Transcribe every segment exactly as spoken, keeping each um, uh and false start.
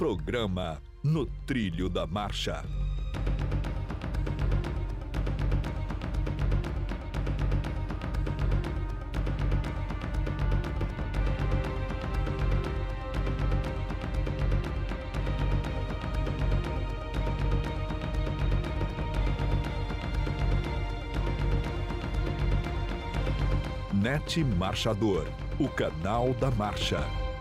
Programa No Trilho da Marcha. Net Marchador, o canal da marcha.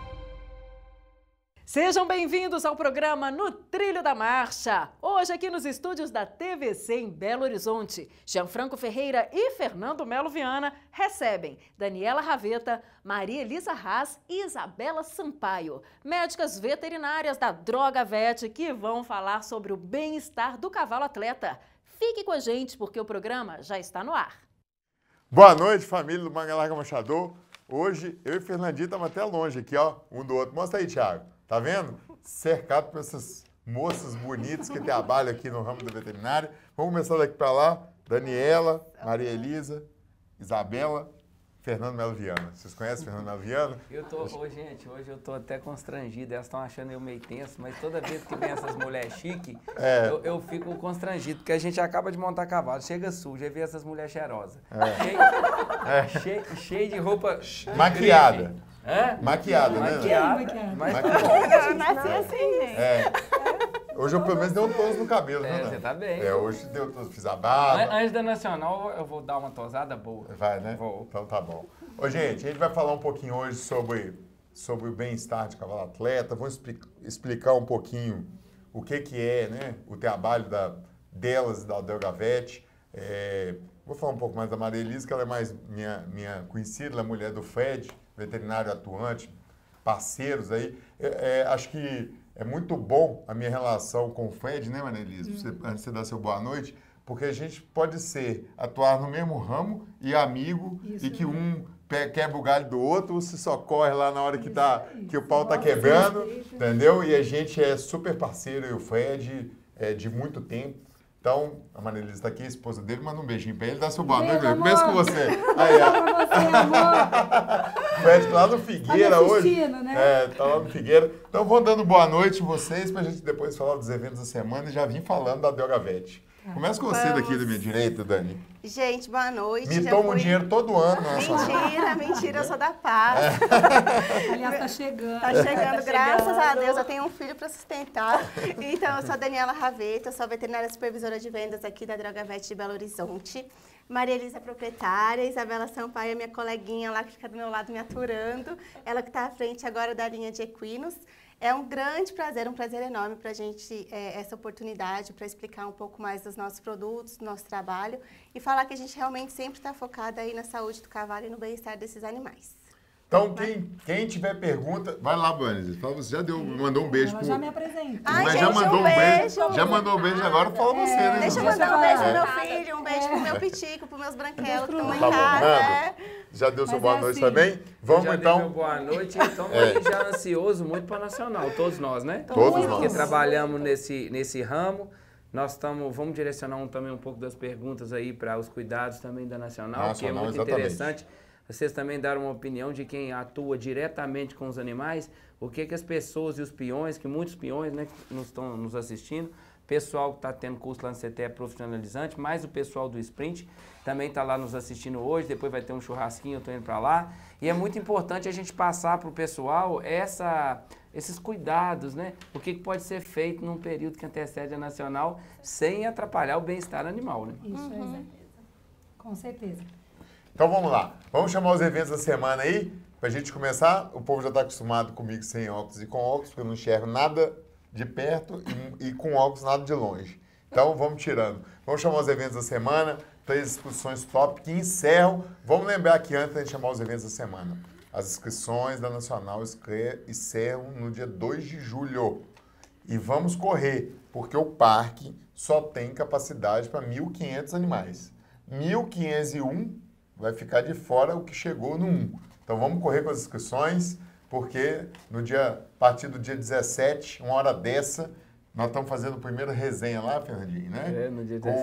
Sejam bem-vindos ao programa No Trilho da Marcha. Hoje aqui nos estúdios da T V C em Belo Horizonte, Gianfranco Ferreira e Fernando Melo Viana recebem Daniela Raveta, Maria Elisa Haas e Isabela Sampaio, médicas veterinárias da Drogavet, que vão falar sobre o bem-estar do cavalo atleta. Fique com a gente porque o programa já está no ar. Boa noite, família do Manga Larga Marchador. Hoje, eu e o Fernandinho estamos até longe aqui, ó, um do outro. Mostra aí, Thiago. Tá vendo? Cercado por essas moças bonitas que trabalham aqui no ramo da veterinária. Vamos começar daqui para lá. Daniela, Maria Elisa, Isabela, Fernando Melo Viana. Vocês conhecem Fernando Melo Viana? Eu tô, oh, gente, hoje eu tô até constrangido. Elas estão achando eu meio tenso, mas toda vez que vem essas mulheres chiques, é. eu, eu fico constrangido, porque a gente acaba de montar cavalo, chega sujo, aí vê essas mulheres cheirosas. É. Cheio, é. cheio, cheio de roupa... Maquiada. Hã? Maquiada, né? Maquiada. Maquiada. Maquiada. Eu nasci assim, gente. É. Hoje eu pelo menos dei um toso no cabelo, é, né? Você tá bem. É, hoje deu um toso, fiz a barba. Antes da Nacional, eu vou dar uma tosada boa. Vai, né? Vou. Então tá bom. Ô, gente, a gente vai falar um pouquinho hoje sobre, sobre o bem-estar de cavalo atleta. Vamos explica, explicar um pouquinho o que que é, né? O trabalho da, delas e da Drogavet. É, vou falar um pouco mais da Maria Elisa, que ela é mais minha, minha conhecida, ela é mulher do Fred, veterinário atuante, parceiros aí. É, é, acho que é muito bom a minha relação com o Fred, né, Maria Elisa? Hum. Você, antes de você dar seu boa noite, porque a gente pode ser, atuar no mesmo ramo e amigo, Isso, e que um quebra o galho do outro, se socorre lá na hora que, tá, que o pau tá quebrando, entendeu? E a gente é super parceiro, eu e o Fred, é, de muito tempo. Então, a Maria Elisa está aqui, a esposa dele, manda um beijinho pra ele, dá seu boa noite. Começa com você. Aí, ó. Fred tá lá no Figueira hoje. Né? É, tá lá no Figueira. Então, vou dando boa noite a vocês, pra gente depois falar dos eventos da semana e já vim falando da Drogavet. Começa com você daqui da minha direita, Dani. Gente, boa noite. Me toma fui... um dinheiro todo ano. Mentira, mentira, eu sou da paz. É. Aliás, tá chegando. Tá chegando, tá graças chegando. a Deus. Eu tenho um filho para sustentar. Então, eu sou a Daniela Raveta, sou veterinária supervisora de vendas aqui da Drogavet de Belo Horizonte. Maria Elisa é proprietária, Isabela Sampaio é minha coleguinha lá que fica do meu lado me aturando. Ela que está à frente agora da linha de equinos. É um grande prazer, um prazer enorme para a gente, é, essa oportunidade para explicar um pouco mais dos nossos produtos, do nosso trabalho e falar que a gente realmente sempre está focada aí na saúde do cavalo e no bem-estar desses animais. Então, quem, quem tiver pergunta, vai lá, Bânia. Você já deu, mandou um beijo. Ela pro... já me apresentou. Ai, Mas gente, já mandou um beijo. beijo. Já mandou um beijo, agora fala é, você, né? Deixa eu mandar um beijo pro meu filho, um beijo pro meu pitico, pros meus branquelos que estão lá em casa. É. Já deu seu Mas boa é noite assim. também? Vamos já então. Deu meu boa noite, então é. já ansioso muito para Nacional, todos nós, né? Todos Porque nós. Porque trabalhamos nesse, nesse ramo. Nós estamos, vamos direcionar um, também um pouco das perguntas aí para os cuidados também da Nacional, Nacional, que é muito exatamente. interessante. Vocês também deram uma opinião de quem atua diretamente com os animais, o que que as pessoas e os peões, que muitos peões, né, que nos estão nos assistindo, pessoal que está tendo curso lá no C T E profissionalizante, mais o pessoal do Sprint também está lá nos assistindo hoje, depois vai ter um churrasquinho, eu estou indo para lá. E é muito importante a gente passar para o pessoal essa, esses cuidados, né? O que, que pode ser feito num período que antecede a Nacional sem atrapalhar o bem-estar animal, né? Isso, uhum. Com certeza. Então vamos lá. Vamos chamar os eventos da semana aí, pra gente começar. O povo já está acostumado comigo sem óculos e com óculos, porque eu não enxergo nada de perto e, e com óculos nada de longe. Então vamos tirando. Vamos chamar os eventos da semana, três exposições top que encerram. Vamos lembrar que antes de chamar os eventos da semana, as inscrições da Nacional encerram no dia dois de julho. E vamos correr, porque o parque só tem capacidade para mil e quinhentos animais. mil quinhentos e um vai ficar de fora o que chegou no um. Então vamos correr com as inscrições, porque no dia, a partir do dia dezessete, uma hora dessa, nós estamos fazendo a primeira resenha lá, Fernandinho, né? É, no dia com,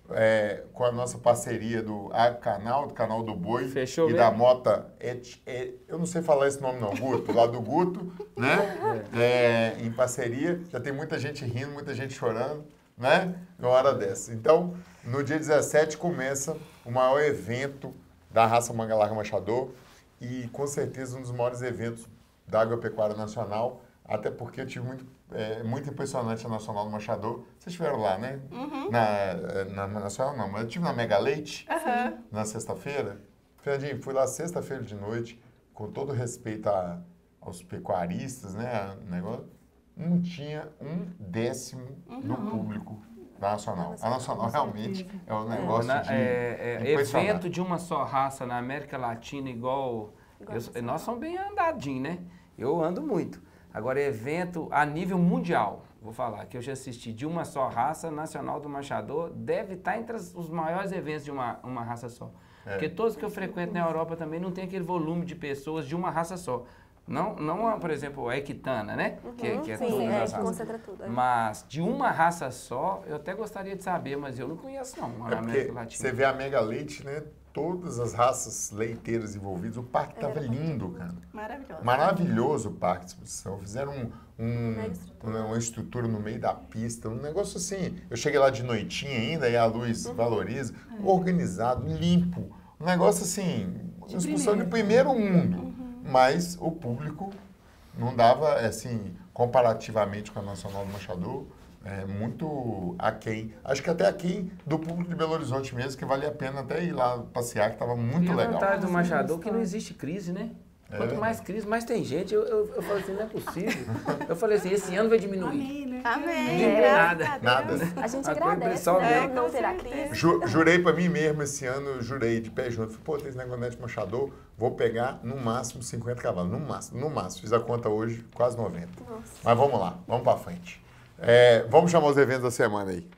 é, com a nossa parceria do Canal, do Canal do Boi Fechou e mesmo? da Mota, et, et, eu não sei falar esse nome não, Guto, lá do Guto, né? É, em parceria, já tem muita gente rindo, muita gente chorando, né? Numa hora dessa. Então, no dia dezessete começa o maior evento da raça Manga Larga Machador e com certeza um dos maiores eventos da agropecuária nacional, até porque eu tive muito, é, muito impressionante a Nacional do Machador. Vocês estiveram lá, né? Uhum. Na, na, na Nacional não, mas eu estive na Mega Leite Uhum. na sexta-feira. Fernandinho, fui lá sexta-feira de noite, com todo respeito a, aos pecuaristas, né? A, negócio, não tinha um décimo do público da Nacional. A Nacional realmente é um negócio Na- de é, é, impressionar. evento de uma só raça na América Latina igual... eu- nós somos bem andadinhos, né? Eu ando muito. Agora, evento a nível mundial, vou falar, que eu já assisti de uma só raça, Nacional do Machador, deve estar entre as- os maiores eventos de uma, uma raça só. É. Porque todos que eu frequento na Europa também não tem aquele volume de pessoas de uma raça só. Não, não a, por exemplo, a equitana, né? Que, que é Sim, todas é, as que raças. concentra tudo. é. Mas de uma raça só, eu até gostaria de saber, mas eu não conheço não, É na porque América Latina. você vê a Mega Leite, né? Todas as raças leiteiras envolvidas. O parque estava lindo, cara. Maravilhoso. Maravilhoso o parque de exposição. Fizeram um, um- Mega estrutura. uma, uma estrutura no meio da pista, um negócio assim. Eu cheguei lá de noitinha ainda e a luz valoriza. Organizado, limpo. Um negócio assim, uma exposição de primeiro mundo. Mas o público não dava, assim, comparativamente com a Nacional do Machador, é, muito aquém. Acho que até aquém do público de Belo Horizonte mesmo, que vale a pena até ir lá passear, que estava muito E a legal. vantagem do Sim, Machador é que sim. não existe crise, né? É Quanto verdade. mais crise, mais tem gente. Eu, eu, eu falei assim, não é possível. Eu falei assim, esse ano vai diminuir. Amém, né? Amém. Não graças nada. a Deus. Nada. A gente A coisa agradece, impressão né? mesmo. Não terá Com certeza. crise. Ju- jurei pra mim mesmo esse ano, eu jurei de pé junto. Falei, pô, tem esse negócio de Machador, vou pegar no máximo cinquenta cavalos. No máximo, no máximo. Fiz a conta hoje, quase noventa. Mas vamos lá, vamos pra frente. É, vamos chamar os eventos da semana aí.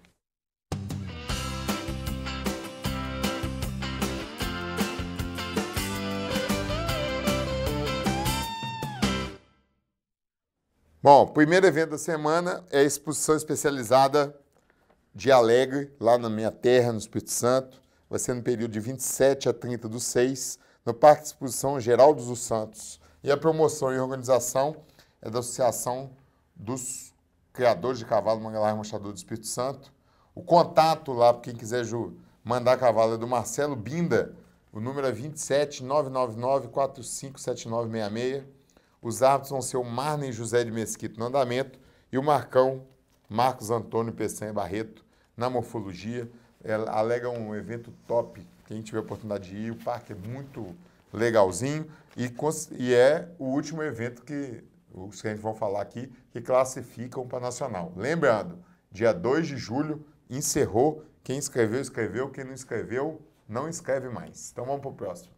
Bom, o primeiro evento da semana é a exposição especializada de Alegre, lá na minha terra, no Espírito Santo. Vai ser no período de vinte e sete a trinta do seis, no Parque de Exposição Geraldo dos Santos. E a promoção e organização é da Associação dos Criadores de Cavalo Manga Larga Machador do Espírito Santo. O contato lá, para quem quiser Ju, mandar cavalo, é do Marcelo Binda. O número é vinte e sete, nove nove nove, quatro cinco sete nove seis seis. Os árbitros vão ser o Marney José de Mesquita no andamento e o Marcão Marcos Antônio Peçanha Barreto na morfologia. Ela alega um evento top. Quem tiver a oportunidade de ir, o parque é muito legalzinho e, cons- e é o último evento que os que a gente vão falar aqui que classificam para nacional. Lembrando, dia dois de julho encerrou. Quem escreveu, escreveu. Quem não escreveu, não escreve mais. Então vamos para o próximo.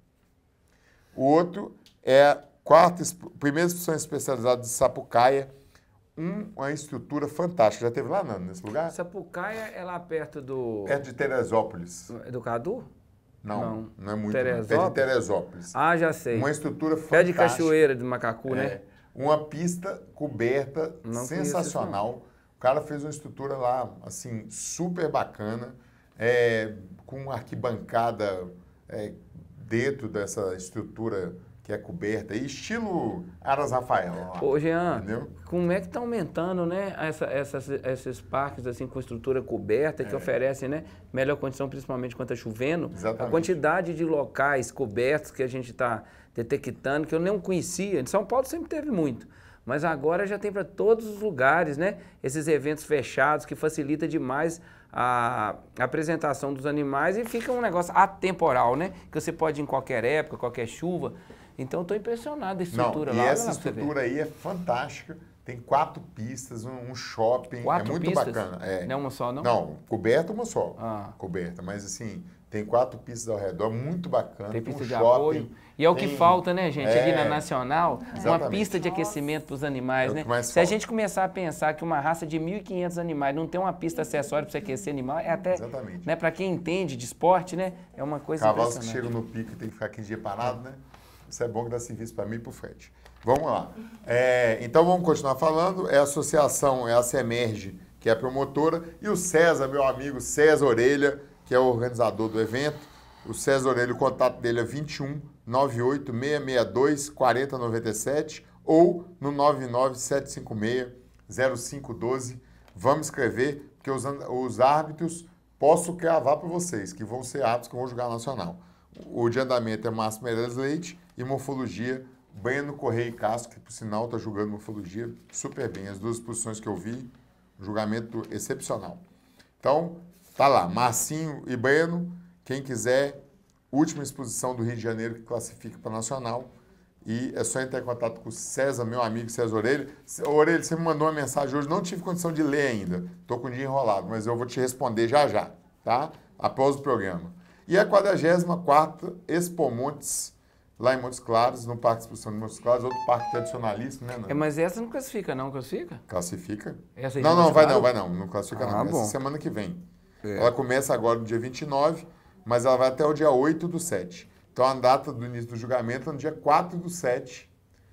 O outro é a quarta, expo- primeira exposição especializada de Sapucaia. Um, uma estrutura fantástica. Já teve lá, Nando, nesse lugar? Sapucaia é lá perto do... Perto de Teresópolis. Do Cadu? Não, não, Não. é muito. não. Perto de Teresópolis? Teresópolis. Ah, já sei. Uma estrutura fantástica. Pé de Cachoeira de Macacu, né? É, uma pista coberta Não sensacional. O cara fez uma estrutura lá, assim, super bacana, é, com arquibancada é, dentro dessa estrutura que é coberta, e estilo Aras Rafael. Lá, Ô, Jean, entendeu? como é que está aumentando, né, essa, essas, esses parques assim com estrutura coberta que oferecem, né, melhor condição, principalmente quando está chovendo? Exatamente. A quantidade de locais cobertos que a gente está detectando, que eu não conhecia. Em São Paulo sempre teve muito, mas agora já tem para todos os lugares, né, esses eventos fechados que facilita demais a apresentação dos animais e fica um negócio atemporal, né, que você pode ir em qualquer época, qualquer chuva. Então, estou impressionado a estrutura Não, lá. e olha essa lá pra você ver. estrutura aí é fantástica. Tem quatro pistas, um, um shopping, Quatro é muito pistas? bacana. É. Não é uma só, não? Não, coberta uma só. Ah. Coberta, mas assim, tem quatro pistas ao redor, muito bacana. Tem pista um de shopping, apoio. E é o que tem- falta, né, gente? É, Aqui na Nacional, uma exatamente. pista de aquecimento para os animais, É o né? que mais Se a falta. gente começar a pensar que uma raça de mil e quinhentos animais não tem uma pista acessória para você aquecer animal, é até, Exatamente. né, para quem entende de esporte, né? É uma coisa Cavalos que impressionante. chegam no pico e tem que ficar quinze dias parado, né? Isso é bom que dá serviço para mim e para o Fred. Vamos lá. É, então vamos continuar falando. É a associação, é a Semerge, que é a promotora, e o César, meu amigo César Orelha, que é o organizador do evento. O César Aurélio, o contato dele é vinte e um, nove oito, seis seis dois, quatro zero nove sete ou no nove nove sete cinco seis, zero cinco um dois. Vamos escrever, porque os, os árbitros, posso cravar para vocês, que vão ser árbitros que vão jogar nacional. O de andamento é Márcio Meirelles Leite e morfologia, Breno Correia e Castro, que por sinal está jogando morfologia super bem. As duas posições que eu vi, um julgamento excepcional. Então, tá lá, Marcinho e Breno, quem quiser, última exposição do Rio de Janeiro que classifica para nacional. E é só entrar em contato com o César, meu amigo César Aurélio. Aurélio, você me mandou uma mensagem hoje, não tive condição de ler ainda. Estou com o dia enrolado, mas eu vou te responder já já, tá? Após o programa. E a quadragésima quarta Expo Montes, lá em Montes Claros, no Parque de Exposição de Montes Claros, outro parque tradicionalista, né, Nando? É, mas essa não classifica, não classifica? Classifica? Essa aí não, de não, Montes vai Claros? não, vai não, não classifica Ah, não. Essa bom. semana que vem. É. Ela começa agora no dia vinte e nove, mas ela vai até o dia oito do sete. Então a data do início do julgamento é no dia quatro do sete.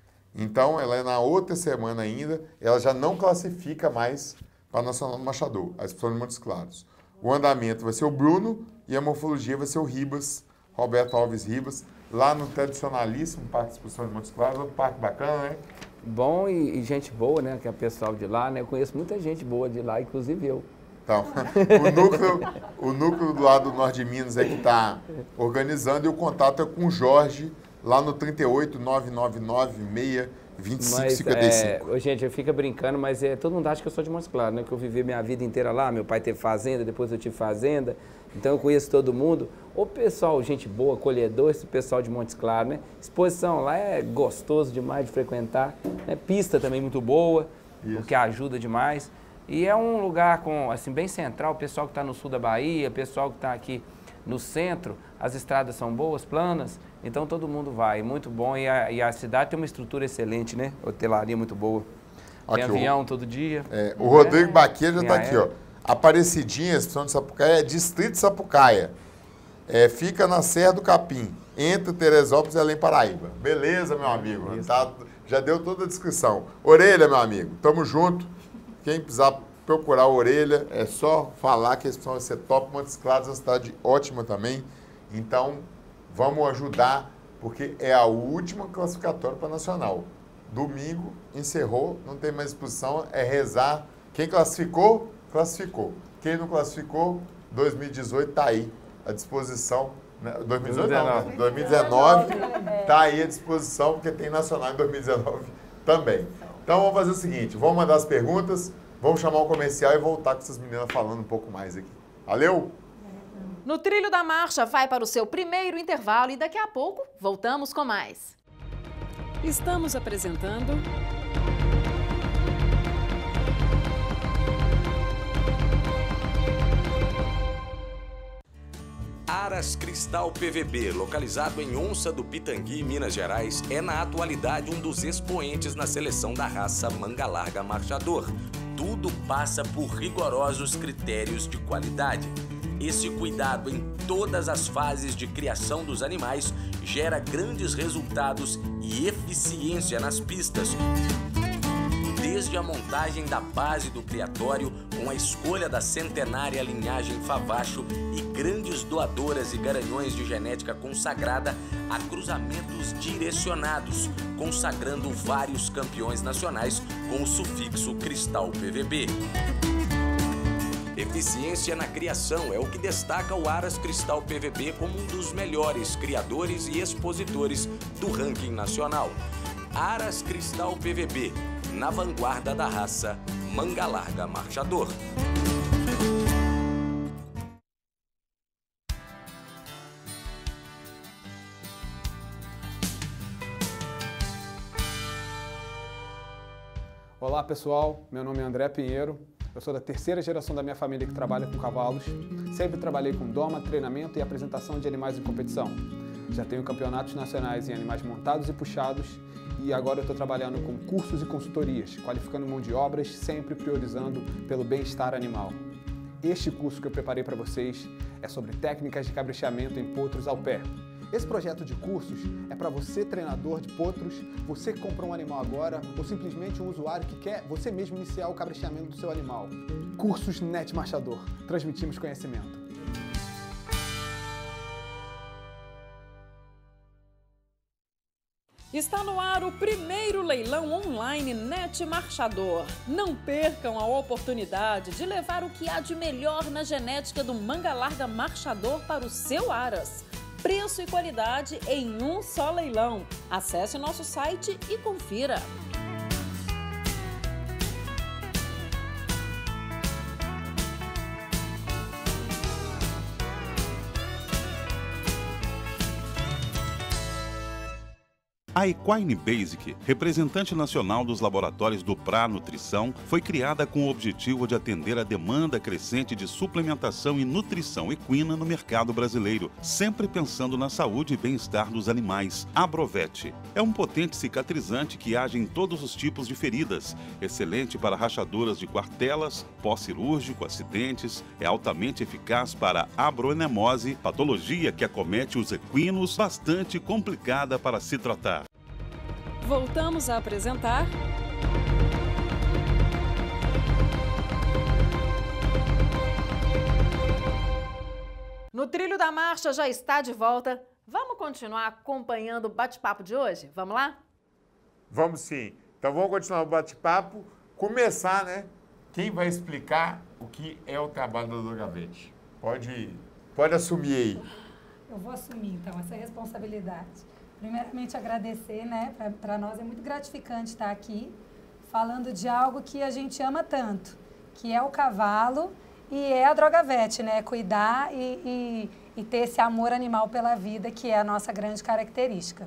Então ela é na outra semana ainda, ela já não classifica mais para a Nacional do Machador, a exposição de Montes Claros. O andamento vai ser o Bruno e a morfologia vai ser o Ribas, Roberto Alves Ribas, lá no tradicionalíssimo Parque de Exposição de Montes Claros, outro parque bacana, né? Bom e, e gente boa, né? Que é o pessoal de lá, né? Eu conheço muita gente boa de lá, inclusive eu. Então, o núcleo, o núcleo do lado do Norte de Minas é que está organizando e o contato é com o Jorge, lá no trinta e oito, nove nove nove, seis, vinte e cinco, cinquenta e cinco. É, gente, eu fico brincando, mas é, todo mundo acha que eu sou de Montes Claros, né? Que eu vivi minha vida inteira lá, meu pai teve fazenda, depois eu tive fazenda, então eu conheço todo mundo. O pessoal, gente boa, acolhedor, esse pessoal de Montes Claros, né? Exposição lá é gostoso demais de frequentar, né? Pista também muito boa, Isso. o que ajuda demais. E é um lugar com, assim, bem central, o pessoal que está no sul da Bahia, o pessoal que está aqui no centro, as estradas são boas, planas, então todo mundo vai, muito bom. E a, e a cidade tem uma estrutura excelente, né? Hotelaria muito boa. Tem Aqui, avião o, todo dia. É, o Rodrigo É, Baqueira já tem está aqui, ó. aéreo. Aparecidinha, exposição de Sapucaia, é Distrito de Sapucaia. É, fica na Serra do Capim, entre Teresópolis e Além Paraíba. Beleza, meu amigo? Tá, já deu toda a descrição. Orelha, meu amigo, tamo junto. Quem precisar procurar a Orelha, é só falar que a exposição vai ser top. Montes Claros é uma cidade ótima também. Então, vamos ajudar, porque é a última classificatória para Nacional. Domingo, encerrou, não tem mais exposição, é rezar. Quem classificou, classificou. Quem não classificou, dois mil e dezoito está aí, à disposição. Né? dois mil e dezoito não, né? dois mil e dezenove está aí à disposição, porque tem Nacional em dois mil e dezenove também. Então, vamos fazer o seguinte, vamos mandar as perguntas, vamos chamar o comercial e voltar com essas meninas falando um pouco mais aqui. Valeu? No Trilho da Marcha vai para o seu primeiro intervalo e daqui a pouco voltamos com mais. Estamos apresentando... Aras Cristal P V B, localizado em Onça do Pitangui, Minas Gerais, é na atualidade um dos expoentes na seleção da raça Manga Larga Marchador. Tudo passa por rigorosos critérios de qualidade. Esse cuidado em todas as fases de criação dos animais gera grandes resultados e eficiência nas pistas. Desde a montagem da base do criatório, com a escolha da centenária linhagem Favacho e grandes doadoras e garanhões de genética consagrada, a cruzamentos direcionados, consagrando vários campeões nacionais com o sufixo Cristal P V B. Eficiência na criação é o que destaca o Aras Cristal P V B como um dos melhores criadores e expositores do ranking nacional. Aras Cristal P V B, na vanguarda da raça Manga Larga Marchador. Olá pessoal, meu nome é André Pinheiro, eu sou da terceira geração da minha família que trabalha com cavalos. Sempre trabalhei com doma, treinamento e apresentação de animais em competição. Já tenho campeonatos nacionais em animais montados e puxados e agora eu estou trabalhando com cursos e consultorias, qualificando mão de obras, sempre priorizando pelo bem-estar animal. Este curso que eu preparei para vocês é sobre técnicas de cabrichamento em potros ao pé. Esse projeto de cursos é para você, treinador de potros, você que comprou um animal agora ou simplesmente um usuário que quer você mesmo iniciar o cabrichamento do seu animal. Cursos Net Marchador. Transmitimos conhecimento. Está no ar o primeiro leilão online Net Marchador. Não percam a oportunidade de levar o que há de melhor na genética do manga larga marchador para o seu aras. Preço e qualidade em um só leilão. Acesse nosso site e confira. A Equine Basic, representante nacional dos laboratórios do P R A Nutrição, foi criada com o objetivo de atender a demanda crescente de suplementação e nutrição equina no mercado brasileiro, sempre pensando na saúde e bem-estar dos animais. Abrovet é um potente cicatrizante que age em todos os tipos de feridas, excelente para rachaduras de quartelas, pós-cirúrgico, acidentes, é altamente eficaz para abroenemose, patologia que acomete os equinos, bastante complicada para se tratar. Voltamos a apresentar... No Trilho da Marcha já está de volta. Vamos continuar acompanhando o bate-papo de hoje? Vamos lá? Vamos sim. Então vamos continuar o bate-papo. Começar, né? Quem vai explicar o que é o trabalho da Drogavete? Pode, pode assumir aí. Eu vou assumir, então, essa responsabilidade. Primeiramente, agradecer, né? Para nós é muito gratificante estar aqui falando de algo que a gente ama tanto, que é o cavalo e é a Drogavete, né? Cuidar e, e, e ter esse amor animal pela vida, que é a nossa grande característica.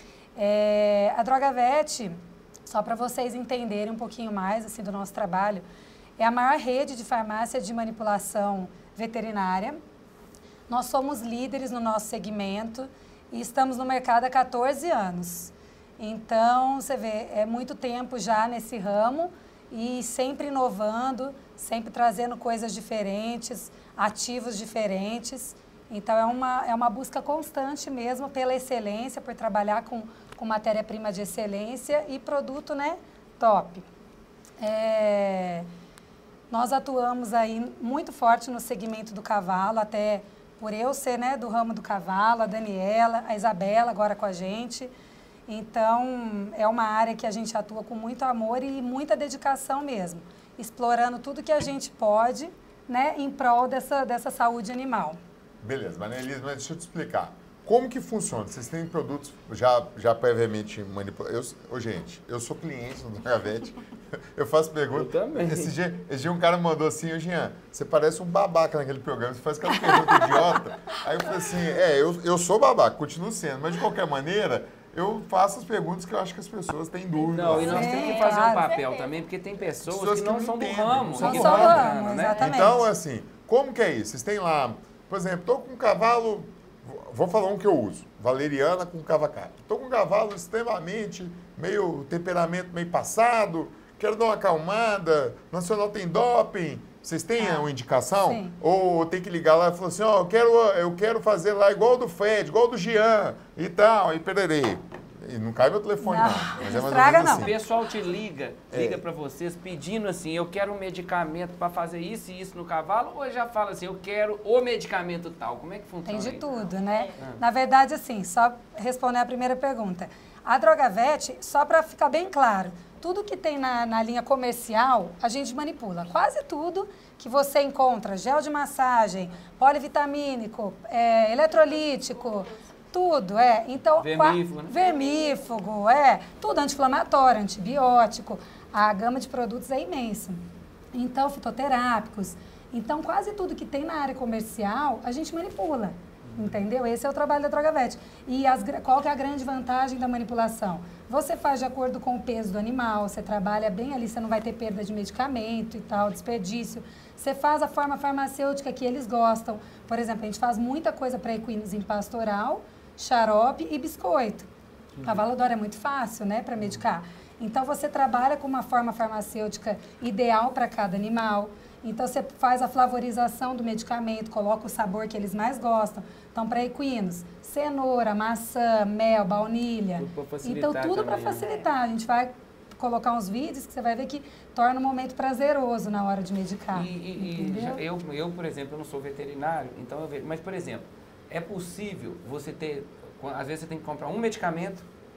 É, a Drogavete, só para vocês entenderem um pouquinho mais assim, do nosso trabalho, é a maior rede de farmácia de manipulação veterinária. Nós somos líderes no nosso segmento e estamos no mercado há quatorze anos. Então, você vê, é muito tempo já nesse ramo e sempre inovando, sempre trazendo coisas diferentes, ativos diferentes. Então, é uma, é uma busca constante mesmo pela excelência, por trabalhar com, com matéria-prima de excelência e produto, né, top. É, nós atuamos aí muito forte no segmento do cavalo, até... por eu ser, né, do ramo do cavalo, a Daniela, a Isabela agora com a gente. Então, é uma área que a gente atua com muito amor e muita dedicação mesmo, explorando tudo que a gente pode, né, em prol dessa, dessa saúde animal. Beleza, Maria Elisa, mas deixa eu te explicar. Como que funciona? Vocês têm produtos já, já previamente manipulados? Ô, gente, eu sou cliente do Drogavete, eu faço pergunta. Eu também. Esse dia, esse dia um cara mandou assim, ô, Jean, você parece um babaca naquele programa, você faz aquela pergunta idiota. Aí eu falei assim, é, eu, eu sou babaca, continuo sendo, mas de qualquer maneira, eu faço as perguntas que eu acho que as pessoas têm dúvida. Não, e nós Sim, temos que fazer claro. um papel também, porque tem pessoas, Pessoas que que não não são do entendem, ramo. não que são do vão ramo, entrando, né? exatamente. Então, assim, como que é isso? Vocês têm lá, por exemplo, estou com um cavalo, vou falar um que eu uso, valeriana com cavacato. Estou com um cavalo extremamente, meio temperamento meio passado, quero dar uma acalmada, Nacional tem doping, vocês têm Ah, uma indicação? sim. Ou tem que ligar lá e falar assim, ó, eu quero, eu quero fazer lá igual do Fred, igual do Jean e tal, e pererê. E não cai meu telefone, não. Não, Mas é mais ou estraga, menos não. O assim. pessoal te liga, liga É. pra vocês pedindo assim, eu quero um medicamento pra fazer isso e isso no cavalo, ou já fala assim, eu quero o medicamento tal. Como é que funciona? Tem de aí? tudo, né? Na verdade, assim, só responder a primeira pergunta. A Drogavete, só para ficar bem claro, tudo que tem na, na linha comercial, a gente manipula. Quase tudo que você encontra, gel de massagem, polivitamínico, é, eletrolítico, tudo, é. Então, Vermífugo, qua- né? Vermífugo, é. Tudo anti-inflamatório, antibiótico. A gama de produtos é imensa. Então, fitoterápicos. Então, quase tudo que tem na área comercial, a gente manipula. Entendeu? Esse é o trabalho da Drogavete. E as, gra- qual que é a grande vantagem da manipulação? Você faz de acordo com o peso do animal, você trabalha bem ali, você não vai ter perda de medicamento e tal, desperdício. Você faz a forma farmacêutica que eles gostam. Por exemplo, a gente faz muita coisa para equinos em pastoral, xarope e biscoito. Uhum. Cavalo Doro é muito fácil, né, para medicar. Então, você trabalha com uma forma farmacêutica ideal para cada animal. Então, você faz a flavorização do medicamento, coloca o sabor que eles mais gostam. Então, para equinos, cenoura, maçã, mel, baunilha. Tudo pra facilitar Então, tudo para também, né? facilitar. A gente vai colocar uns vídeos que você vai ver que torna o momento prazeroso na hora de medicar. E, e- e entendeu? já- eu, eu, por exemplo, eu não sou veterinário, então eu vejo. Mas, por exemplo, é possível você ter. Às vezes você tem que comprar um medicamento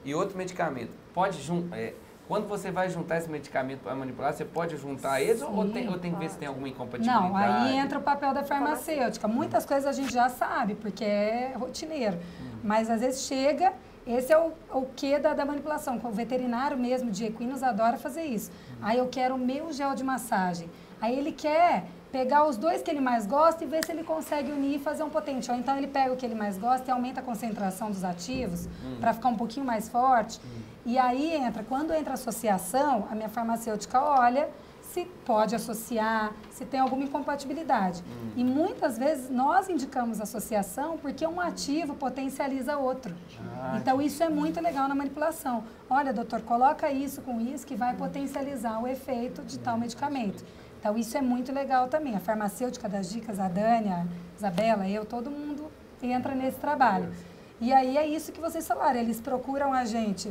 E outro medicamento, pode juntar... É, quando você vai juntar esse medicamento para manipular, você pode juntar eles ou tem, ou tem que ver se tem alguma incompatibilidade? Não, aí entra o papel da farmacêutica. Muitas coisas a gente já sabe, porque é rotineiro. Hum. Mas às vezes chega, esse é o, o quê da, da manipulação. O veterinário mesmo de equinos adora fazer isso. Hum. Aí eu quero o meu gel de massagem. Aí ele quer pegar os dois que ele mais gosta e ver se ele consegue unir e fazer um potente. Ou então ele pega o que ele mais gosta e aumenta a concentração dos ativos hum. para ficar um pouquinho mais forte. Hum. E aí entra, quando entra associação, a minha farmacêutica olha se pode associar, se tem alguma incompatibilidade. Hum. E muitas vezes nós indicamos associação porque um ativo potencializa outro. Ah, então isso é muito legal na manipulação. Olha, doutor, coloca isso com isso que vai potencializar o efeito de tal medicamento. Então isso é muito legal também. A farmacêutica das dicas, a Dani, a Isabela, eu, todo mundo entra nesse trabalho. E aí é isso que vocês falaram, eles procuram a gente...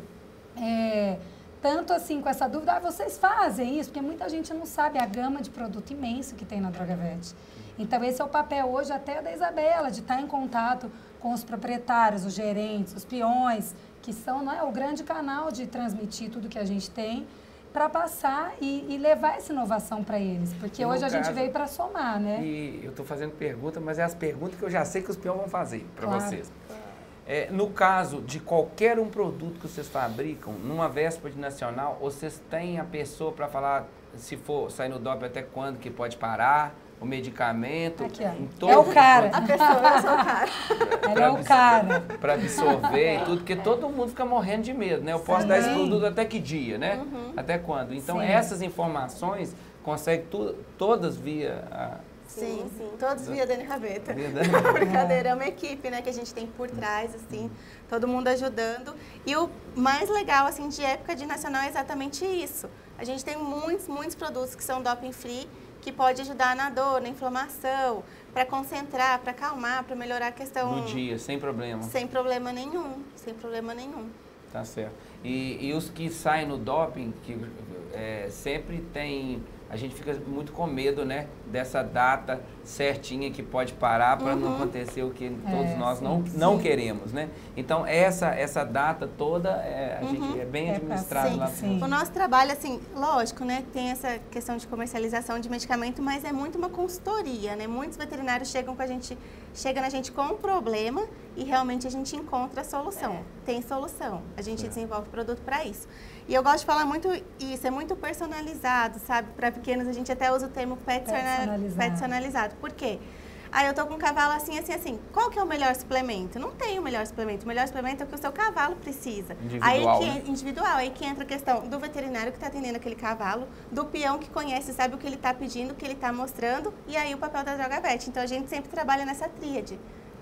É, tanto assim com essa dúvida, ah, vocês fazem isso? Porque muita gente não sabe a gama de produto imenso que tem na DrogaVet. Então esse é o papel hoje até da Isabela, de estar em contato com os proprietários, os gerentes, os peões, que são, não é, o grande canal de transmitir tudo que a gente tem para passar e, e levar essa inovação para eles. Porque hoje a caso, gente veio para somar, né? E eu estou fazendo pergunta, mas é as perguntas que eu já sei que os peões vão fazer para claro. vocês. É, no caso de qualquer um produto que vocês fabricam, numa véspera de nacional, vocês têm a pessoa para falar, se for sair no doping até quando que pode parar, o medicamento... Aqui, em todo é o cara. A pessoa é o cara. Ela é o cara. Para absorver e tudo, porque todo mundo fica morrendo de medo, né? Eu posso Sim. dar esse produto até que dia, né? Uhum. Até quando? Então, Sim. essas informações consegue tu, todas via... A, Sim, sim. Todos via Dani Raveta. Brincadeira, é uma equipe, né, que a gente tem por trás, assim, todo mundo ajudando. E o mais legal, assim, de época de nacional é exatamente isso. A gente tem muitos, muitos produtos que são doping free, que pode ajudar na dor, na inflamação, para concentrar, para acalmar, para melhorar a questão... No dia, sem problema. Sem problema nenhum, sem problema nenhum. Tá certo. E, e os que saem no doping, que é, sempre tem... A gente fica muito com medo, né, dessa data certinha que pode parar para uhum. não acontecer o que todos é, nós sim, não, sim. não queremos, né? Então, essa, essa data toda, é, a uhum. gente é bem administrada é, lá. Sim. O nosso trabalho, assim, lógico, né, tem essa questão de comercialização de medicamento, mas é muito uma consultoria, né? Muitos veterinários chegam com a gente, chegam na gente com um problema e realmente a gente encontra a solução. É. Tem solução. A gente é. desenvolve produto para isso. E eu gosto de falar muito isso, é muito personalizado, sabe? Para pequenos, a gente até usa o termo personalizado. personalizado. Por quê? Aí eu tô com um cavalo assim, assim, assim. Qual que é o melhor suplemento? Não tem o melhor suplemento. O melhor suplemento é o que o seu cavalo precisa. Individual, aí que, né? Individual. Aí que entra a questão do veterinário que está atendendo aquele cavalo, do peão que conhece, sabe o que ele está pedindo, o que ele está mostrando, e aí o papel da DrogaVet. Então, a gente sempre trabalha nessa tríade.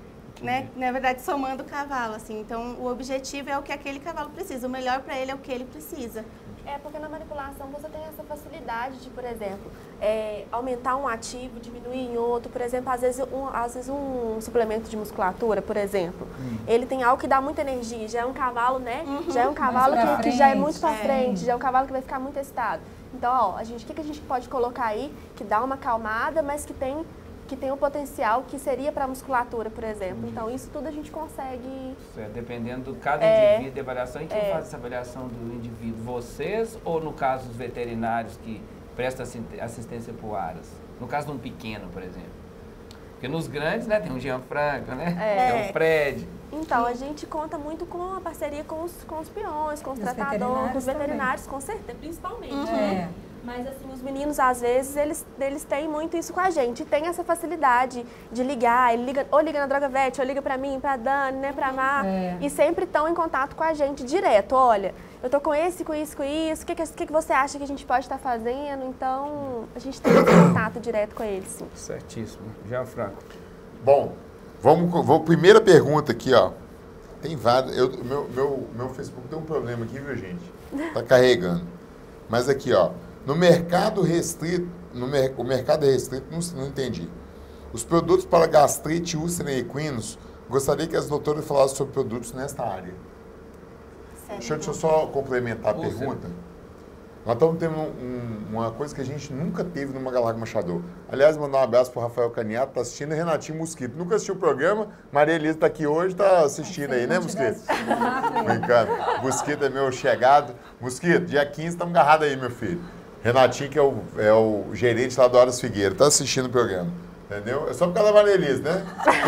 Né? Na verdade, somando o cavalo, assim. Então, o objetivo é o que aquele cavalo precisa. O melhor para ele é o que ele precisa. É, porque na manipulação você tem essa facilidade de, por exemplo, é, aumentar um ativo, diminuir em outro. Por exemplo, às vezes um, às vezes um suplemento de musculatura, por exemplo, hum. ele tem algo que dá muita energia. Já é um cavalo, né? Uhum. Já é um cavalo que, que já é muito para frente, já é um cavalo que vai ficar muito excitado. Então, ó, a gente, o que, que a gente pode colocar aí que dá uma acalmada, mas que tem... que tem o potencial que seria para a musculatura, por exemplo. Então, isso tudo a gente consegue... É, dependendo de cada é, indivíduo, de avaliação. E quem é. faz essa avaliação do indivíduo? Vocês ou, no caso, os veterinários que prestam assistência para o Aras? No caso de um pequeno, por exemplo. Porque nos grandes, né, tem um Gianfranco, né? É. Tem um Fred. Então, a gente conta muito com a parceria com os, com os peões, com os, os tratadores, com os veterinários, também. Com certeza, principalmente, uhum. né? Mas, assim, os meninos, às vezes, eles, eles têm muito isso com a gente. Tem essa facilidade de ligar. Ele liga, ou liga na DrogaVet, ou liga pra mim, pra Dani, né, pra Mar. É. E sempre estão em contato com a gente direto. Olha, eu tô com esse, com isso, com isso. O que, que, que você acha que a gente pode estar fazendo? Então, a gente tem esse contato direto com eles, sim. Certíssimo. Gianfranco. Bom, vamos, vamos primeira pergunta aqui, ó. Tem várias. Eu, meu, meu, meu Facebook tem um problema aqui, viu, gente? Tá carregando. Mas aqui, ó. No mercado restrito, no mer o mercado é restrito, não, não entendi. Os produtos para gastrite, úlcera e equinos, gostaria que as doutoras falassem sobre produtos nesta área. Deixa, deixa eu só complementar a úlcera. pergunta. Nós estamos tendo um, uma coisa que a gente nunca teve no Mangalarga Marchador. Aliás, mandar um abraço para o Rafael Caniato, está assistindo, e Renatinho Mosquito. Nunca assistiu o programa, Maria Elisa está aqui hoje, está assistindo aí, né, Mosquito? Brincando. Mosquito é meu chegado. Mosquito, dia quinze, estamos agarrados aí, meu filho. Renatinho, que é o, é o gerente lá do Horas Figueira, está assistindo o programa. Entendeu? É só por causa da Maria Elisa, né?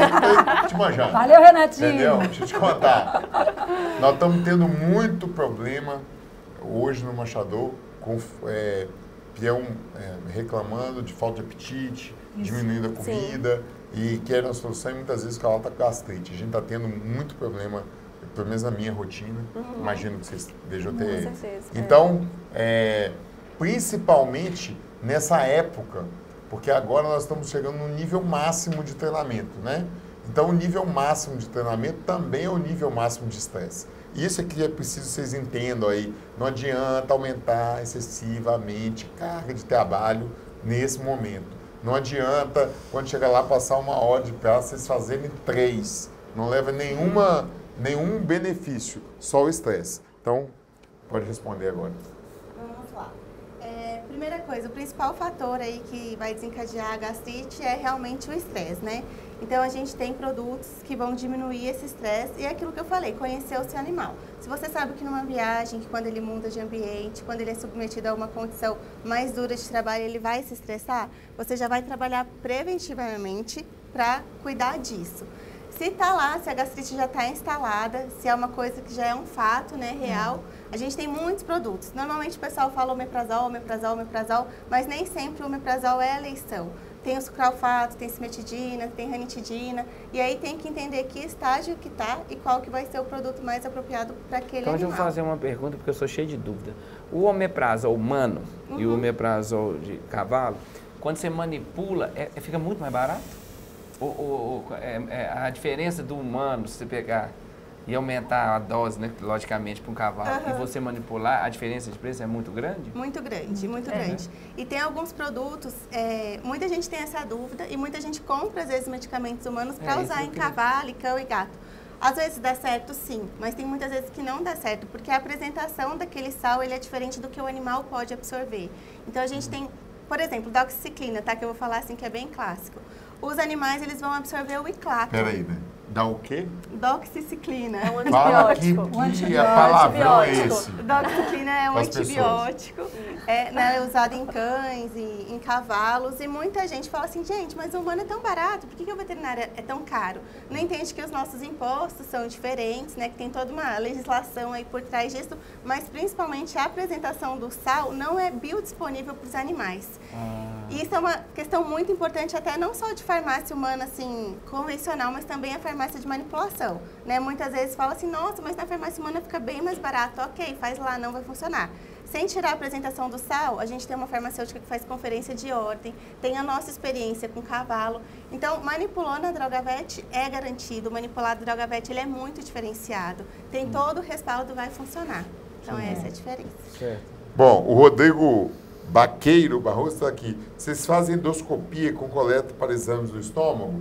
Tô te manjando. Valeu, Renatinho. Entendeu? Deixa eu te contar. Nós estamos tendo muito problema hoje no Marchador, com é, peão é, reclamando de falta de apetite, Isso. diminuindo a comida, Sim. e querem uma solução, e muitas vezes o cavalo está com gastrite. A gente está tendo muito problema, pelo menos na minha rotina, uhum. imagino que vocês devem ter. Com certeza. Então, é, principalmente nessa época, porque agora nós estamos chegando no nível máximo de treinamento, né? Então, o nível máximo de treinamento também é o nível máximo de estresse. Isso é que é preciso vocês entendam aí. Não adianta aumentar excessivamente a carga de trabalho nesse momento. Não adianta, quando chegar lá, passar uma hora de prazo, vocês fazerem três. Não leva nenhuma, nenhum benefício, só o estresse. Então, pode responder agora. Vamos lá. É, primeira coisa, o principal fator aí que vai desencadear a gastrite é realmente o estresse, né? Então, a gente tem produtos que vão diminuir esse estresse e é aquilo que eu falei, conhecer o seu animal. Se você sabe que numa viagem, que quando ele muda de ambiente, quando ele é submetido a uma condição mais dura de trabalho, ele vai se estressar, você já vai trabalhar preventivamente para cuidar disso. Se está lá, se a gastrite já está instalada, se é uma coisa que já é um fato, né, real, a gente tem muitos produtos. Normalmente o pessoal fala omeprazol, omeprazol, omeprazol, mas nem sempre o omeprazol é a eleição. Tem o sucralfato, tem cimetidina, tem ranitidina, e aí tem que entender que estágio que está e qual que vai ser o produto mais apropriado para aquele então, animal. Então, deixa eu fazer uma pergunta, porque eu sou cheio de dúvida. O omeprazol humano uhum. e o omeprazol de cavalo, quando você manipula, é, é, fica muito mais barato? Ou, ou, ou é, é, a diferença do humano, se você pegar e aumentar a dose, né, logicamente, para um cavalo, uhum. e você manipular, a diferença de preço é muito grande? Muito grande, muito é. grande. E tem alguns produtos, é, muita gente tem essa dúvida e muita gente compra, às vezes, medicamentos humanos para é, usar em cavalo, cão e gato. Às vezes dá certo, sim, mas tem muitas vezes que não dá certo, porque a apresentação daquele sal ele é diferente do que o animal pode absorver. Então, a gente tem, por exemplo, doxiciclina, tá? Que eu vou falar assim, que é bem clássico. Os animais, eles vão absorver o iclato. Peraí, né? Dá o quê? Doxiciclina. É um antibiótico. Que, que, que a palavrão é esse? Doxiciclina é um antibiótico. É, né, usado em cães e em cavalos. E muita gente fala assim, gente, mas o humano é tão barato, por que, que o veterinário é tão caro? Não entende que os nossos impostos são diferentes, né? Que tem toda uma legislação aí por trás disso. Mas, principalmente, a apresentação do sal não é biodisponível para os animais. Ah. E isso é uma questão muito importante, até não só de farmácia humana, assim, convencional, mas também a farmácia de manipulação, né? Muitas vezes fala assim, nossa, mas na farmácia humana fica bem mais barato. Ok, faz lá, não vai funcionar. Sem tirar a apresentação do sal, a gente tem uma farmacêutica que faz conferência de ordem, tem a nossa experiência com cavalo. Então, manipulou na Drogavet é garantido, o manipulado Drogavet ele é muito diferenciado, tem todo o respaldo, vai funcionar. Então, Sim. essa é a diferença. Certo. Bom, o Rodrigo Baqueiro Barroso está aqui. Vocês fazem endoscopia com coleta para exames do estômago?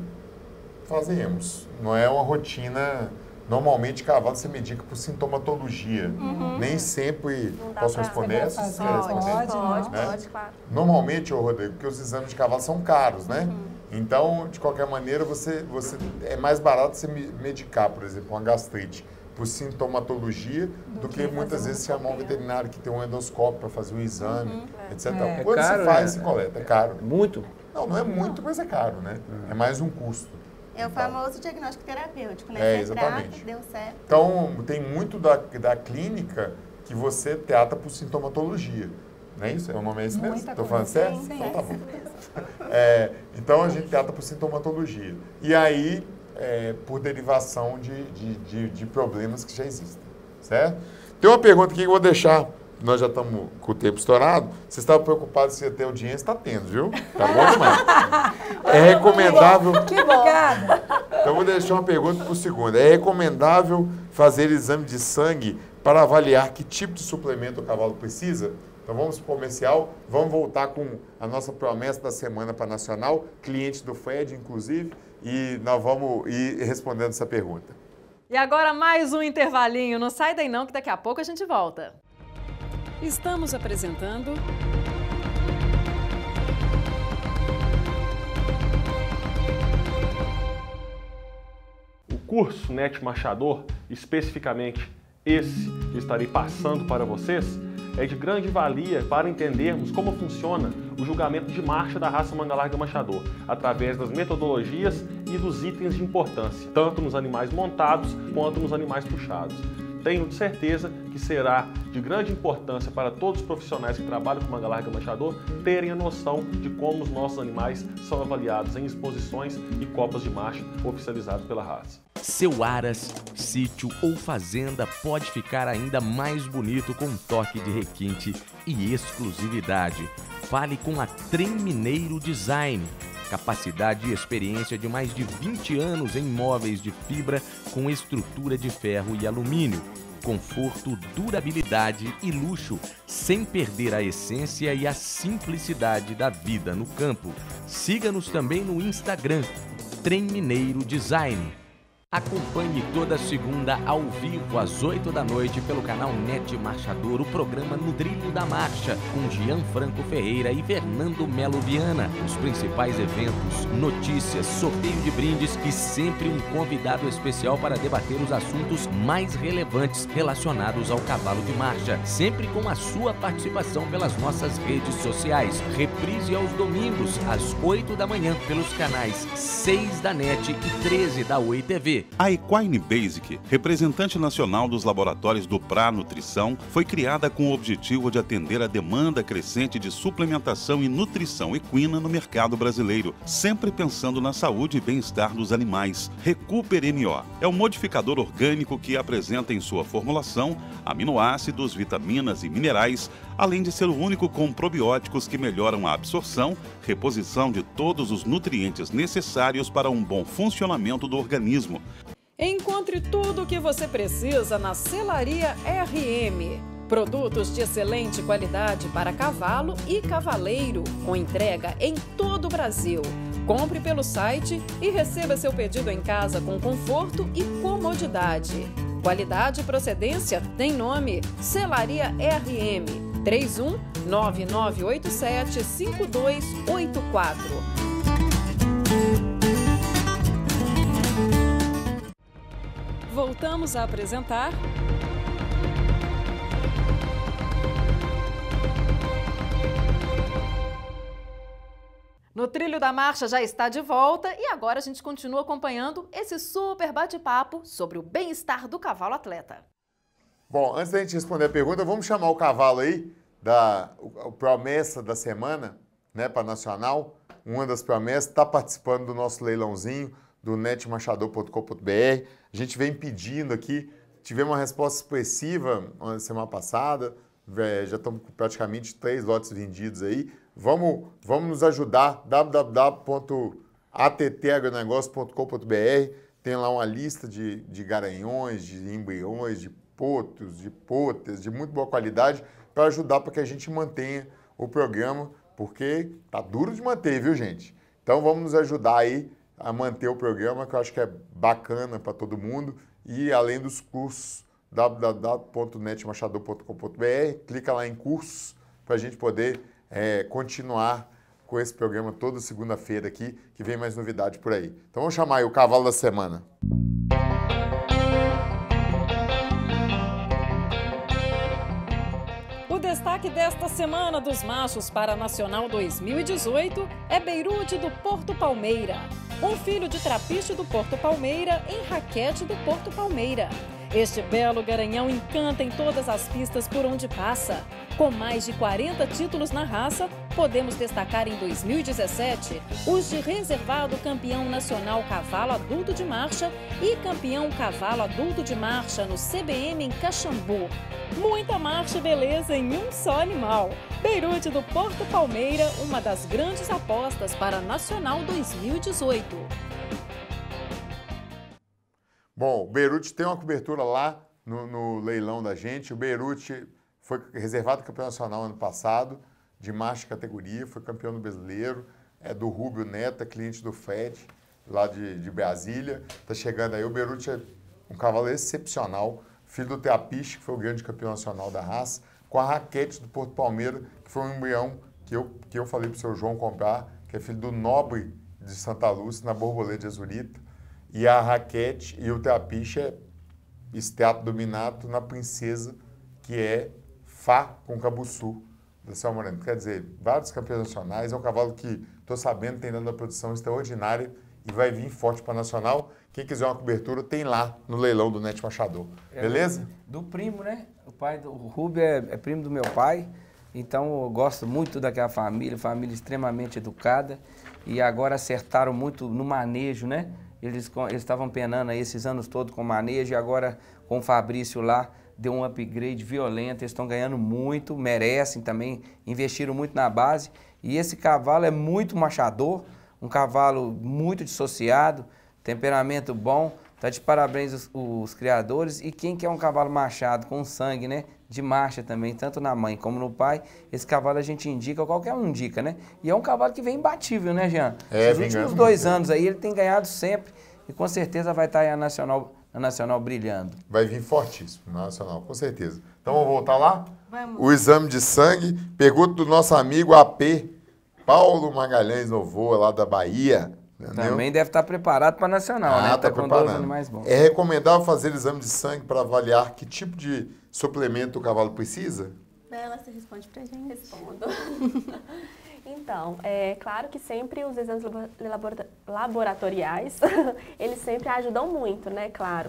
Fazemos. Não é uma rotina... Normalmente, cavalo você medica por sintomatologia. Uhum. Nem sempre... Posso responder essa? Pode, pode, pode, né? pode, claro. Normalmente, ô Rodrigo, porque os exames de cavalo são caros, né? Uhum. Então, de qualquer maneira, você, você é mais barato você medicar, por exemplo, uma gastrite por sintomatologia do, do que, que muitas vezes chamar um veterinário que tem um endoscópio para fazer um exame, uhum, é. etcétera. É. Quando é caro, se faz, é, se coleta. É caro. Muito? Não, não é muito, mas é caro, né? Uhum. É mais um custo. É o famoso diagnóstico terapêutico, né? É, exatamente. Trata, deu certo. Então, tem muito da, da clínica que você trata por sintomatologia. Não é isso? É o nome é esse mesmo? Estou falando certo? Sim, então tá bom. É, então, a gente trata por sintomatologia. E aí, é, por derivação de, de, de, de problemas que já existem. Certo? Tem uma pergunta aqui que eu vou deixar. Nós já estamos com o tempo estourado. Você estava preocupado se ia ter audiência? Está tendo, viu? Tá bom demais. É recomendável... Que bom. Então, eu vou deixar uma pergunta para o segundo. É recomendável fazer exame de sangue para avaliar que tipo de suplemento o cavalo precisa? Então, vamos para o comercial. Vamos voltar com a nossa promessa da Semana para Nacional, cliente do Fred, inclusive, e nós vamos ir respondendo essa pergunta. E agora mais um intervalinho. Não sai daí não, que daqui a pouco a gente volta. Estamos apresentando... O curso Net Marchador, especificamente esse que estarei passando para vocês, é de grande valia para entendermos como funciona o julgamento de marcha da raça manga larga marchador, através das metodologias e dos itens de importância, tanto nos animais montados quanto nos animais puxados. Tenho certeza que será de grande importância para todos os profissionais que trabalham com manga larga marchador terem a noção de como os nossos animais são avaliados em exposições e copas de marcha oficializados pela raça. Seu aras, sítio ou fazenda pode ficar ainda mais bonito com um toque de requinte e exclusividade. Fale com a Trem Mineiro Design. Capacidade e experiência de mais de vinte anos em móveis de fibra com estrutura de ferro e alumínio. Conforto, durabilidade e luxo, sem perder a essência e a simplicidade da vida no campo. Siga-nos também no Instagram, Trem Mineiro Design. Acompanhe toda segunda ao vivo às oito da noite pelo canal Net Marchador o programa No Trilho da Marcha com Gianfranco Ferreira e Fernando Melo Viana. Os principais eventos, notícias, sorteio de brindes e sempre um convidado especial para debater os assuntos mais relevantes relacionados ao cavalo de marcha, sempre com a sua participação pelas nossas redes sociais. Reprise aos domingos às oito da manhã pelos canais seis da Net e treze da Oi T V. A Equine Basic, representante nacional dos laboratórios do Pra Nutrição, foi criada com o objetivo de atender a demanda crescente de suplementação e nutrição equina no mercado brasileiro, sempre pensando na saúde e bem-estar dos animais. Recuper M O é um modificador orgânico que apresenta em sua formulação aminoácidos, vitaminas e minerais, além de ser o único com probióticos que melhoram a absorção, reposição de todos os nutrientes necessários para um bom funcionamento do organismo. Encontre tudo o que você precisa na Selaria R M. Produtos de excelente qualidade para cavalo e cavaleiro, com entrega em todo o Brasil. Compre pelo site e receba seu pedido em casa com conforto e comodidade. Qualidade e procedência tem nome: Selaria R M. três um nove nove oito sete cinco dois oito quatro. Voltamos a apresentar... No Trilho da Marcha já está de volta e agora a gente continua acompanhando esse super bate-papo sobre o bem-estar do cavalo atleta. Bom, antes da gente responder a pergunta, vamos chamar o cavalo aí, da o, o promessa da semana, né, para Nacional. Uma das promessas está participando do nosso leilãozinho do net marchador ponto com ponto br. A gente vem pedindo aqui, tivemos uma resposta expressiva na semana passada, já estamos com praticamente três lotes vendidos aí. Vamos, vamos nos ajudar, w w w ponto a t t agronegócio ponto com ponto br. Tem lá uma lista de, de garanhões, de embriões, de potros, de potas, de muito boa qualidade, para ajudar para que a gente mantenha o programa, porque tá duro de manter, viu, gente? Então vamos nos ajudar aí a manter o programa, que eu acho que é bacana para todo mundo. E além dos cursos, w w w ponto net marchador ponto com ponto br, clica lá em cursos para a gente poder é, continuar com esse programa toda segunda-feira aqui, que vem mais novidade por aí. Então vamos chamar aí o cavalo da semana. O destaque desta semana dos machos para a Nacional dois mil e dezoito é Beirute do Porto Palmeira. Um filho de trapiche do Porto Palmeira em raquete do Porto Palmeira. Este belo garanhão encanta em todas as pistas por onde passa. Com mais de quarenta títulos na raça, podemos destacar em dois mil e dezessete os de reservado campeão nacional cavalo adulto de marcha e campeão cavalo adulto de marcha no C B M em Caxambu. Muita marcha e beleza em um só animal. Beirute do Porto Palmeira, uma das grandes apostas para a Nacional dois mil e dezoito. Bom, o Beirute tem uma cobertura lá no, no leilão da gente. O Beirute foi reservado campeão nacional ano passado, de marcha categoria, foi campeão do brasileiro, é do Rubio Neto, é cliente do Fred, lá de, de Brasília. Tá chegando aí, o Beirute é um cavalo excepcional, filho do Teapiche, que foi o grande campeão nacional da raça, com a raquete do Porto Palmeira, que foi um embrião que eu, que eu falei para o seu João comprar, que é filho do Nobre de Santa Lúcia, na Borboleta de Azurita. E a raquete e o trapiche é esteato dominato na Princesa, que é Fá com Cabuçu, da Céu Moreno. Quer dizer, vários campeões nacionais. É um cavalo que, estou sabendo, tem dando uma produção extraordinária e vai vir forte para Nacional. Quem quiser uma cobertura, tem lá no leilão do Net Machador. É, beleza? Do primo, né? O pai do o Rubio é, é primo do meu pai. Então, eu gosto muito daquela família, família extremamente educada. E agora acertaram muito no manejo, né? Eles eles estavam penando aí esses anos todos com manejo e agora com o Fabrício lá deu um upgrade violento. Eles estão ganhando muito, merecem também, investiram muito na base. E esse cavalo é muito machador, um cavalo muito dissociado, temperamento bom. Tá de parabéns os, os criadores. E quem quer um cavalo machado com sangue, né? De marcha também, tanto na mãe como no pai, esse cavalo a gente indica, qualquer um indica, né? E é um cavalo que vem imbatível, né, Jean? É, Nos últimos dois anos aí ele tem ganhado sempre e com certeza vai estar aí a Nacional, a Nacional brilhando. Vai vir fortíssimo na Nacional, com certeza. Então vamos voltar lá? Vamos. O exame de sangue, pergunta do nosso amigo A P, Paulo Magalhães Novoa, lá da Bahia. Entendeu? Também deve estar preparado para Nacional, ah, né? Tá, tá com dois animais bons. É recomendável fazer exame de sangue para avaliar que tipo de suplemento o cavalo precisa? Bela, você responde pra gente. Respondo. Então, é claro que sempre os exames labora laboratoriais, eles sempre ajudam muito, né? Claro.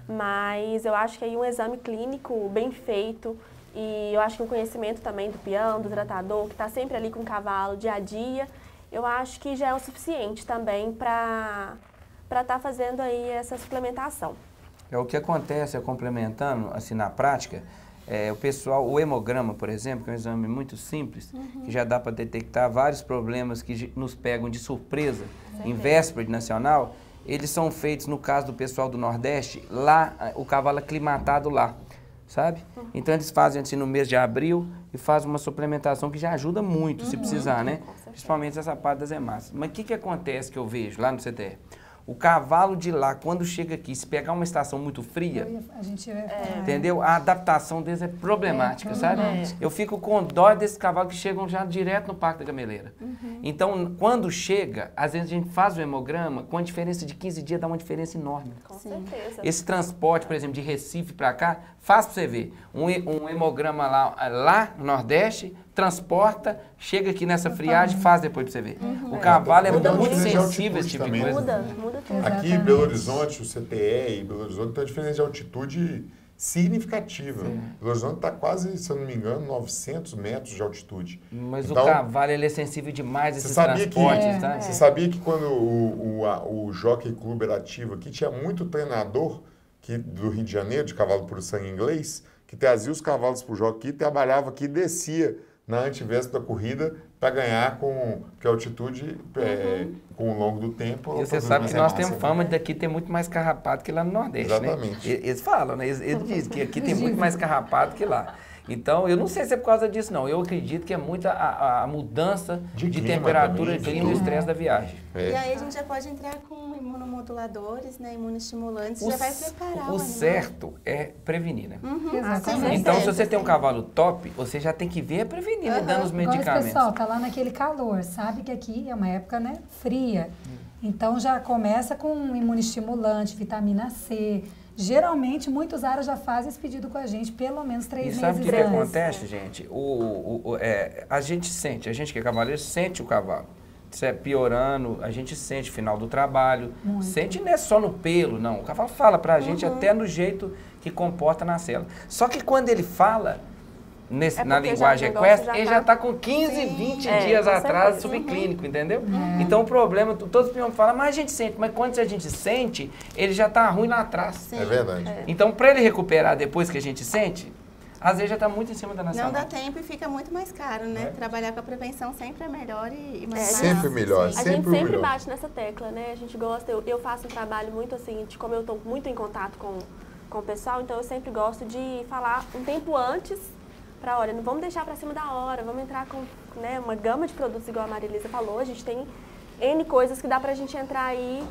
Mas eu acho que aí um exame clínico bem feito e eu acho que o conhecimento também do peão, do tratador, que está sempre ali com o cavalo dia a dia, eu acho que já é o suficiente também para para estar fazendo aí essa suplementação. É o que acontece, é, complementando, assim, na prática, é, o pessoal, o hemograma, por exemplo, que é um exame muito simples, uhum. que já dá para detectar vários problemas que nos pegam de surpresa Sim. em véspera de Nacional, eles são feitos, no caso do pessoal do Nordeste, lá, o cavalo aclimatado lá, sabe? Uhum. Então eles fazem assim no mês de abril e fazem uma suplementação que já ajuda muito, uhum. se precisar, né? Principalmente essa parte das hemácias. Mas o que que acontece que eu vejo lá no C T R? O cavalo de lá, quando chega aqui, se pegar uma estação muito fria, ia, a gente ia é. entendeu? A adaptação deles é problemática, é, sabe? É. Eu fico com dó desses cavalos que chegam já direto no Parque da Gameleira. Uhum. Então, quando chega, às vezes a gente faz o hemograma, com a diferença de quinze dias, dá uma diferença enorme. Com certeza. Esse transporte, por exemplo, de Recife para cá, faz para você ver. Um, um hemograma lá, lá no Nordeste, transporta, chega aqui nessa friagem, faz depois para você ver. Uhum. O cavalo é, é muito, muito sensível a esse tipo de coisa. Muda, muda tudo. Aqui em Belo Horizonte, o C T E e Belo Horizonte tem uma diferença de altitude significativa. Sim. Belo Horizonte está quase, se eu não me engano, novecentos metros de altitude. Mas então, o cavalo ele é sensível demais a esses sabia transportes, que, tá? Você sabia que quando o, o, a, o Jockey Club era ativo aqui, tinha muito treinador que, do Rio de Janeiro, de cavalo por sangue inglês, que trazia os cavalos para o jockey e trabalhava aqui e descia na antivéspera da corrida para ganhar com que a altitude, uhum. é, com o longo do tempo... E você sabe que nós temos fama de daqui ter muito mais carrapato que lá no Nordeste, Exatamente. né? Eles falam, né? Eles, eles dizem que aqui tem muito mais carrapato que lá. Então, eu não sei se é por causa disso, não. Eu acredito que é muito a, a, a mudança de, de temperatura, de clima e estresse da viagem. É. E aí a gente já pode entrar com imunomoduladores, né, imunoestimulantes, o, já vai preparar o, o certo é prevenir, né? Uhum. Exatamente. Então, se você tem um cavalo top, você já tem que ver prevenir, uhum. né, dando os medicamentos. Agora, pessoal, tá lá naquele calor, sabe que aqui é uma época, né, fria. Então, já começa com um imunoestimulante, vitamina C. Geralmente, muitos aras já fazem esse pedido com a gente, pelo menos três meses antes. E sabe o que, que acontece, gente? O, o, o, é, a gente sente, a gente que é cavaleiro, sente o cavalo. Isso é piorando, a gente sente o final do trabalho. Muito. Sente não é só no pelo, não. O cavalo fala pra gente uhum. até no jeito que comporta na cela. Só que quando ele fala, nesse, é na linguagem equestre, ele já está com quinze, Sim. vinte é, dias atrás subclínico, uhum. entendeu? É. Então o problema, todos os peões falam, mas a gente sente, mas quando a gente sente, ele já está ruim lá atrás. Sim. É verdade. É. Então para ele recuperar depois que a gente sente, às vezes já está muito em cima da nacional. Não dá tempo e fica muito mais caro, né? É. Trabalhar com a prevenção sempre é melhor e, e mais é, Sempre melhor, a sempre gente sempre melhor. bate nessa tecla, né? A gente gosta, eu, eu faço um trabalho muito assim, de como eu estou muito em contato com, com o pessoal, então eu sempre gosto de falar um tempo antes para, olha, não vamos deixar para cima da hora, vamos entrar com, né, uma gama de produtos, igual a Maria Elisa falou, a gente tem N coisas que dá para a gente entrar aí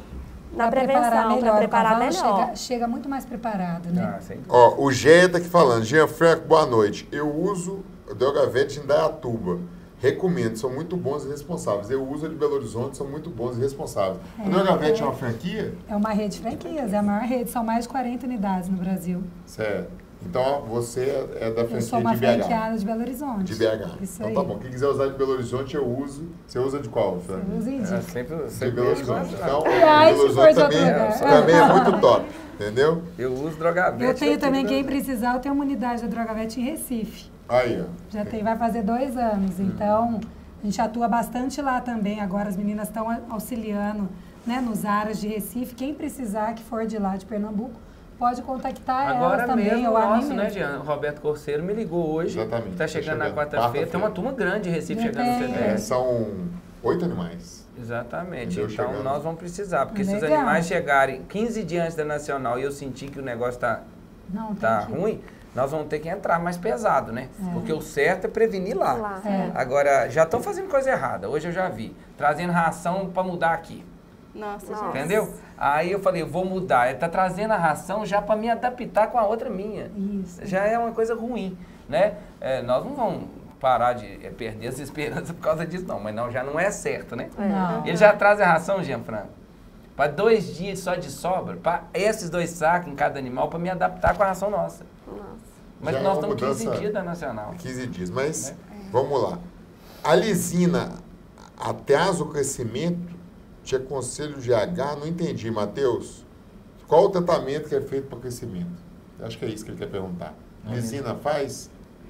Na pra prevenção, preparar melhor. para preparar o cavalo melhor. Chega, chega muito mais preparado, né? Ah, sem dúvida. Ó, o Jean tá aqui falando. Jean Franco, boa noite. Eu uso o Delgavete em Indaiatuba. Recomendo, são muito bons e responsáveis. Eu uso a de Belo Horizonte, são muito bons e responsáveis. É, o Delgavete é, é uma franquia? É uma rede de franquias, é a maior rede, são mais de quarenta unidades no Brasil. Certo. Então você é da franquia Eu sou uma de B H. franqueada de Belo Horizonte. De B H. Isso então aí. tá bom. Quem quiser usar de Belo Horizonte, eu uso. Você usa de qual, Fran? Eu uso É, indica. sempre, De sempre Belo Horizonte. Então, E aí, Belo se for Horizonte de outro também, lugar? também é muito top. Entendeu? Eu uso Drogavete. Eu tenho daqui também, do quem Brasil. precisar, eu tenho uma unidade da Drogavete em Recife. Aí, ó. Já tem, vai fazer dois anos, então a gente atua bastante lá também. Agora as meninas estão auxiliando, né, nos áreas de Recife. Quem precisar que for de lá, de Pernambuco, pode contactar Agora elas também, mesmo, ou a nosso, mim né, mesmo. Jean? O Roberto Corseiro me ligou hoje. Exatamente. Está Tá chegando, chegando na quarta-feira. quarta-feira. Tem uma turma grande de Recife Já chegando no tem, C T É, S. são oito animais. Exatamente. Entendeu? Então Chegando. nós vamos precisar, porque se os Legal. animais chegarem quinze dias antes da Nacional e eu sentir que o negócio está Não, tá tem que- ruim, nós vamos ter que entrar mais pesado, né? Porque o certo é prevenir lá. Lá. É. Agora, já estão fazendo coisa errada. Hoje eu já vi. Trazendo ração para mudar aqui. Nossa, Nossa. gente. Entendeu? Aí eu falei, eu vou mudar. Ele tá trazendo a ração já para me adaptar com a outra minha. Isso. Já é uma coisa ruim, né? É, nós não vamos parar de é, perder as esperanças por causa disso, não. Mas não, já não é certo, né? Não. Ele já traz a ração, Gianfranco, para dois dias só de sobra, para esses dois sacos em cada animal, para me adaptar com a ração nossa. Nossa. Mas Já é nós uma estamos quinze mudança- dias da Nacional. quinze dias. Mas, Né? vamos lá. A lisina atrasa o crescimento? Te aconselho G H? Não entendi, Matheus. Qual o tratamento que é feito para crescimento? Acho que é isso que ele quer perguntar. Lisina faz?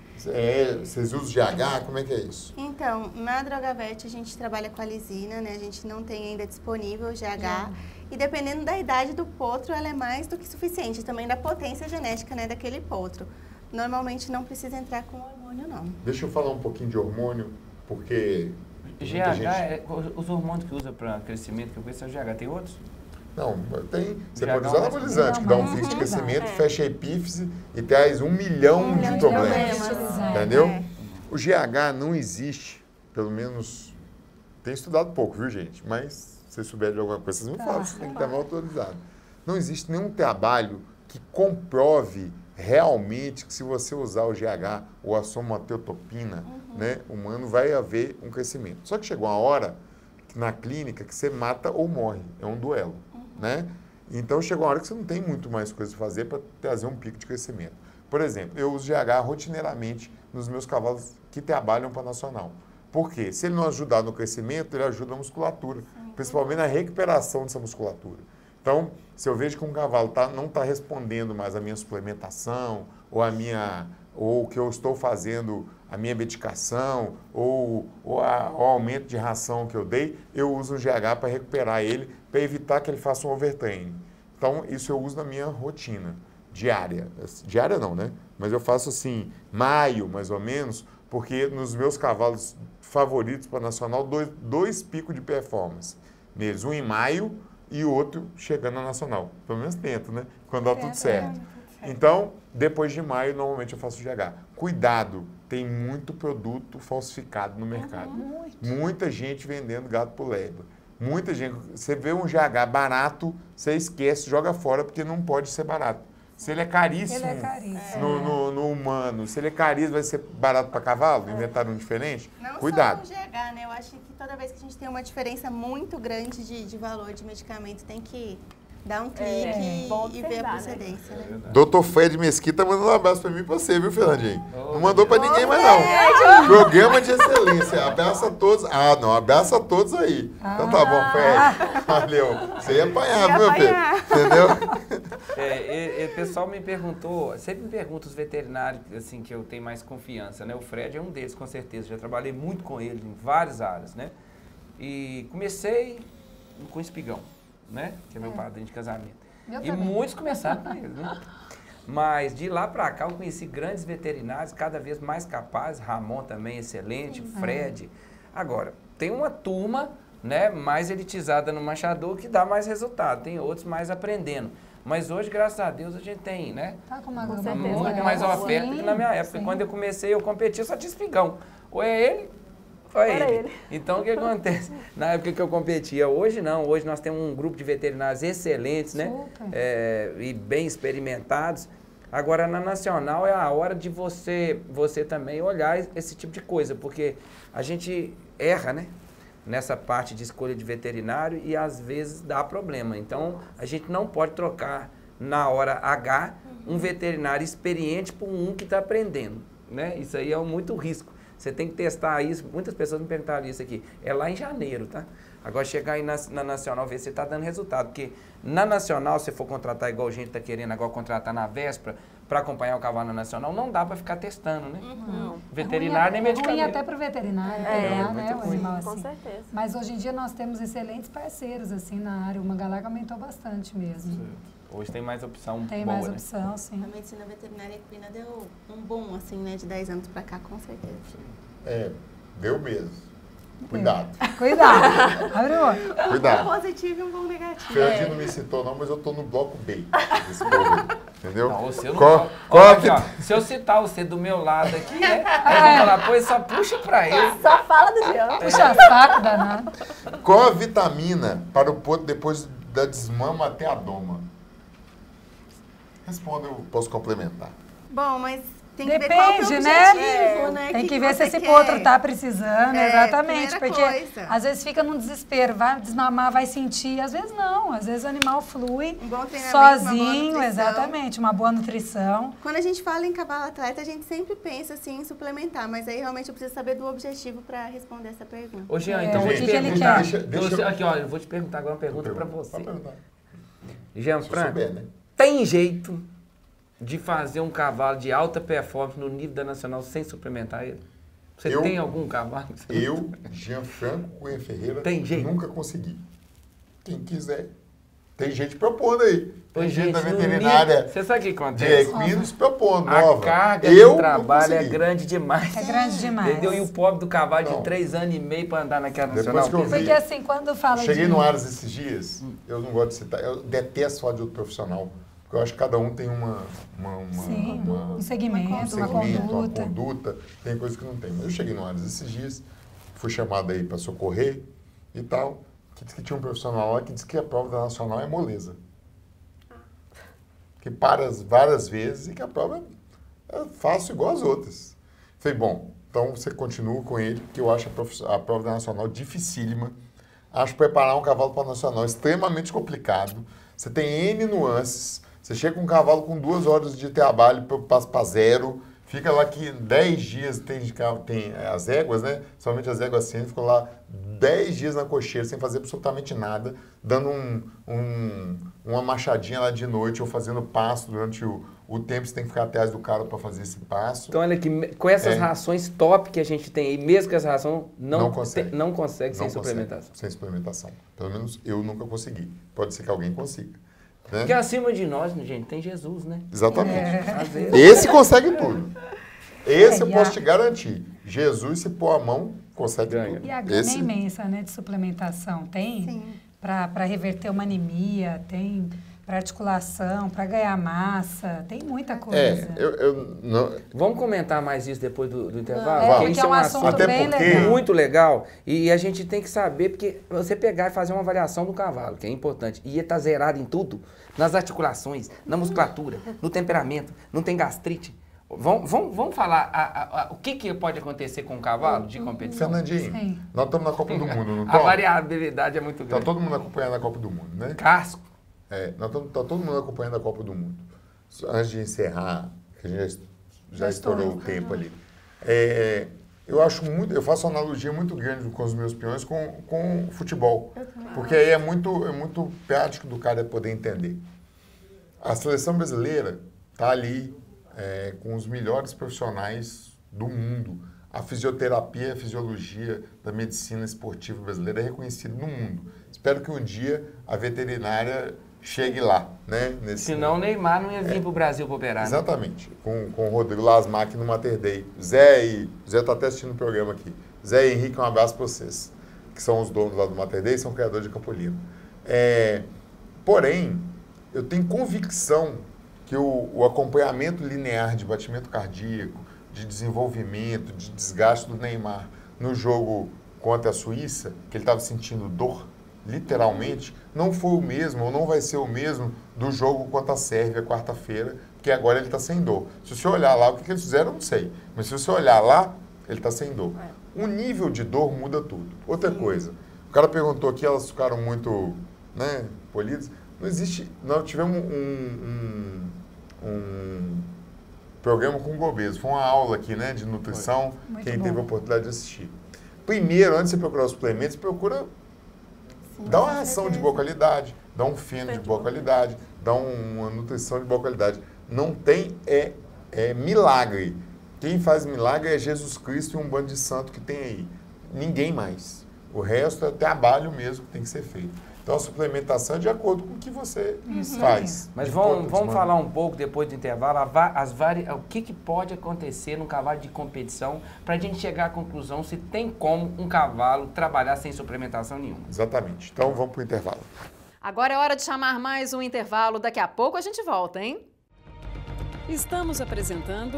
É, vocês usam G H? Como é que é isso? Então, na Drogavete a gente trabalha com a lisina, né? A gente não tem ainda disponível o G H. E dependendo da idade do potro, ela é mais do que suficiente. Também da potência genética, né, daquele potro. Normalmente não precisa entrar com hormônio, não. Deixa eu falar um pouquinho de hormônio, porque... G muita H, gente- é, os hormônios que usa para crescimento, que eu conheço é o G H. Tem outros? Não, tem. Você G H pode usar é um anabolizante, que dá um mais pico de utilizado. crescimento, É. fecha a epífise e traz um milhão Um de milhão de problemas. problemas. Entendeu? É. O G H não existe, pelo menos. Tem estudado pouco, viu, gente? Mas se vocês souberem de alguma coisa, vocês me Tá. falam, vocês têm que estar mal autorizado. Não existe nenhum trabalho que comprove realmente que se você usar o G H ou a somatotropina, né, humano, vai haver um crescimento. Só que chegou uma hora na clínica que você mata ou morre. É um duelo, né? Então chegou uma hora que você não tem muito mais coisa a fazer para trazer um pico de crescimento. Por exemplo, eu uso G H rotineiramente nos meus cavalos que trabalham para nacional. Por quê? Se ele não ajudar no crescimento, ele ajuda a musculatura, principalmente na recuperação dessa musculatura. Então, se eu vejo que um cavalo tá, não está respondendo mais à minha suplementação, ou a minha, ou que eu estou fazendo a minha medicação, ou, ou a, o aumento de ração que eu dei, eu uso o G H para recuperar ele, para evitar que ele faça um overtraining. Então, isso eu uso na minha rotina diária. Diária não, né? Mas eu faço assim, maio, mais ou menos, porque nos meus cavalos favoritos para nacional, dois, dois picos de performance neles. Um em maio e o outro chegando na nacional. Pelo menos tento, né? Quando dá tudo certo. Então, depois de maio, normalmente eu faço G H. Cuidado, tem muito produto falsificado no mercado. Muita gente vendendo gato por lebre. Muita gente. Você vê um G H barato, você esquece, joga fora, porque não pode ser barato. Se ele é caríssimo, Ele é caríssimo. no, no, no humano, se ele é caríssimo, vai ser barato para cavalo? Inventaram um diferente? Não Cuidado. só o G H, né? Eu acho que toda vez que a gente tem uma diferença muito grande de, de valor de medicamento, tem que dar um clique É, e, bom e ver a observar, né? procedência, né? doutor Fred Mesquita mandando um abraço para mim e para você, viu, Fernandinho? Não mandou para ninguém mais, não. Programa de excelência. Abraço a todos. Ah, não, abraço a todos aí. Então tá bom, Fred. Valeu. Você ia apanhar, Ia viu, meu filho? apanhar. Entendeu? É, e- e o pessoal me perguntou, sempre me pergunta os veterinários assim, que eu tenho mais confiança, né? O Fred é um deles, com certeza. Já trabalhei muito com ele em várias áreas, né? E comecei com o Espigão, né? Que é meu padrinho de casamento. Eu e também. muitos começaram com ele, né? Mas de lá para cá eu conheci grandes veterinários, cada vez mais capazes. Ramon também, excelente, o Fred. Agora, tem uma turma, né, mais elitizada no manchador que dá mais resultado. Tem outros mais aprendendo. Mas hoje, graças a Deus, a gente tem, né? Tá com uma Com gama certeza. boa, Muito né? mais oferta Sim, que na minha época. sim. Quando eu comecei, eu competia só de espigão. Ou é ele, Foi Era ele. ele. Então, o que acontece? Na época que eu competia, hoje não. Hoje nós temos um grupo de veterinários excelentes, né? É, e bem experimentados. Agora, na Nacional, é a hora de você, você também olhar esse tipo de coisa, porque a gente erra, né? Nessa parte de escolha de veterinário e, às vezes, dá problema. Então, a gente não pode trocar, na hora H, um veterinário experiente por um que está aprendendo, né? Isso aí é muito risco. Você tem que testar isso. Muitas pessoas me perguntaram isso aqui. É lá em janeiro, tá? Agora, chegar aí na, na Nacional, ver se está dando resultado. Porque na Nacional, se for contratar igual a gente está querendo agora contratar na véspera, para acompanhar o cavalo na Nacional, não dá para ficar testando, né? Uhum. Veterinário nem medicamento. É ruim até para o veterinário, É, pegar, é né, o animal assim. Com certeza. Mas hoje em dia nós temos excelentes parceiros, assim, na área. O Mangalarga aumentou bastante mesmo. Sim. Hoje tem mais opção Tem boa, mais né? opção, sim. A medicina veterinária equina deu um boom, assim, né, de dez anos pra cá, com certeza. É, deu mesmo. Cuidado. É. Cuidado. Abre o olho. Cuidado. Um bom positivo e um bom negativo. Fernandinho não me citou não, mas eu tô no bloco B desse povo aí, entendeu? Não, você não Qual, pode. qual Ó, a aqui, ó, vit- se eu citar você do meu lado aqui, né? Aí eu vou falar, pois só puxa pra ele. Só fala do Jean. Puxa saco danado. Qual a vitamina para o potro depois da desmama até a doma? Responda, eu posso complementar. Bom, mas tem que ver qual que é o Depende, objetivo, né? né? Tem que, que ver se você esse quer. potro tá precisando, É, exatamente. primeira Porque coisa. às vezes fica num desespero, vai desmamar, vai sentir. Às vezes não, às vezes o animal flui Um bom treinamento, sozinho, uma boa nutrição. exatamente, uma boa nutrição. Quando a gente fala em cavalo atleta, a gente sempre pensa assim em suplementar, mas aí realmente eu preciso saber do objetivo para responder essa pergunta. Ô, Jean, É, então o vou que te que ele perguntar. quer? Deixa- deixa Você- eu- aqui, ó, eu vou te perguntar agora uma pergunta pra você. Pode perguntar. Jean Se eu Franco, souber, né? tem jeito de fazer um cavalo de alta performance no nível da Nacional sem suplementar ele? Você Eu- tem algum cavalo? que você- Eu, Gianfranco Cunha Ferreira, Tem jeito? nunca consegui. Quem quiser. Tem gente propondo aí. Tem Ô, gente da no veterinária nível- Você sabe o que de acontece? equinos propondo, A nova. carga eu de trabalho não é consegui. grande demais. É grande demais. Entendeu? E o pobre do cavalo Não. de três anos e meio para andar naquela Depois Nacional. que eu vi- Porque assim, quando fala Cheguei de... no Aras esses dias, eu não gosto de citar, eu detesto falar de outro profissional, porque eu acho que cada um tem uma... uma, uma, Sim, uma um segmento, uma segmento, conduta. uma conduta, tem coisa que não tem. Mas eu cheguei no Aras esses dias, fui chamado aí para socorrer e tal, que disse que tinha um profissional lá que disse que a prova da Nacional é moleza. Que para várias vezes e que a prova é fácil igual as outras. Falei, bom, então você continua com ele, que eu acho a, prof- a prova da Nacional dificílima. Acho preparar um cavalo para a Nacional extremamente complicado. Você tem N nuances. Você chega com um cavalo com duas horas de trabalho para zero. Fica lá que dez dias tem, de ca- tem as éguas, né? Somente as éguas assim, ficou lá dez dias na cocheira sem fazer absolutamente nada, dando um, um- uma machadinha lá de noite ou fazendo passo durante o, o tempo. Você tem que ficar atrás do cara para fazer esse passo. Então, olha aqui, me- com essas É. rações top que a gente tem aí, mesmo que essa ração não, Não consegue. te- não consegue sem Não consegue, suplementação. sem suplementação. Pelo menos eu nunca consegui. Pode ser que alguém consiga. Né? Porque acima de nós, gente, tem Jesus, né? Exatamente. Às vezes. Esse consegue tudo. Esse É, eu e posso a- te garantir. Jesus, se pôr a mão, consegue Ganha. tudo. E a gama Esse, é imensa, né, de suplementação. Tem Sim. para reverter uma anemia, tem para articulação, para ganhar massa, tem muita coisa. é, eu, eu não, Vamos comentar mais isso depois do, do intervalo? É, Vamos. porque é um assunto Até bem porque- legal. Muito legal. E a gente tem que saber, porque você pegar e fazer uma avaliação do cavalo, que é importante, e ele tá zerado em tudo, nas articulações, na musculatura, no temperamento, não tem gastrite. Vamos, vamos, vamos falar a- a- a- o que, que pode acontecer com o cavalo de competição? Fernandinho, Sim. nós estamos na Copa do Mundo, não A estamos? variabilidade é muito Tá grande. todo mundo acompanhando a Copa do Mundo, né? Casco. É, nós estamos, tá todo mundo acompanhando a Copa do Mundo. Só antes de encerrar, que a gente já, est- já Já estourou estourou. o tempo ali. É, eu acho muito, eu faço uma analogia muito grande com os meus peões com, com o futebol. Porque aí é muito, é muito prático do cara poder entender. A seleção brasileira está ali é, com os melhores profissionais do mundo. A fisioterapia, a fisiologia da medicina esportiva brasileira é reconhecida no mundo. Espero que um dia a veterinária chegue lá, né? Nesse, Senão o Neymar não ia vir pro Brasil para operar. Né? Exatamente. Com, com o Rodrigo Lasmac no Mater Dei. Zé e... Zé está até assistindo o programa aqui. Zé e Henrique, um abraço para vocês. Que são os donos lá do Mater Dei e são criadores de Campolino. É, porém, eu tenho convicção que o, o acompanhamento linear de batimento cardíaco, de desenvolvimento, de desgaste do Neymar no jogo contra a Suíça, que ele estava sentindo dor, literalmente, não foi o mesmo, ou não vai ser o mesmo do jogo contra a Sérvia quarta-feira, porque agora ele está sem dor. Se você olhar lá, o que, que eles fizeram, eu não sei. Mas se você olhar lá, ele está sem dor. O nível de dor muda tudo. Outra coisa, o cara perguntou aqui, elas ficaram muito, né, polidas. Não existe, nós tivemos um, um, um programa com o Gobeso, foi uma aula aqui, né, de nutrição, quem teve a oportunidade de assistir. Primeiro, antes de você procurar os suplementos, procura Sim, dar uma ração de boa qualidade, dar um feno de boa qualidade, dar uma nutrição de boa qualidade. Não tem é, é milagre. Quem faz milagre é Jesus Cristo e um bando de santo que tem aí. Ninguém mais. O resto é trabalho mesmo que tem que ser feito. Então, a suplementação é de acordo com o que você Isso. faz. Mas vamos, vamos falar um pouco, depois do intervalo, as vari... o que, que pode acontecer num cavalo de competição para a gente chegar à conclusão se tem como um cavalo trabalhar sem suplementação nenhuma. Exatamente. Então, vamos para o intervalo. Agora é hora de chamar mais um intervalo. Daqui a pouco a gente volta, hein? Estamos apresentando...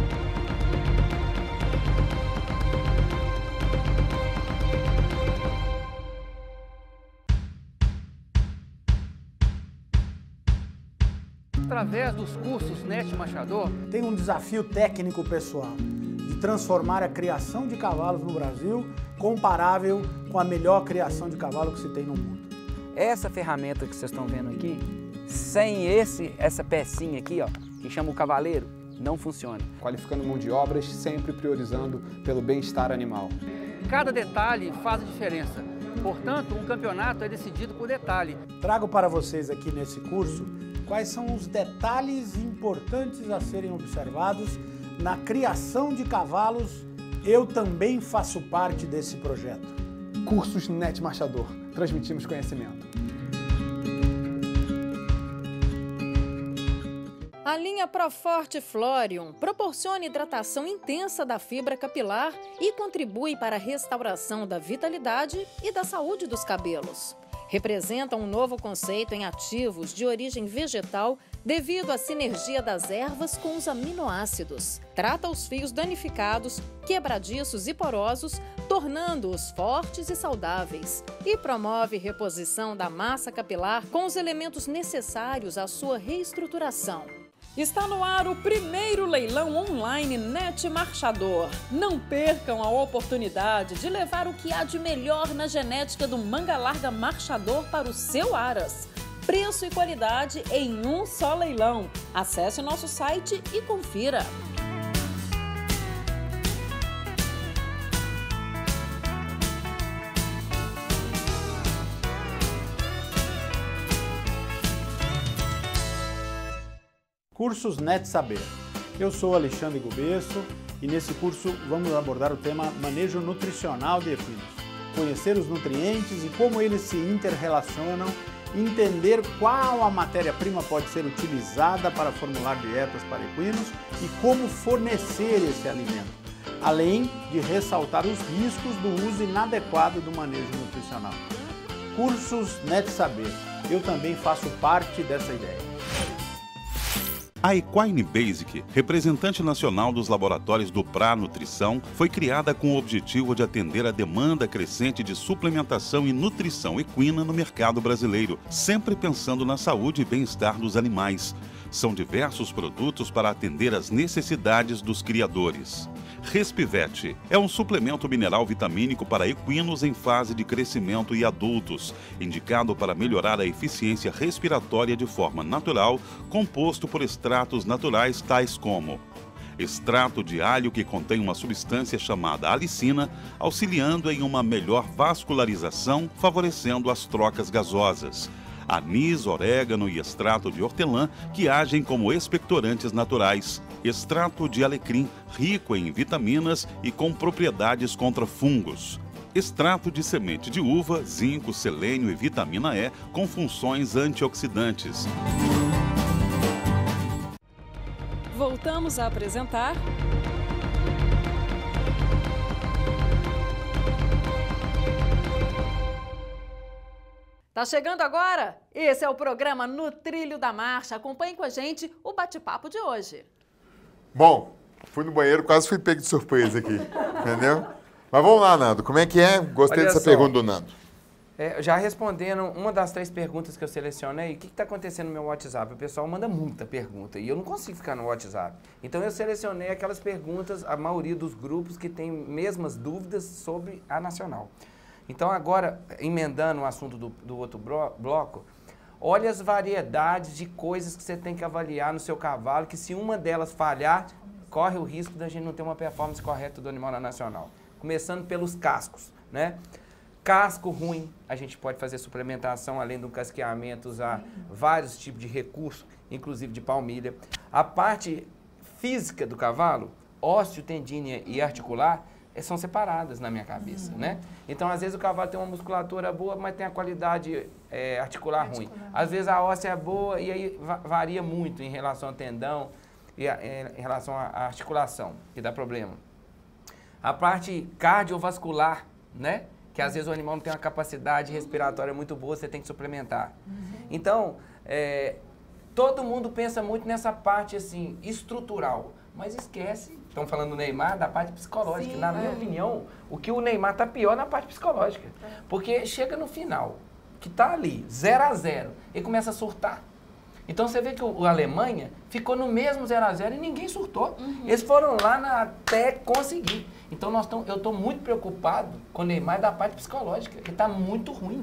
Através dos cursos N E T Machador, tem um desafio técnico pessoal de transformar a criação de cavalos no Brasil comparável com a melhor criação de cavalo que se tem no mundo. Essa ferramenta que vocês estão vendo aqui, sem esse, essa pecinha aqui, ó, que chama o cavaleiro, não funciona. Qualificando mão de obras, sempre priorizando pelo bem-estar animal. Cada detalhe faz a diferença. Portanto, um campeonato é decidido por detalhe. Trago para vocês aqui nesse curso quais são os detalhes importantes a serem observados na criação de cavalos. Eu também faço parte desse projeto. Cursos N E T Machador. Transmitimos conhecimento. A linha Proforte Florium proporciona hidratação intensa da fibra capilar e contribui para a restauração da vitalidade e da saúde dos cabelos. Representa um novo conceito em ativos de origem vegetal devido à sinergia das ervas com os aminoácidos. Trata os fios danificados, quebradiços e porosos, tornando-os fortes e saudáveis. E promove reposição da massa capilar com os elementos necessários à sua reestruturação. Está no ar o primeiro leilão online N E T Marchador. Não percam a oportunidade de levar o que há de melhor na genética do manga larga marchador para o seu Aras. Preço e qualidade em um só leilão. Acesse o nosso site e confira. Cursos N E T Saber. Eu sou Alexandre Gobesso e nesse curso vamos abordar o tema manejo nutricional de equinos. Conhecer os nutrientes e como eles se interrelacionam, entender qual a matéria-prima pode ser utilizada para formular dietas para equinos e como fornecer esse alimento, além de ressaltar os riscos do uso inadequado do manejo nutricional. Cursos N E T Saber. Eu também faço parte dessa ideia. A Equine Basic, representante nacional dos laboratórios do Pra Nutrição, foi criada com o objetivo de atender a demanda crescente de suplementação e nutrição equina no mercado brasileiro, sempre pensando na saúde e bem-estar dos animais. São diversos produtos para atender às necessidades dos criadores. Respivet é um suplemento mineral vitamínico para equinos em fase de crescimento e adultos, indicado para melhorar a eficiência respiratória de forma natural, composto por extratos naturais tais como extrato de alho que contém uma substância chamada alicina, auxiliando em uma melhor vascularização, favorecendo as trocas gasosas. Anis, orégano e extrato de hortelã, que agem como expectorantes naturais. Extrato de alecrim, rico em vitaminas e com propriedades contra fungos. Extrato de semente de uva, zinco, selênio e vitamina E, com funções antioxidantes. Voltamos a apresentar... Tá chegando agora? Esse é o programa No Trilho da Marcha. Acompanhe com a gente o bate-papo de hoje. Bom, fui no banheiro, quase fui pego de surpresa aqui, entendeu? Mas vamos lá, Nando. Como é que é? Gostei Olha dessa só. pergunta do Nando. É, já respondendo uma das três perguntas que eu selecionei, o que está acontecendo no meu WhatsApp? O pessoal manda muita pergunta e eu não consigo ficar no WhatsApp. Então eu selecionei aquelas perguntas, a maioria dos grupos que tem mesmas dúvidas sobre a Nacional. Então agora, emendando o assunto do, do outro bro, bloco, olha as variedades de coisas que você tem que avaliar no seu cavalo, que se uma delas falhar, corre o risco da gente não ter uma performance correta do animal na Nacional. Começando pelos cascos, né? Casco ruim, a gente pode fazer suplementação, além do casqueamento, usar vários tipos de recursos, inclusive de palmilha. A parte física do cavalo, ósseo, tendínea e articular, são separadas na minha cabeça, né? Então, às vezes o cavalo tem uma musculatura boa, mas tem a qualidade é, articular, articular ruim. Às vezes a óssea é boa e aí varia muito em relação ao tendão e a, em relação à articulação, que dá problema. A parte cardiovascular, né? Que às vezes o animal não tem uma capacidade respiratória muito boa, você tem que suplementar. Uhum. Então, é, todo mundo pensa muito nessa parte assim, estrutural, mas esquece, estão falando do Neymar, da parte psicológica. Sim, na minha é. opinião, o que o Neymar está pior na parte psicológica. É. Porque chega no final, que está ali, zero a zero, e começa a surtar. Então você vê que o, a Alemanha ficou no mesmo zero a zero e ninguém surtou. Uhum. Eles foram lá na, até conseguir. Então nós tão, eu estou muito preocupado com o Neymar da parte psicológica, que está muito ruim.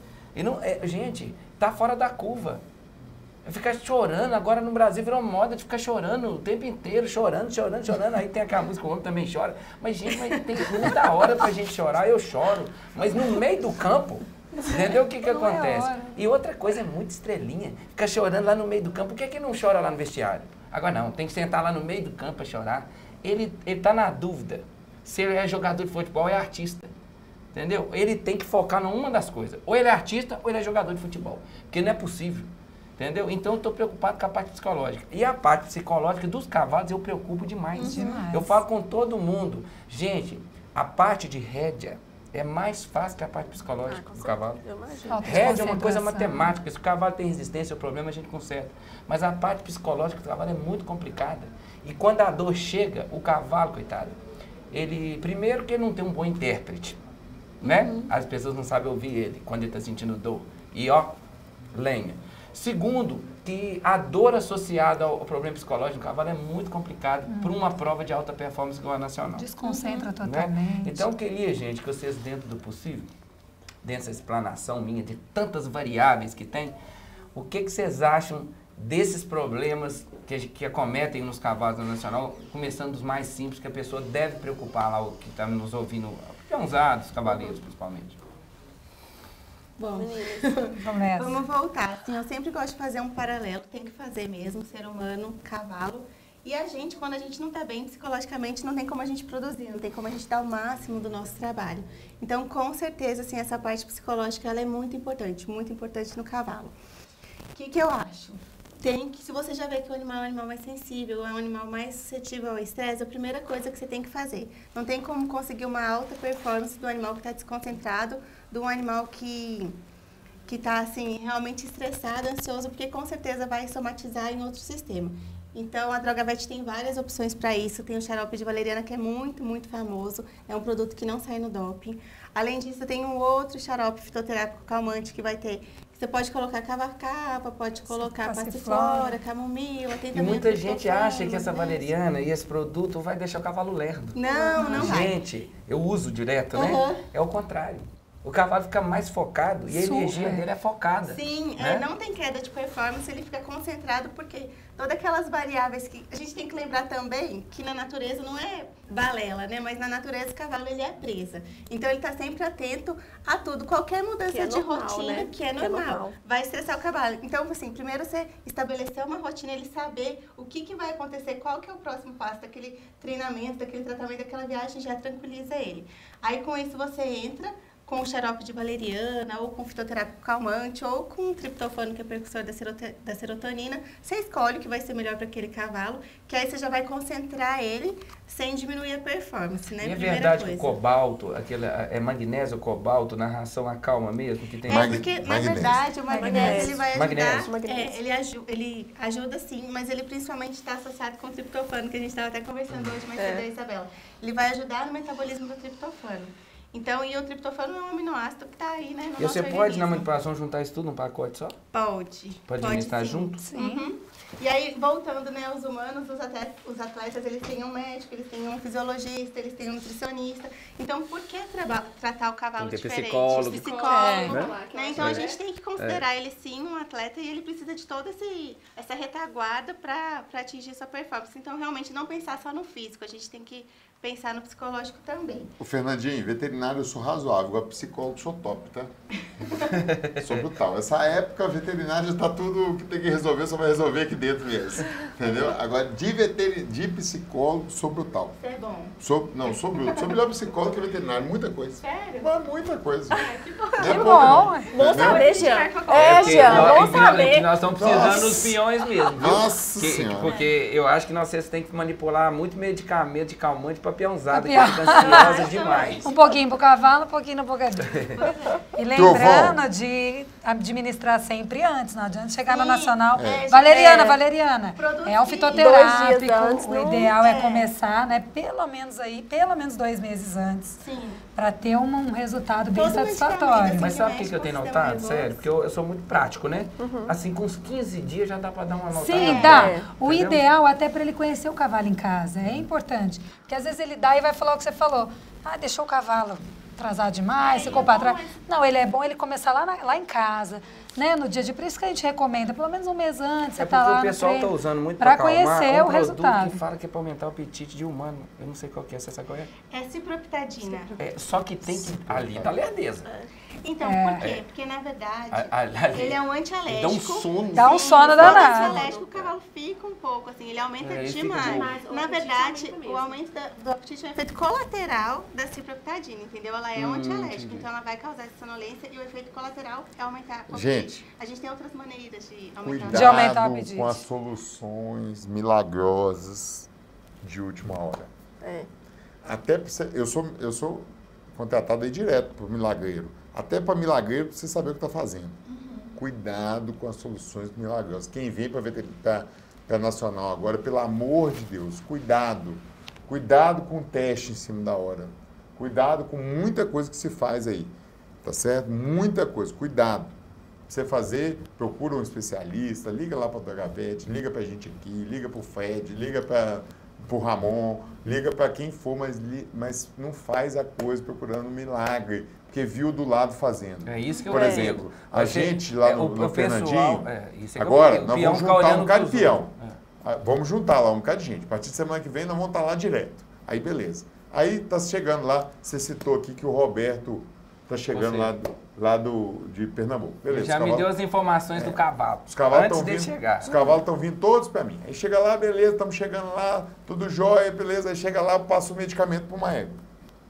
E não, é, gente, está fora da curva. Ficar chorando, agora no Brasil virou moda de ficar chorando o tempo inteiro, chorando, chorando, chorando. Aí tem aquela música, o homem também chora. Mas, gente, mas tem muita hora pra gente chorar, eu choro. Mas no meio do campo, entendeu o que que acontece? E outra coisa é muito estrelinha, fica chorando lá no meio do campo. Por que que não chora lá no vestiário? Agora não, tem que sentar lá no meio do campo pra chorar. Ele, ele tá na dúvida se ele é jogador de futebol ou é artista. Entendeu? Ele tem que focar numa das coisas. Ou ele é artista ou ele é jogador de futebol. Porque não é possível. Entendeu? Então eu estou preocupado com a parte psicológica. E a parte psicológica dos cavalos eu preocupo demais. demais. Eu falo com todo mundo. Gente, a parte de rédea é mais fácil que a parte psicológica ah, do cavalo. Rédea é uma coisa matemática. Se o cavalo tem resistência ao problema, a gente conserta. Mas a parte psicológica do cavalo é muito complicada. E quando a dor chega, o cavalo, coitado, ele, primeiro que ele não tem um bom intérprete, né? Uhum. As pessoas não sabem ouvir ele quando ele está sentindo dor. E ó, lenha. Segundo, que a dor associada ao problema psicológico do cavalo é muito complicado uhum. para uma prova de alta performance igual a nacional. Desconcentra né? totalmente. Então, eu queria, gente, que vocês, dentro do possível, dentro dessa explanação minha, de tantas variáveis que tem, o que, que vocês acham desses problemas que, que acometem nos cavalos da nacional, começando dos mais simples, que a pessoa deve preocupar lá, o que está nos ouvindo, peãozados, cavaleiros, principalmente. Bom, Vamos, vamos voltar. Assim, eu sempre gosto de fazer um paralelo, tem que fazer mesmo, ser humano, cavalo. E a gente, quando a gente não está bem psicologicamente, não tem como a gente produzir, não tem como a gente dar o máximo do nosso trabalho. Então, com certeza, assim, essa parte psicológica ela é muito importante, muito importante no cavalo. O que, que eu acho? Tem que, se você já vê que o animal é um animal mais sensível, é um animal mais suscetível ao estresse, a primeira coisa que você tem que fazer. Não tem como conseguir uma alta performance do animal que está desconcentrado, de um animal que que está assim, realmente estressado, ansioso, porque com certeza vai somatizar em outro sistema. Então, a DrogaVet tem várias opções para isso. Tem o xarope de valeriana, que é muito, muito famoso. É um produto que não sai no doping. Além disso, tem um outro xarope fitoterápico calmante que vai ter... Você pode colocar cava-capa, pode colocar passiflora, camomila, tem também... E muita gente acha que essa valeriana e esse produto vai deixar o cavalo lerdo. Não, não vai. Gente, eu uso direto, né? Uhum. É o contrário. O cavalo fica mais focado e a Super. energia dele é focada. Sim, né? é, não tem queda de performance, ele fica concentrado porque todas aquelas variáveis que... A gente tem que lembrar também que na natureza não é balela, né? Mas na natureza o cavalo ele é presa. Então ele está sempre atento a tudo. Qualquer mudança é de normal, rotina, né? que é normal, que é normal, vai estressar o cavalo. Então, assim, primeiro você estabelecer uma rotina, ele saber o que, que vai acontecer, qual que é o próximo passo daquele treinamento, daquele tratamento, daquela viagem, já tranquiliza ele. Aí com isso você entra... com xarope de valeriana, ou com fitoterápico calmante, ou com triptofano, que é precursor da, serote- da serotonina. Você escolhe o que vai ser melhor para aquele cavalo, que aí você já vai concentrar ele sem diminuir a performance, né? E é Primeira verdade coisa. que o cobalto, aquele, é magnésio cobalto, na ração acalma mesmo? Que tem É porque, na verdade, o magnésio, ele vai ajudar, Magnésio. é, ele, aju ele ajuda sim, mas ele principalmente está associado com o triptofano, que a gente estava até conversando hoje mais cedo, É. Isabela. Ele vai ajudar no metabolismo do triptofano. Então, e o triptofano é um aminoácido que está aí, né, no E nosso você pode, na organismo. manipulação, juntar isso tudo num pacote só? Pode. Pode administrar sim. junto? Sim. Uhum. E aí, voltando, né, os humanos, os atletas, os atletas, eles têm um médico, eles têm um fisiologista, eles têm um nutricionista. Então, por que traba- tratar o cavalo Tem que ter diferente? psicólogo. Psicólogo, É. né? Então, É. a gente tem que considerar ele, sim, um atleta e ele precisa de toda esse, essa retaguarda para atingir sua performance. Então, realmente, não pensar só no físico, a gente tem que pensar no psicológico também. O Fernandinho, veterinário eu sou razoável, agora psicólogo sou top, tá? Sou brutal. Essa época, veterinário já tá tudo que tem que resolver, só vai resolver aqui dentro mesmo. Entendeu? Agora, de, veterin... de psicólogo, sou brutal. Isso é bom. Sou, não, sou bruto. Sou melhor psicólogo que veterinário, muita coisa. Sério? Mas muita coisa. Que bom. Não é Que pouco, bom. não. Bom saber, Entendeu? Jean. É, É, porque Jean, nós- bom é que saber. nós estamos precisando Nossa. dos peões mesmo. viu? Nossa Que- Senhora. Porque eu acho que nós vocês têm que manipular muito medicamento de calmante para peãozada, que Pra fica ansiosa demais. Um pouquinho pro cavalo, um pouquinho no bocadinho. E lembrando de administrar sempre antes, não adianta chegar no Sim, Nacional. é. Valeriana, É. Valeriana, Produzir. é um Dois fitoterápico, dias antes, o não- ideal é. é. começar, né, pelo menos aí, pelo menos dois meses antes, Sim. para ter um, um resultado bem Todo satisfatório. medicamento, Mas que sabe o que, mexe que eu com tenho o sistema notado? nervoso. Sério, porque eu, eu sou muito prático, né? Assim, com uns quinze dias já dá para dar uma notada. Sim, boa. dá. É. O Entendeu? ideal até para ele conhecer o cavalo em casa. É importante. Porque às vezes ele dá e vai falar o que você falou. Ah, deixou o cavalo atrasar demais, ficou para trás. Não, ele é bom ele começar lá, na- lá em casa, né? No dia de... Por isso que a gente recomenda, pelo menos um mês antes, você É tá porque lá o no pessoal treino, tá usando muito pra para acalmar conhecer um o produto resultado. que fala que é para aumentar o apetite de humano. Eu não sei qual que é, você sabe qual é? É ciprofloxacina. É, só que tem que... Ali tá lerdeza. Então, É. por quê? Porque, na verdade, A- a- ali- ele é um Dá um antialérgico. sono. Dá um Sim, sono ele danado. É um antialérgico, o cavalo fica um pouco, assim, ele aumenta É, ele fica demais. de boa. Mas o Na apetite verdade, aumenta o mesmo. aumento da- do apetite é um efeito colateral da ciprofloxacina, entendeu? Ela é um Hum, antialérgico, entendi. então ela vai causar essa sonolência e o efeito colateral é aumentar o apetite. Gente. A gente tem outras maneiras de aumentar Cuidado o De aumentar o apetite. com as soluções milagrosas de última hora. É. Até pra você, eu sou eu sou contratado aí direto por milagreiro. Até para milagreiro pra você saber o que está fazendo. Cuidado com as soluções milagrosas. Quem vem para a Nacional agora, pelo amor de Deus, cuidado. Cuidado com o teste em cima da hora. Cuidado com muita coisa que se faz aí. Tá certo? Muita coisa. Cuidado. Você fazer, procura um especialista, liga lá para o Dragavete, liga para a gente aqui, liga para o Fred, liga para o Ramon, liga para quem for, mas, li- mas não faz a coisa procurando um milagre, porque viu do lado fazendo. É isso que eu Por digo. exemplo, a Você- gente lá é, no, o- no o pessoal- Fernandinho, é, isso é que eu agora digo, o nós peão vamos fica juntar olhando um bocado de pros peão. outros. Ah, Vamos juntar lá um bocado de gente. A partir de semana que vem nós vamos estar lá direto. Aí beleza. Aí tá chegando lá, você citou aqui que o Roberto tá chegando Você. lá, do, lá do, de Pernambuco. Ele Beleza. já os me cavalos- deu as informações do cavalo. Os cavalos antes estão dele vindo, chegar. Os cavalos estão vindo todos para mim. Aí chega lá, beleza, estamos chegando lá, tudo jóia, beleza. Aí chega lá, eu passo o medicamento para uma égua.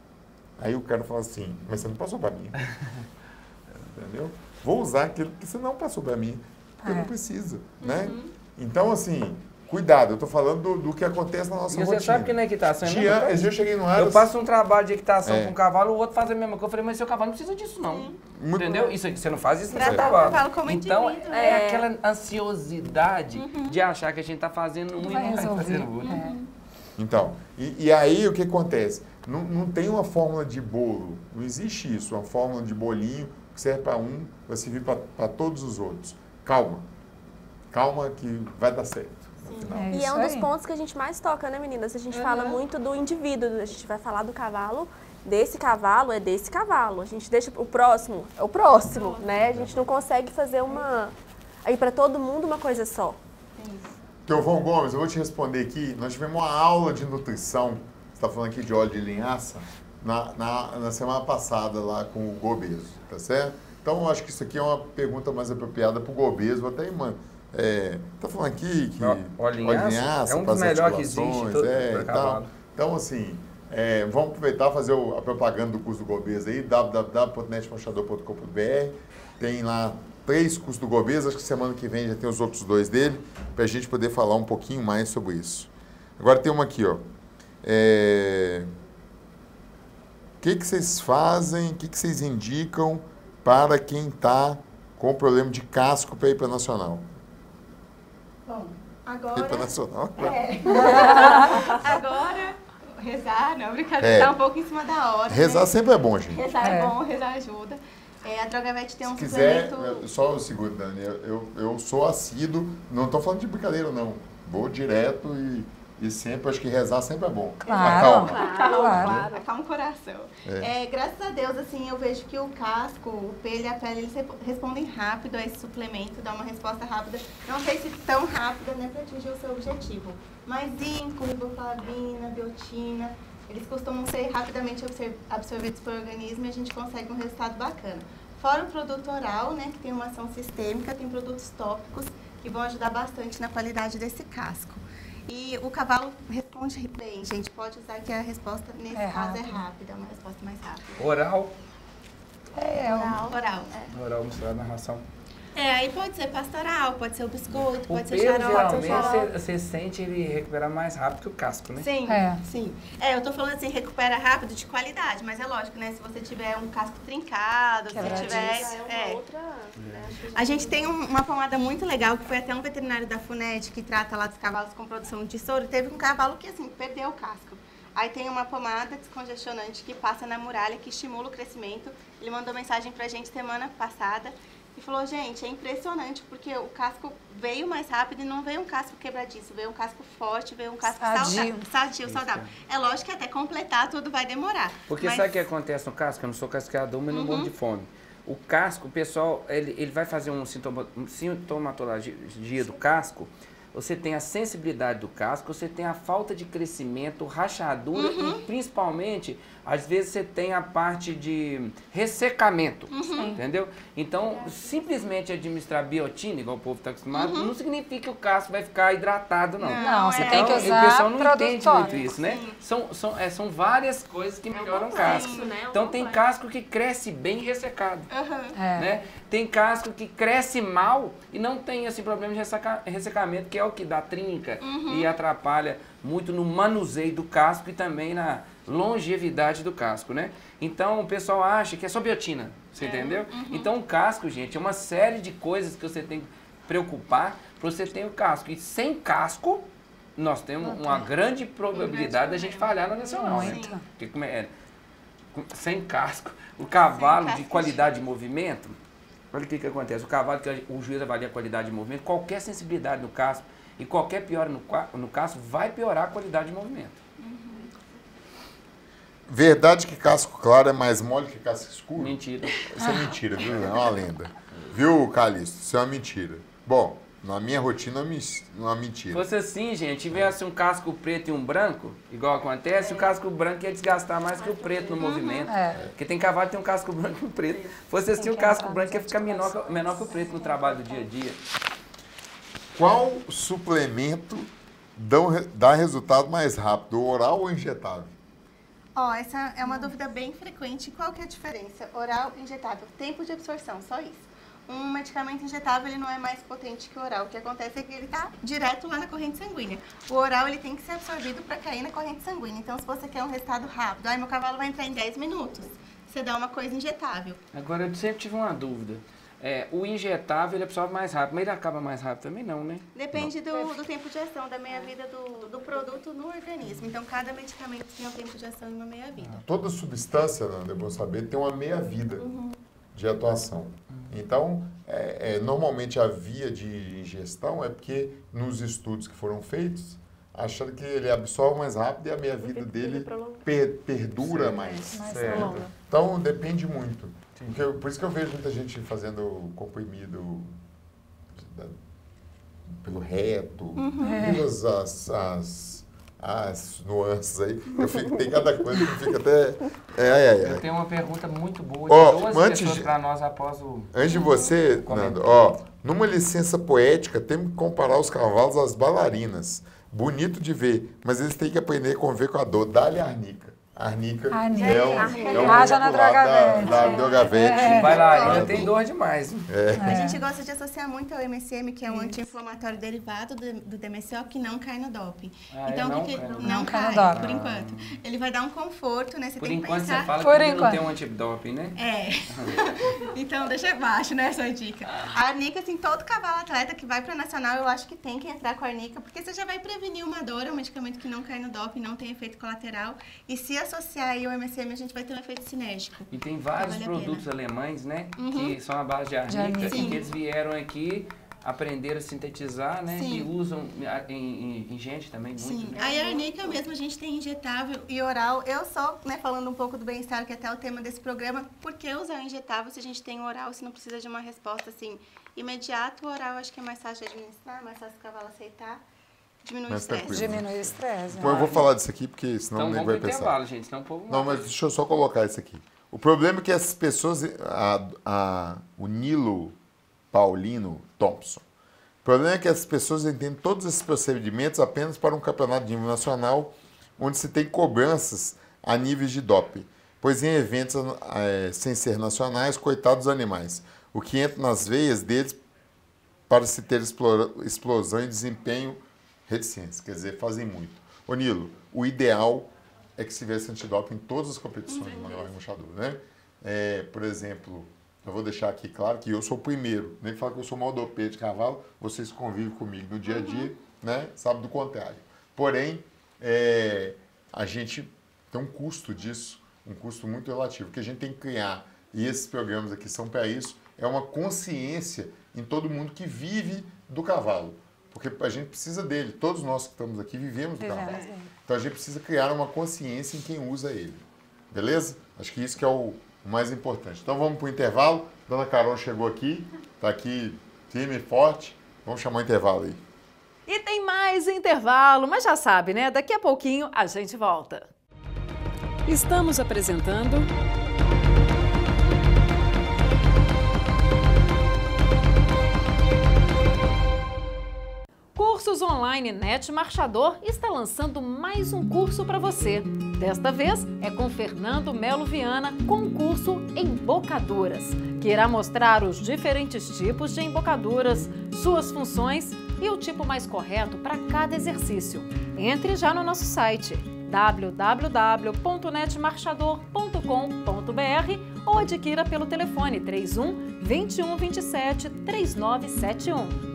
Aí o cara fala assim, mas você não passou para mim. Entendeu? Vou usar aquilo que você não passou para mim, porque É. não precisa, né? Então, assim, cuidado, eu tô falando do, do que acontece na nossa E você rotina. sabe que na equitação é a mesma Dia, coisa? esse dia eu cheguei no ar, Eu passo um trabalho de equitação É. com o cavalo, o outro faz a mesma coisa. Eu falei, mas seu cavalo não precisa disso, não. Muito- Entendeu? Isso, aí, você não faz isso no Tratar seu o cavalo. cavalo como Então, indivíduo, é né? aquela ansiosidade de achar que a gente tá fazendo um e Vai não vai resolver. fazer o outro. É. Então, e, e aí o que acontece? Não, não tem uma fórmula de bolo, não existe isso, uma fórmula de bolinho que serve para um, vai servir para todos os outros. Calma, calma que vai dar certo no final. É E isso é um dos aí. pontos que a gente mais toca, né, meninas? A gente Uhum. fala muito do indivíduo, a gente vai falar do cavalo, desse cavalo é desse cavalo. A gente deixa o próximo, é o próximo, né? A gente não consegue fazer uma... aí para todo mundo uma coisa só. Teovão Gomes, eu vou te responder aqui. Nós tivemos uma aula de nutrição, você está falando aqui de óleo de linhaça, na, na, na semana passada lá com o Gobeso, tá certo? Então, eu acho que isso aqui é uma pergunta mais apropriada para o Gobeso, até irmã. É, tá falando aqui que Ó, óleo de linhaça é um dos para as melhores que existe articulações, todo- é, para e tal. cavalo. Então, assim, É, vamos aproveitar e fazer o, a propaganda do curso do Gobesa aí, w w w ponto net marchador ponto com ponto b r. Tem lá três cursos do Gobesa, acho que semana que vem já tem os outros dois dele, para a gente poder falar um pouquinho mais sobre isso. Agora tem uma aqui, ó. É... O que, que vocês fazem, o que, que vocês indicam para quem está com problema de casco para ir para Nacional? Bom, agora... Ir para Nacional? É. Agora, rezar, não, brincadeira, É. tá um pouco em cima da hora. Rezar né? sempre é bom, gente. Rezar é, É. bom, rezar ajuda. É, a Drogavet tem um Se quiser, suplemento... só o segundo, Dani, eu, eu, eu sou assíduo, não estou falando de brincadeira, não. Vou direto e, e sempre, acho que rezar sempre é bom. Claro. Acalma. Claro, Claro. claro. Acalma o coração. É. É, graças a Deus, assim, eu vejo que o casco, o pelo e a pele, eles rep- respondem rápido a esse suplemento, dá uma resposta rápida. Não sei se tão rápida, né, para atingir o seu objetivo. Mas zinco, riboflavina, biotina, eles costumam ser rapidamente absor- absorvidos pelo organismo e a gente consegue um resultado bacana. Fora o produto oral, né, que tem uma ação sistêmica, tem produtos tópicos que vão ajudar bastante na qualidade desse casco. E o cavalo responde bem, gente. Pode usar que a resposta nesse É caso é rápido. rápida, é uma resposta mais rápida. Oral, É, Oral, oral. É. oral misturado na ração. É, aí pode ser pastoral, pode ser o biscoito, O pode ser pelo, xarope. geralmente, você- você sente ele recuperar mais rápido que o casco, né? Sim, É. sim. É, eu tô falando assim, recupera rápido de qualidade, mas é lógico, né? Se você tiver um casco trincado, se Quebradiço. tiver... Já é uma É. outra, né, acho que já- A gente tem um- uma pomada muito legal, que foi até um veterinário da FUNET, que trata lá dos cavalos com produção de soro. Teve um cavalo que, assim, perdeu o casco. Aí tem uma pomada descongestionante que passa na muralha, que estimula o crescimento. Ele mandou mensagem pra gente semana passada e falou, gente, é impressionante, porque o casco veio mais rápido e não veio um casco quebradiço, veio um casco forte, veio um casco Sadio. saudável. Sadio, saudável. É lógico que até completar tudo vai demorar. Porque mas- sabe o que acontece no casco? Eu não sou cascador, mas não morro de fome. O casco, o pessoal, ele, ele vai fazer um, sintoma, um sintomatologia do casco. Você tem a sensibilidade do casco, você tem a falta de crescimento, rachadura e principalmente, às vezes você tem a parte de ressecamento, entendeu? Então, simplesmente administrar biotina, igual o povo está acostumado, não significa que o casco vai ficar hidratado, não. Não, você é. tem que Então, usar o pessoal não produto entende tópico. muito isso, né? São, são, é, são várias coisas que melhoram o casco. complexo, né? É um Então tem complexo. casco que cresce bem ressecado. Aham. É. Né? Tem casco que cresce mal e não tem esse problema de resseca- ressecamento, que é o que dá trinca e atrapalha muito no manuseio do casco e também na longevidade do casco, né? Então o pessoal acha que é só biotina, você entendeu? Então o casco, gente, é uma série de coisas que você tem que preocupar para você ter o casco. E sem casco, nós temos uma grande probabilidade da gente falhar na nacional, né? Muito. Porque como é, sem casco, o cavalo de casco, qualidade de movimento, olha o que, que acontece. O cavalo que o juiz avalia a qualidade de movimento, qualquer sensibilidade no casco e qualquer piora no, qua- no casco vai piorar a qualidade de movimento. Verdade que casco claro é mais mole que casco escuro? Mentira. Isso é mentira, viu? É uma lenda. Viu, Calixto? Isso é uma mentira. Bom, na minha rotina é mis- uma Se mentira. fosse assim, gente, tivesse um casco preto e um branco, igual acontece, o casco branco ia desgastar mais que o preto no movimento. É. Porque tem cavalo que tem um casco branco e um preto. Se fosse assim, o casco branco ia ficar menor, que- menor que o preto no trabalho do dia a dia. Qual suplemento dão re- dá resultado mais rápido, oral ou injetável? Ó, essa é uma dúvida bem frequente. Qual que é a diferença? Oral e injetável. Tempo de absorção, só isso. Um medicamento injetável, ele não é mais potente que o oral. O que acontece é que ele está direto lá na corrente sanguínea. O oral, ele tem que ser absorvido para cair na corrente sanguínea. Então, se você quer um resultado rápido, aí meu cavalo vai entrar em dez minutos. Você dá uma coisa injetável. Agora, eu sempre tive uma dúvida. É, o injetável, ele absorve mais rápido, mas ele acaba mais rápido também não, né? Depende do, do tempo de ação, da meia-vida do, do produto no organismo. Então, cada medicamento tem um tempo de ação e uma meia-vida. Toda substância, Nanda, é bom saber, tem uma meia-vida de atuação. Então, é, é, normalmente a via de ingestão é porque nos estudos que foram feitos, achando que ele absorve mais rápido e a meia-vida dele per- perdura mais. Mais Certo. longa. Então, depende muito. Porque eu- por isso que eu vejo muita gente fazendo comprimido da- pelo reto, todas as, as, as nuances aí. Eu fico, tem cada coisa que fica até... É, ai, ai, ai. Eu tenho uma pergunta muito boa de Ó, duas antes pessoas de- para nós após o... Antes de você, Nando, ó, numa licença poética, temos que comparar os cavalos às bailarinas. Bonito de ver, mas eles têm que aprender a conviver com a dor. Dá-lhe a arnica. A Arnica, Arnica. é o, Arnica. é o Haja na molecular Drogavete. da, da Drogavete. É. Vai lá, ainda tem dor demais. É. A gente gosta de associar muito ao M S M, que é um anti-inflamatório derivado do, do D M S O, que não cai no doping. Ah, então, é? o que Não que, cai. não, Não cai cai, no doping. por enquanto. Ele vai dar um conforto, né? Você Por tem que enquanto pensar... você fala Por que enquanto. não tem um antidoping, né? É. Então, deixa abaixo, né, essa dica. A arnica, assim, todo cavalo atleta que vai para nacional, eu acho que tem que entrar com a arnica, porque você já vai prevenir uma dor, é um medicamento que não cai no doping, não tem efeito colateral. E se associar aí ao M S M, a gente vai ter um efeito sinérgico. E tem vários Vale a produtos pena. alemães, né? Uhum. Que são a base de arnica, arnica. e Sim. que eles vieram aqui, aprenderam a sintetizar, né? Sim. E usam em, em- em gente também, muito. Sim, Né? aí a arnica mesmo a gente tem injetável e oral. Eu só, né, falando um pouco do bem-estar, que é até o tema desse programa, por que usar o injetável se a gente tem o oral, se não precisa de uma resposta assim imediata? O oral acho que é mais fácil de administrar, mais fácil do cavalo aceitar, diminui o Mais estresse. tranquilo. Diminui o estresse. Então eu vou falar disso aqui, porque senão Então nem vamos vai pro pensar. intervalo, gente, senão o povo Não, mas deixa eu só colocar isso aqui. O problema é que essas pessoas, a, a, o Nilo Paulino Thompson, o problema é que essas pessoas entendem todos esses procedimentos apenas para um campeonato de nível nacional, onde se tem cobranças a níveis de doping. Pois em eventos é, sem ser nacionais, coitados dos animais, o que entra nas veias deles para se ter explora, explosão e desempenho reticentes, quer dizer, fazem muito. Ô Nilo, o ideal é que se tivesse antidoping em todas as competições do Mangalarga Marchador, né? É, por exemplo, eu vou deixar aqui claro que eu sou o primeiro, nem que fala que eu sou mal dopeiro de cavalo, vocês convivem comigo no dia a dia, né? Sabe do contrário. Porém, é, a gente tem um custo disso, um custo muito relativo, que a gente tem que criar, e esses programas aqui são para isso, é uma consciência em todo mundo que vive do cavalo. Porque a gente precisa dele. Todos nós que estamos aqui vivemos do cavalo. Então a gente precisa criar uma consciência em quem usa ele. Beleza? Acho que isso que é o mais importante. Então vamos para o intervalo. Dona Carol chegou aqui, está aqui firme e forte. Vamos chamar o intervalo aí. E tem mais intervalo, mas já sabe, né? Daqui a pouquinho a gente volta. Estamos apresentando... Cursos Online Net Marchador está lançando mais um curso para você. Desta vez é com Fernando Melo Viana com o curso Embocaduras, que irá mostrar os diferentes tipos de embocaduras, suas funções e o tipo mais correto para cada exercício. Entre já no nosso site w w w ponto net marchador ponto com ponto b r ou adquira pelo telefone três um, dois um dois sete, três nove sete um.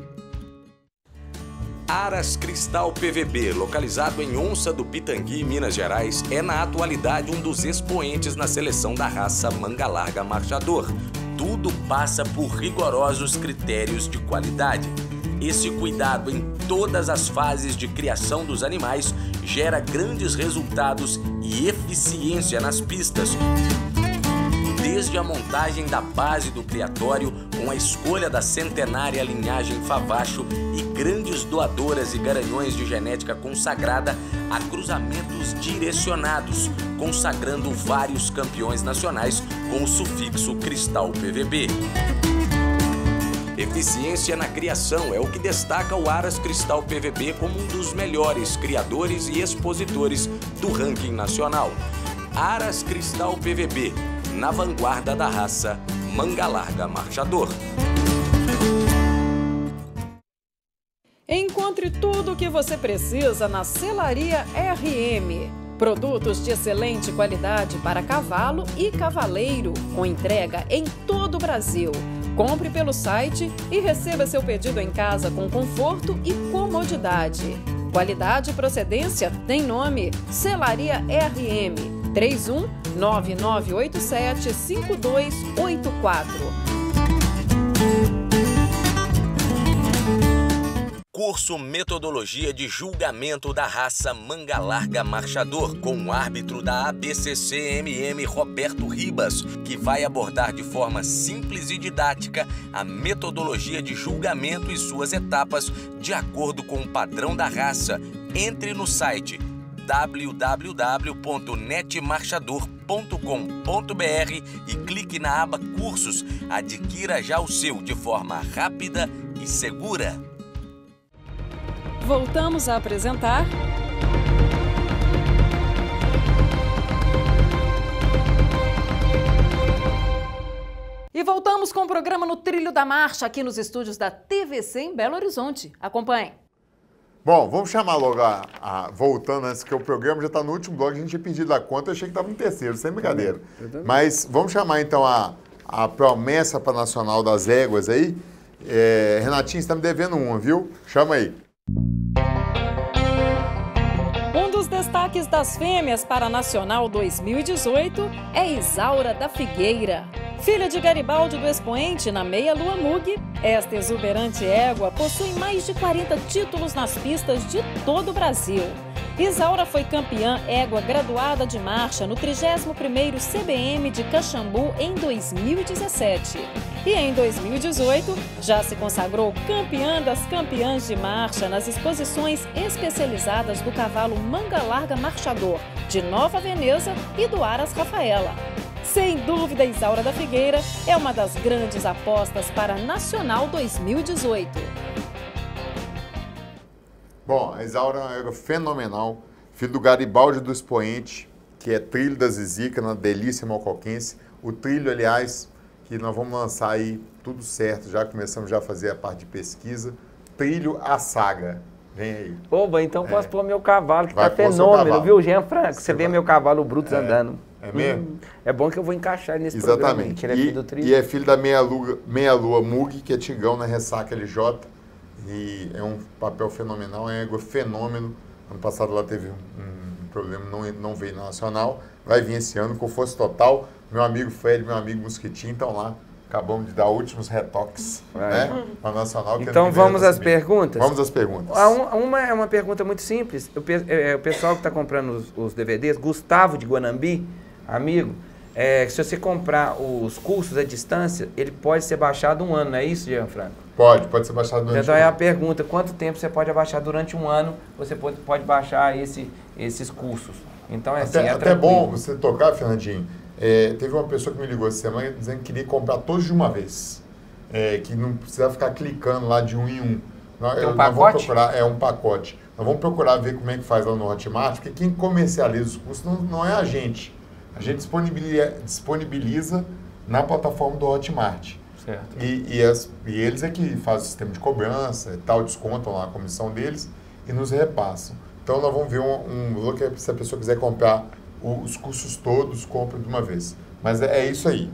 Aras Cristal P V B, localizado em Onça do Pitangui, Minas Gerais, é na atualidade um dos expoentes na seleção da raça Mangalarga Marchador. Tudo passa por rigorosos critérios de qualidade. Esse cuidado em todas as fases de criação dos animais gera grandes resultados e eficiência nas pistas. Desde a montagem da base do criatório, com a escolha da centenária linhagem Favacho e grandes doadoras e garanhões de genética consagrada, a cruzamentos direcionados, consagrando vários campeões nacionais com o sufixo Cristal P V B. Eficiência na criação é o que destaca o Aras Cristal P V B como um dos melhores criadores e expositores do ranking nacional. Aras Cristal P V B, na vanguarda da raça Mangalarga Marchador. Encontre tudo o que você precisa na Selaria R M. Produtos de excelente qualidade para cavalo e cavaleiro, com entrega em todo o Brasil. Compre pelo site e receba seu pedido em casa com conforto e comodidade. Qualidade e procedência tem nome: Selaria R M. três um, nove nove oito sete, cinco dois oito quatro. Curso Metodologia de Julgamento da Raça Mangalarga Marchador, com o árbitro da A B C C M M Roberto Ribas, que vai abordar de forma simples e didática a metodologia de julgamento e suas etapas de acordo com o padrão da raça. Entre no site w w w ponto net marchador ponto com ponto b r e clique na aba Cursos. Adquira já o seu de forma rápida e segura. Voltamos a apresentar... E voltamos com o programa No Trilho da Marcha, aqui nos estúdios da T V C em Belo Horizonte. Acompanhe. Bom, vamos chamar logo a, a... Voltando, antes que o programa já está no último bloco, a gente tinha pedido a conta, eu achei que estava no terceiro, sem brincadeira. Mas vamos chamar então a, a promessa para Nacional das Éguas aí. É, Renatinho, você está me devendo uma, viu? Chama aí. Um dos destaques das fêmeas para a Nacional dois mil e dezoito é Isaura da Figueira. Filha de Garibaldi do Expoente na Meia-Lua Mug, esta exuberante égua possui mais de quarenta títulos nas pistas de todo o Brasil. Isaura foi campeã égua graduada de marcha no trigésimo primeiro C B M de Caxambu em dois mil e dezessete. E em dois mil e dezoito, já se consagrou campeã das campeãs de marcha nas exposições especializadas do cavalo Manga Larga Marchador, de Nova Veneza e do Aras Rafaela. Sem dúvida, Isaura da Figueira é uma das grandes apostas para a Nacional dois mil e dezoito. Bom, a Isaura é uma égua fenomenal, filho do Garibaldi do Expoente, que é trilho da Zizica, na Delícia Mocoquense. O trilho, aliás, que nós vamos lançar aí tudo certo, já começamos já a fazer a parte de pesquisa. Trilho a Saga. Vem aí. Oba, então posso é. pôr meu cavalo, que Vai tá fenômeno, viu, Jean Franco? Você, Você vê vai... meu cavalo Brutus é. andando. É mesmo? Hum, é bom que eu vou encaixar nesse Exatamente. programa. Exatamente. Ele é filho do trilho. E é filho da Meia Lua, Meia Lua Mug, que é Tigão na Ressaca L J. E é um papel fenomenal, é uma égua fenômeno. Ano passado ela teve um, um problema, não, não veio na Nacional. Vai vir esse ano com força total. Meu amigo Fred, meu amigo Mosquitinho estão lá. Acabamos de dar últimos retoques, né, para a Nacional. Que então vamos às perguntas? Vamos às perguntas. Uma é uma pergunta muito simples. O, é, o pessoal que está comprando os, os D V Ds, Gustavo de Guanambi, amigo, é, se você comprar os cursos à distância, ele pode ser baixado um ano, não é isso, Jean Franco? Pode, pode ser baixado durante então um ano. Então é a pergunta, quanto tempo você pode abaixar durante um ano, você pode, pode baixar esse, esses cursos. Então é até, assim, é até bom você tocar, Fernandinho. É, teve uma pessoa que me ligou essa semana dizendo que queria comprar todos de uma vez. É, que não precisa ficar clicando lá de um em um. Nós, Tem um nós pacote? Vamos procurar, é um pacote. Nós vamos procurar ver como é que faz lá no Hotmart, porque quem comercializa os cursos não, não é a gente. A gente disponibiliza, disponibiliza na plataforma do Hotmart. Certo. E, e, as, e eles é que fazem o sistema de cobrança e tal, descontam lá a comissão deles e nos repassam. Então nós vamos ver um, um valor que se a pessoa quiser comprar os cursos todos, compra de uma vez. Mas é, é isso aí.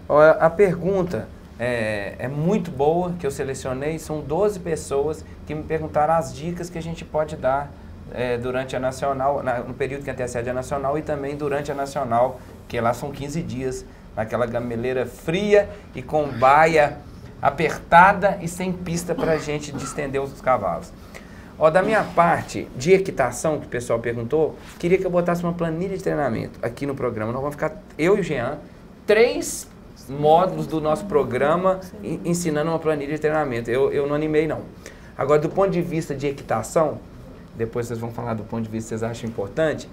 A pergunta é, é muito boa, que eu selecionei. São doze pessoas que me perguntaram as dicas que a gente pode dar é, durante a Nacional, na, no período que antecede a Nacional e também durante a Nacional, que lá são quinze dias, naquela gameleira fria e com baia apertada e sem pista para a gente distender os cavalos. Ó, da minha parte de equitação, que o pessoal perguntou, queria que eu botasse uma planilha de treinamento aqui no programa. Nós vamos ficar, eu e o Jean, três módulos do nosso programa ensinando uma planilha de treinamento. Eu, eu não animei, não. Agora, do ponto de vista de equitação, depois vocês vão falar do ponto de vista que vocês acham importante,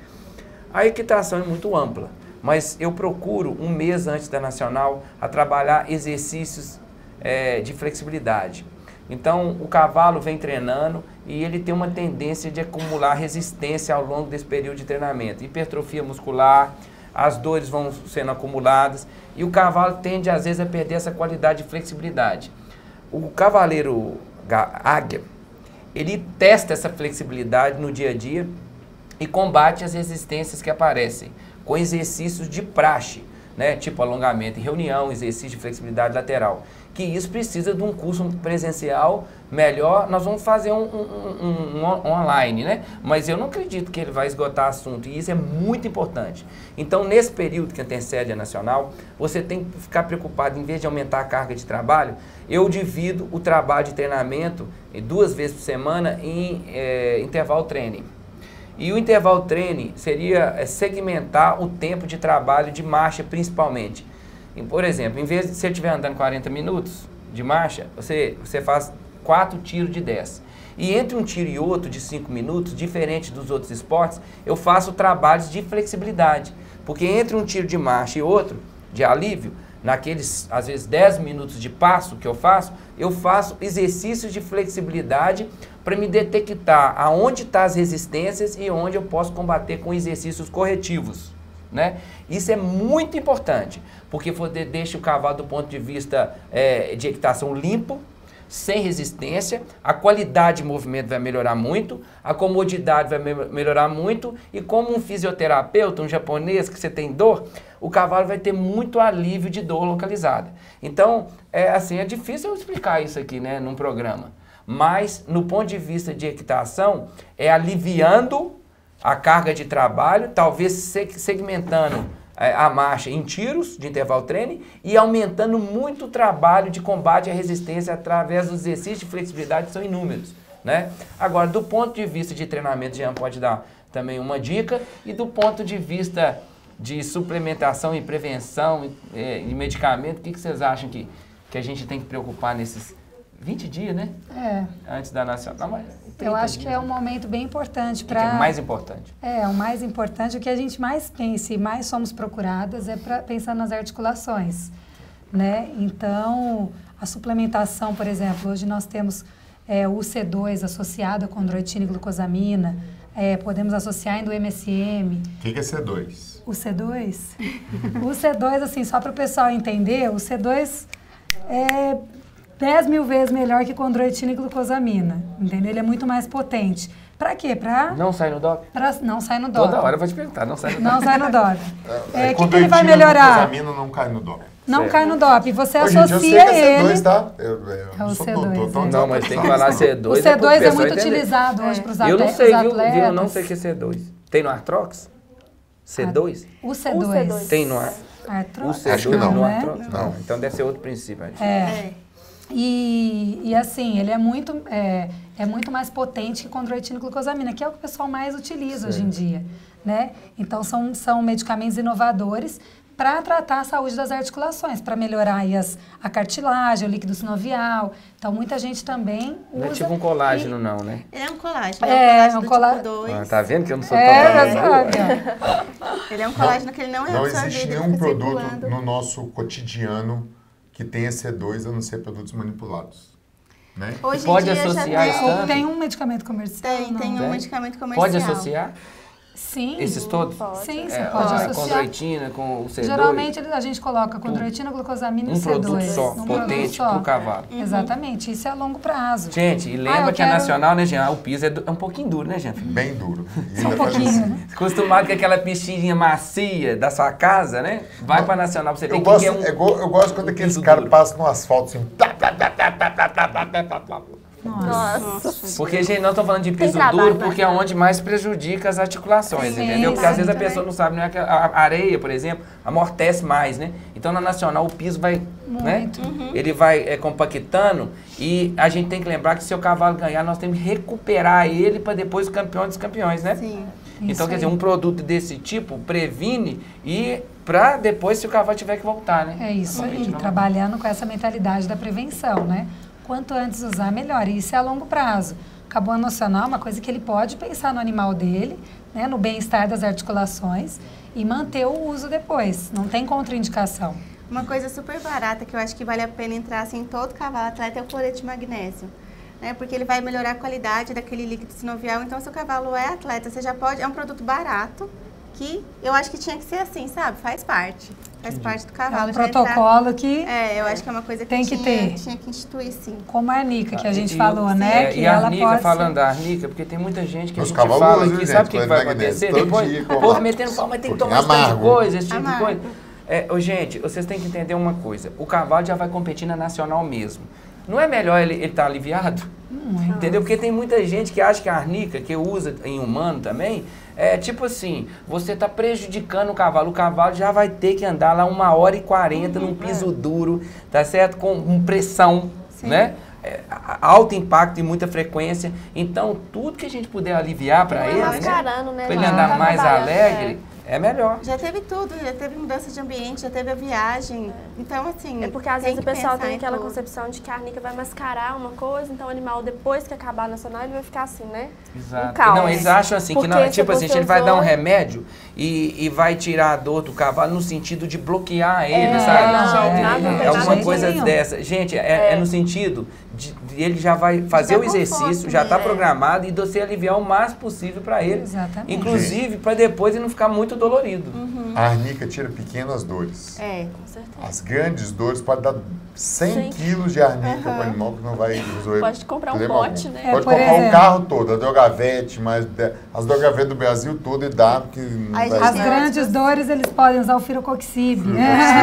a equitação é muito ampla, mas eu procuro, um mês antes da Nacional, a trabalhar exercícios é, de flexibilidade. Então, o cavalo vem treinando e ele tem uma tendência de acumular resistência ao longo desse período de treinamento. Hipertrofia muscular, as dores vão sendo acumuladas e o cavalo tende, às vezes, a perder essa qualidade de flexibilidade. O cavaleiro águia, ele testa essa flexibilidade no dia a dia e combate as resistências que aparecem com exercícios de praxe, né? Tipo alongamento em reunião, exercício de flexibilidade lateral. Que isso precisa de um curso presencial melhor. Nós vamos fazer um, um, um, um online, né? Mas eu não acredito que ele vai esgotar assunto, e isso é muito importante. Então, nesse período que antecede a Nacional, você tem que ficar preocupado, em vez de aumentar a carga de trabalho, eu divido o trabalho de treinamento duas vezes por semana em é, intervalo training. E o intervalo training seria é, segmentar o tempo de trabalho de marcha, principalmente. Por exemplo, em vez de você estiver andando quarenta minutos de marcha, você, você faz quatro tiros de dez. E entre um tiro e outro de cinco minutos, diferente dos outros esportes, eu faço trabalhos de flexibilidade. Porque entre um tiro de marcha e outro, de alívio, naqueles, às vezes, dez minutos de passo que eu faço, eu faço exercícios de flexibilidade para me detectar aonde estão as resistências e onde eu posso combater com exercícios corretivos. né? Isso é muito importante, porque você deixa o cavalo do ponto de vista é, de equitação limpo, sem resistência, a qualidade de movimento vai melhorar muito, a comodidade vai me melhorar muito, e como um fisioterapeuta, um japonês, que você tem dor, o cavalo vai ter muito alívio de dor localizada. Então, é assim, é difícil eu explicar isso aqui, né, num programa, mas no ponto de vista de equitação, é aliviando a carga de trabalho, talvez segmentando a marcha em tiros de intervalo treino e aumentando muito o trabalho de combate à resistência através dos exercícios de flexibilidade, que são inúmeros, né? Agora, do ponto de vista de treinamento, Jean pode dar também uma dica, e do ponto de vista de suplementação e prevenção e, e medicamento, o que, que vocês acham que, que a gente tem que preocupar nesses vinte dias, né? É. Antes da nacional. Mas eu acho que é um momento bem importante para... O que é mais importante? É, o mais importante, o que a gente mais pensa e mais somos procuradas é pra, pensando nas articulações, né? Então, a suplementação, por exemplo, hoje nós temos é, o C dois associado a condroitina e glucosamina, é, podemos associar ainda o M S M. O que, que é C dois? O C dois? O C dois, assim, só para o pessoal entender, o C dois é dez mil vezes melhor que condroitina e glucosamina, entendeu? Ele é muito mais potente. Pra quê? Pra... Não sai no doping? Pra, não sai no doping. Toda hora eu vou te perguntar, não sai no doping. Não sai no doping. É, é, que, que ele vai melhorar? Glucosamina não cai no doping. Não certo. cai no doping. Você Ô, associa gente, eu sei que é C dois, ele... tá? Eu, eu é o sou C dois. doutor, É. Não, mas tem que falar C dois. O C dois é, é muito entender. utilizado hoje para os Eu atletas. não sei, viu, viu? Eu não sei o que é C dois. Tem no Artrox? C dois? O C dois. Tem no ar... Artrox? O C dois Acho que não. no Não é? Artrox? Não. Então deve ser outro princípio. É. é. E, e assim, ele é muito, é, é muito mais potente que condroitina e glucosamina, que é o que o pessoal mais utiliza certo. Hoje em dia, né? Então, são, são medicamentos inovadores para tratar a saúde das articulações, para melhorar aí as, a cartilagem, o líquido sinovial. Então, muita gente também usa... Não é tipo um colágeno, e... não, né? Ele é um colágeno. É, é um colágeno um colágeno. Tipo dois. Ah, tá vendo que eu não sou é, tão é, Ele é um colágeno que ele não é Não absorvido. existe nenhum produto circulando. No nosso cotidiano que tenha C dois a não ser produtos manipulados. Né? Hoje pode em dia associar já tem, tanto? Tem um medicamento comercial? Tem, tem um tem? medicamento comercial. Pode associar? Sim. Esses todos? Pode. Sim, você é, pode a associar. condroitina com o C dois? Geralmente a gente coloca condroitina, glucosamina um e C dois. produto só, um potente para o cavalo. Uhum. Exatamente, isso é a longo prazo. Gente, e lembra ah, que quero... a nacional, né, Jean? O piso é, do, é um pouquinho duro, né, Jean? Bem duro. Só um pouquinho, né? Acostumado com aquela pistinha macia da sua casa, né? Vai pra nacional pra você ver eu que gosto, é um... Eu, eu gosto quando aqueles caras passam no asfalto assim... Nossa. Porque, gente, nós estamos falando de piso duro porque é onde mais prejudica as articulações, Sim, entendeu? Porque às vezes a também. pessoa não sabe, né? Que a areia, por exemplo, amortece mais, né? Então, na nacional, o piso vai, né? Uhum. Ele vai é, compactando e a gente tem que lembrar que se o cavalo ganhar, nós temos que recuperar ele para depois o campeão dos campeões, né? Sim. Então, Isso quer aí. dizer, um produto desse tipo previne e para depois, se o cavalo tiver que voltar, né? É isso aí, Não. trabalhando com essa mentalidade da prevenção, né? Quanto antes usar, melhor. E isso é a longo prazo. Acabou a nacional, uma coisa que ele pode pensar no animal dele, né, no bem-estar das articulações e manter o uso depois. Não tem contraindicação. Uma coisa super barata que eu acho que vale a pena entrar assim, em todo cavalo atleta é o cloreto de magnésio. Né, porque ele vai melhorar a qualidade daquele líquido sinovial. Então, se o cavalo é atleta, você já pode... É um produto barato que eu acho que tinha que ser assim, sabe? Faz parte. Faz Entendi. parte do cavalo. É um protocolo entrar... que... É, eu acho que é uma coisa que, tem que tinha, ter. tinha que instituir, sim. Como a arnica, que a gente e, falou, né? É, que e a ela arnica, pode falando ser... da arnica, porque tem muita gente que Os a gente fala cavalos, aqui, gente, sabe o que, que vai magnésio, acontecer? Depois, dia, o povo metendo pau, mas tem que tomar bastante coisa, esse tipo Amargo. de coisa. É, oh, gente, vocês têm que entender uma coisa. O cavalo já vai competir na nacional mesmo. Não é melhor ele estar tá aliviado? Não é. Entendeu? Porque tem muita gente que acha que a arnica, que usa em humano também, é tipo assim, você está prejudicando o cavalo. O cavalo já vai ter que andar lá uma hora e quarenta uhum, num piso é. duro, tá certo? Com pressão, Sim. né? É, alto impacto e muita frequência. Então, tudo que a gente puder aliviar para ele, né? né? Para ele andar mais alegre, é. é melhor. Já teve tudo, já teve mudança de ambiente, já teve a viagem. Então, assim. É porque às vezes o pessoal tem aquela tudo. concepção de que a arnica vai mascarar uma coisa, então o animal, depois que acabar a nacional, ele vai ficar assim, né? Exato. Um caos. Não, eles acham assim, porque que não, tipo assim, ele vai dar um usou... remédio e, e vai tirar a dor do cavalo no sentido de bloquear ele, é, sabe? Não, é, nada, é alguma jeito coisa nenhum. dessa. Gente, é, É. é no sentido de, de ele já vai fazer Já o exercício, já está é. programado e você aliviar o máximo possível para ele. Exatamente. Inclusive, para depois ele não ficar muito dolorido. Uhum. A arnica tira pequenas dores. É, com certeza. As grandes dores podem dar cem quilos de arnica Uhum. para o animal que não vai resolver. Pode comprar um problema pote, algum. né? Pode É, por comprar exemplo. um carro todo, a Drogavete, mas de- as Drogavetes do Brasil todo e dá, porque não Aí, vai As É. grandes dores, eles podem usar o firocoxib. Firocoxib.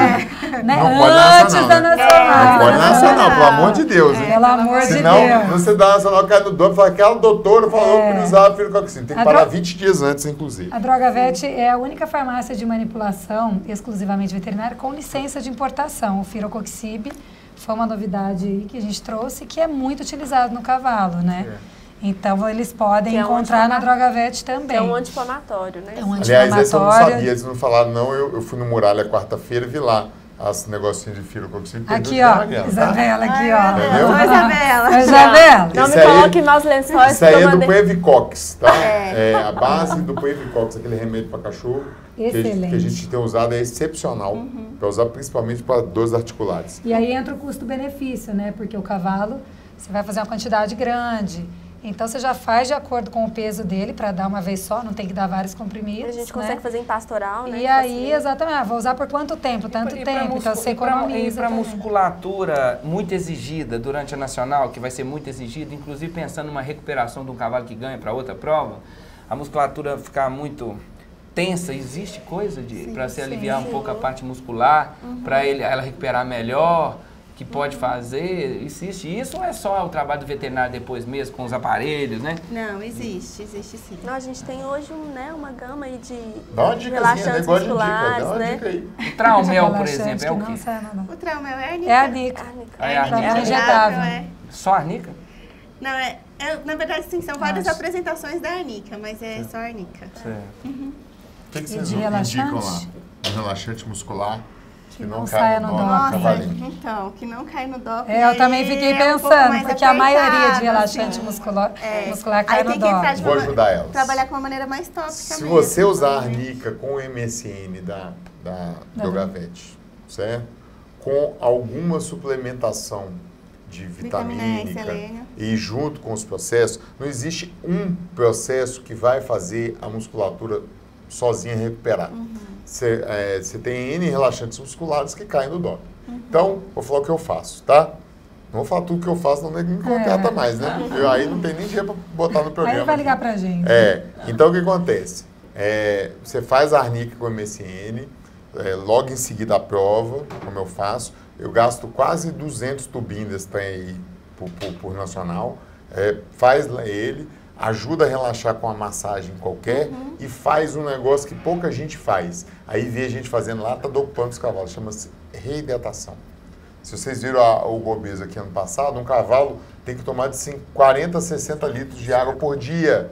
É. Né? Não pode Antes nacional, da né? nacional. Não pode nacional, pelo amor de Deus. hein? Pelo amor de Senão, Deus. você dá nacional, cai no dono, fala, aquela doutora falou É. que não usava firocoxib. Tem que A parar dro- vinte dias antes, inclusive. A Drogavete é a única farmácia de manipulação exclusivamente veterinária com licença de importação. O firocoxib foi uma novidade aí que a gente trouxe, que é muito utilizado no cavalo, né? Então, eles podem Que é um encontrar na anti-inflamatório. Drogavete também. É um anti-inflamatório, né? É um Aliás, esse eu não anti-inflamatório. sabia, eles não falaram, não. Eu, eu fui no Muralha quarta-feira e vi lá as negocinhos de firocoxib. Aqui, ó, Isabela, aqui, ó. Entendeu? Oi, Isabela. Oi, Isabela. Não Esse me aí- coloque em maus lençóis. Isso aí porque eu é do mandei- Previcox, tá? É. É a base do Previcox, aquele remédio para cachorro. Que a, gente, Excelente. que a gente tem usado é excepcional. Para usar principalmente para dores articulares. E aí entra o custo-benefício, né? Porque o cavalo, você vai fazer uma quantidade grande. Então, você já faz de acordo com o peso dele para dar uma vez só, não tem que dar vários comprimidos. A gente né? consegue fazer em pastoral, né? E que aí, facilita. exatamente, ah, vou usar por quanto tempo? Tanto E pra tempo, muscu- então você e pra- economiza. E para também. musculatura muito exigida durante a nacional, que vai ser muito exigida, inclusive pensando numa recuperação de um cavalo que ganha para outra prova, a musculatura ficar muito tensa, existe coisa de para se aliviar um pouco a parte muscular, para ele ela recuperar melhor, que pode fazer, existe isso ou é só o trabalho do veterinário depois mesmo com os aparelhos, né? Não, existe, existe sim. Não, a gente tem hoje um, né, uma gama aí de Dá uma dicasinha, relaxantes negócio de dica, musculares, dá uma né? dica aí. O traumel, por Relaxante exemplo, é que o não quê? sai, não, não. O traumel é a arnica. É a arnica. É a É arnica. injetável. É. Só arnica? Não, é, é- na verdade, sim, são várias Acho. apresentações da arnica, mas é só a arnica. Certo. O que, que E vocês de indicam lá? relaxante? Um relaxante muscular que, Que não, não cai saia no no dó do dó. cavalinho. Então, que não cai no dó. É, eu também fiquei é um pouco pensando, mais porque a maioria de apertado, relaxante assim. muscular, É. muscular cai Aí no tem que dó. entrar de Vou uma- ajudar elas. Trabalhar com uma maneira mais tópica Se mesmo. você usar a né? arnica com o M S N da, da Da Drogavete, certo? Com alguma suplementação de Vitamina E, vitamínica selênio. e junto com os processos, não existe um processo que vai fazer a musculatura sozinha recuperar. Você é, você tem N relaxantes musculares que caem no dó. Então, vou falar o que eu faço, tá? Não vou falar tudo que eu faço, não me contrata mais, né? Eu, aí não tem nem dinheiro para botar no programa. Aí vai ligar pra gente. É, então o que acontece? É, você faz a arnica com o M S N, é, logo em seguida a prova, como eu faço, eu gasto quase duzentos tubinhos desse trem aí por, por, por nacional, é, faz ele, ajuda a relaxar com a massagem qualquer e faz um negócio que pouca gente faz. Aí vê a gente fazendo lá, tá dopando os cavalos, chama-se reidratação. Se vocês viram a, o Gobês aqui ano passado, um cavalo tem que tomar de cinco, quarenta a sessenta litros de água por dia.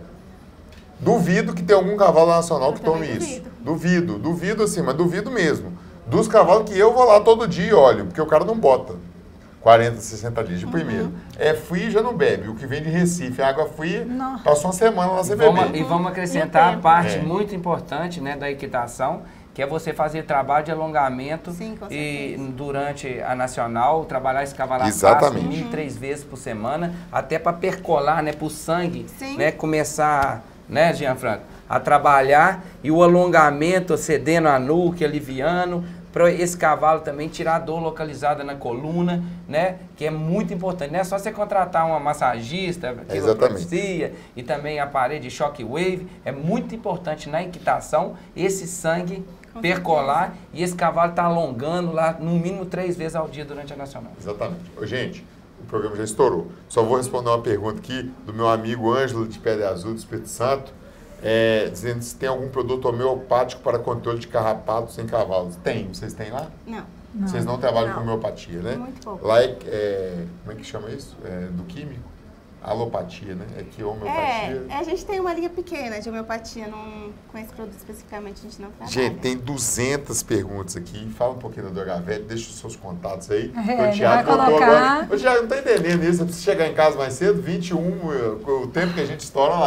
Duvido que tenha algum cavalo nacional Eu que tome também isso. Duvido, duvido assim, mas duvido mesmo. Dos cavalos que eu vou lá todo dia e olho, porque o cara não bota quarenta, sessenta litros de primeiro. É frio e já não bebe. O que vem de Recife, é água fria, Não. passou uma semana lá sem Vamos, beber. e vamos acrescentar a parte É. muito importante, né, da equitação, que é você fazer trabalho de alongamento Sim, com e certeza. durante a nacional, trabalhar esse cavalo Exatamente. mil e três vezes por semana, até para percolar, né, para o sangue, Sim. né, começar, né, Gianfranco, a trabalhar e o alongamento cedendo a nuca, aliviando, para esse cavalo também tirar a dor localizada na coluna, né? Que é muito importante. Não é só você contratar uma massagista, quiropraxia e também a parede de shockwave. É muito importante na equitação esse sangue percolar e esse cavalo tá alongando lá no mínimo três vezes ao dia durante a nacional. Exatamente. Ô, gente, o programa já estourou. Só vou responder uma pergunta aqui do meu amigo Ângelo de Pedra Azul, do Espírito Santo. É, dizendo se tem algum produto homeopático para controle de carrapatos em cavalos. Tem, vocês têm lá? Não. Não. Vocês não trabalham Não. com homeopatia, né? Muito pouco. Lá é, é- como é que chama isso? É, do químico? Alopatia, né? É que homeopatia... É, a gente tem uma linha pequena de homeopatia, não, com esse produto especificamente a gente não trabalha. Gente, tem duzentas perguntas aqui. Fala um pouquinho da Drogavete, deixa os seus contatos aí. É, o Thiago vai botou colocar. agora. O Thiago não tá entendendo isso. Você precisa chegar em casa mais cedo, vinte e um, o tempo que a gente estoura lá.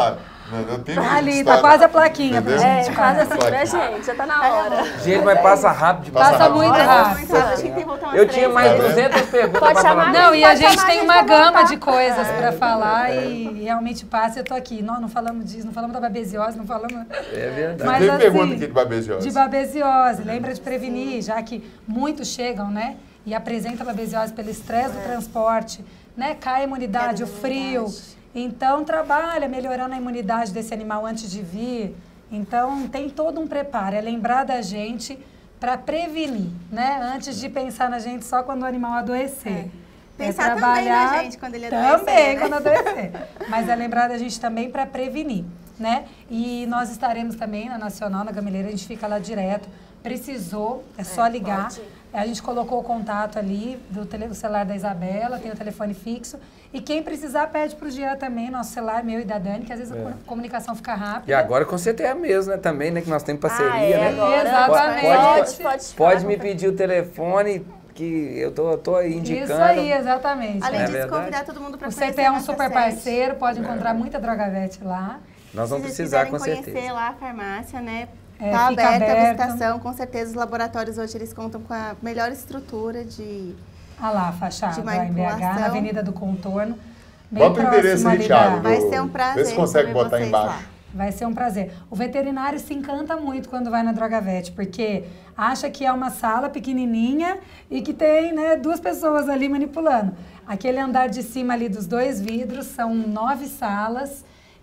Ali, tá quase a plaquinha pra É, gente. quase assim, né, gente? Já tá na hora. Gente, mas passa rápido. Passa, passa rápido. muito rápido. rápido. Eu tinha mais duzentas perguntas Pode pra chamar, falar. Não, e a gente tem uma gama voltar. de coisas para falar é. e realmente passa. Eu tô aqui, não, não falamos disso, não falamos da babesiose, não falamos... É verdade. Mas, tem assim, pergunta aqui de babesiose. De babesiose, lembra de prevenir, já que muitos chegam, né, e apresentam babesiose pelo estresse do transporte, né, cai a imunidade, o frio. Então, trabalha melhorando a imunidade desse animal antes de vir. Então, tem todo um preparo, é lembrar da gente para prevenir, né, antes de pensar na gente só quando o animal adoecer. É. Pensar é trabalhar também na gente quando ele adoecer. Também, né? quando adoecer. Mas é lembrar da gente também para prevenir, né? E nós estaremos também na Nacional, na Gameleira, a gente fica lá direto. Precisou, é só ligar. A gente colocou o contato ali do, tele, do celular da Isabela, tem o telefone fixo. E quem precisar, pede para o Jean também, nosso celular, meu e da Dani, que às vezes é. a comunicação fica rápida. E agora com o C T E mesmo, né? Também, né? Que nós temos parceria, ah, é, né? Agora, exatamente. Pode, pode, pode, pode me pedir o telefone, que eu tô, tô aí indicando. Isso aí, exatamente. Além é disso, verdade? convidar todo mundo para o conhecer C T E é um nossa super sede. parceiro, pode encontrar muita Drogavete lá. Nós vamos Se vocês precisar, com quiserem certeza. conhecer lá a farmácia, né? É, tá fica aberta a aberto. visitação, com certeza os laboratórios hoje eles contam com a melhor estrutura de... Ah lá, a fachada, de lá em B H, na manipulação. Avenida do Contorno. Bem Bota o endereço próximo aí, ali Thiago. da- Vai do- ser um prazer Vê se consegue receber botar vocês embaixo. lá. Vai ser um prazer. O veterinário se encanta muito quando vai na Drogavete, porque acha que é uma sala pequenininha e que tem, né, duas pessoas ali manipulando. Aquele andar de cima ali dos dois vidros, são nove salas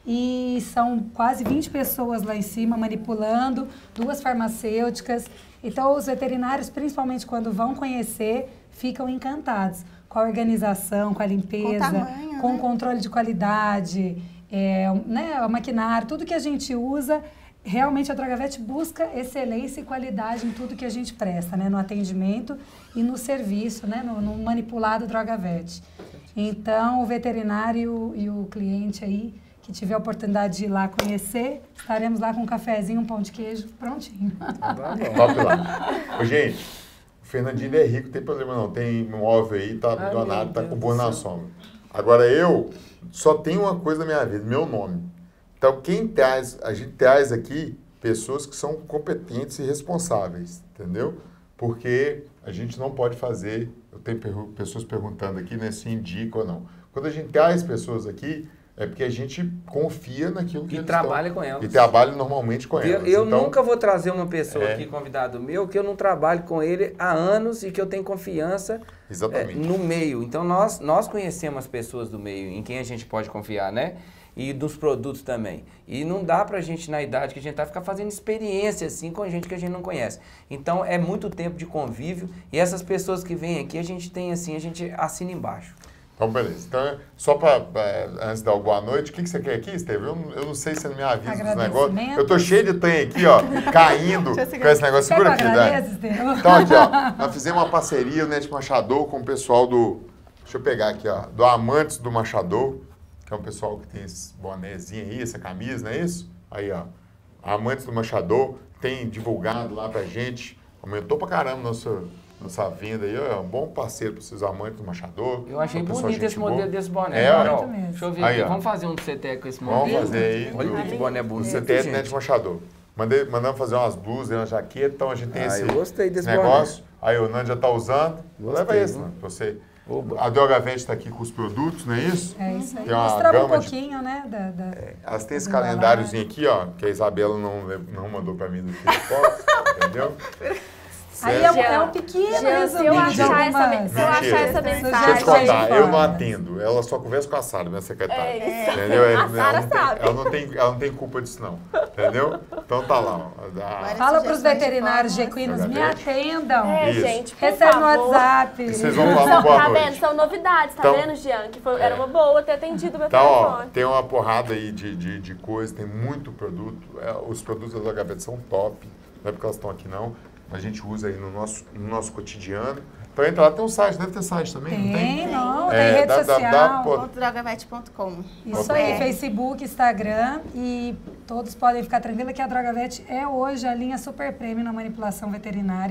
e são quase vinte pessoas lá em cima manipulando, duas farmacêuticas. Então, os veterinários, principalmente quando vão conhecer, ficam encantados com a organização, com a limpeza, Com o tamanho, com né? o controle de qualidade, é, né, o maquinário, tudo que a gente usa. Realmente a Drogavete busca excelência e qualidade em tudo que a gente presta, né? No atendimento e no serviço, né? No, no manipulado Drogavete. Então, o veterinário e o cliente aí, que tiver a oportunidade de ir lá conhecer, estaremos lá com um cafezinho, um pão de queijo, prontinho. Top lá. Ô, gente, o Fernandinho é rico, não tem problema não. Tem móvel aí, tá Ai, milionário, meu tá Deus com do burro na céu. sombra. Agora eu só tenho uma coisa na minha vida, meu nome. Então, quem traz, a gente traz aqui pessoas que são competentes e responsáveis, entendeu? Porque a gente não pode fazer, eu tenho pergu- pessoas perguntando aqui, né, se indica ou não. Quando a gente traz pessoas aqui, é porque a gente confia naquilo que E eles trabalha estão, com elas. E trabalha normalmente com Eu, elas. eu Então, nunca vou trazer uma pessoa É. aqui, convidado meu, que eu não trabalho com ele há anos e que eu tenho confiança é, Exatamente. no meio. Então, nós, nós conhecemos as pessoas do meio, em quem a gente pode confiar, né? E dos produtos também. E não dá pra gente, na idade que a gente tá, ficar fazendo experiência assim com gente que a gente não conhece. Então, é muito tempo de convívio e essas pessoas que vêm aqui, a gente tem assim, a gente assina embaixo. Então, beleza. Então, só para, antes de dar uma boa noite, o que, que você quer aqui, Esteve? Eu, não- eu não sei se você não me avisa dos negócios. Agradecimento. Eu tô cheio de trem aqui, ó, caindo Deixa eu com esse negócio. Quer Segura que eu aqui, Dani. agradeça, Estevão? Então, aqui, ó, nós fizemos uma parceria, o Net Machador, com o pessoal do... Deixa eu pegar aqui, ó, do Amantes do Machador, que é um pessoal que tem esse bonézinho aí, essa camisa, não é isso? Aí, ó, Amantes do Machador, tem divulgado lá pra gente, aumentou pra caramba nossa, nossa venda aí, ó, é um bom parceiro para vocês, Amantes do Machador. Eu achei Uma pessoa bonito gente esse boa. modelo desse boné, É, Carol. Bonito mesmo. Deixa eu ver Aí, aqui. ó. Vamos fazer um C T E com esse modelo? Vamos fazer aí. Olha do- que boné bonito, C T E gente. Net Machador. Mandei, mandamos fazer umas blusas, uma jaqueta, então a gente tem Ah, esse, eu gostei desse esse negócio. Aí o Nando já tá usando. Gostei, Leva esse, viu? né? pra você. Oba. A Drogavete está aqui com os produtos, não é isso? É isso aí. Tem uma Mostrava um gama de- pouquinho, né, da... da... Elas têm esse Do calendáriozinho aqui, ó, que a Isabela não, não mandou pra mim do Firefox, entendeu? Aí é um, Certo? é um pequeno Jean, se eu resuminho de achar essa, algumas... se eu achar Mentira. essa Deixa eu te mensagem... contar, eu não Fala. atendo. Ela só conversa com a Sara, minha secretária. É isso. Entendeu? A ela, Sara não tem, sabe. ela, não tem, ela não tem culpa disso, não. Entendeu? Então tá lá, ó. A- Fala para os sugestões de veterinários fórmulas. equinos, me Drogavete. atendam. É, Isso. gente, por Recebe no favor. WhatsApp. E vocês vão falar São, boa tá noite. vendo? São novidades, tá Então, vendo, Jean? Que foi, era uma boa ter atendido o meu Então, ó, telefone. tem uma porrada aí de, de, de coisa, tem muito produto. É, os produtos da Drogavete são top, não é porque elas estão aqui não. A gente usa aí no nosso, no nosso cotidiano. Então entra lá, tem um site, deve ter site também, não tem? Tem, não, É, tem rede dá- dá- social. dá, pô, ponto drogavete ponto com. Isso Ok. aí, Facebook, Instagram, e todos podem ficar tranquilos que a Drogavete é hoje a linha super prêmio na manipulação veterinária.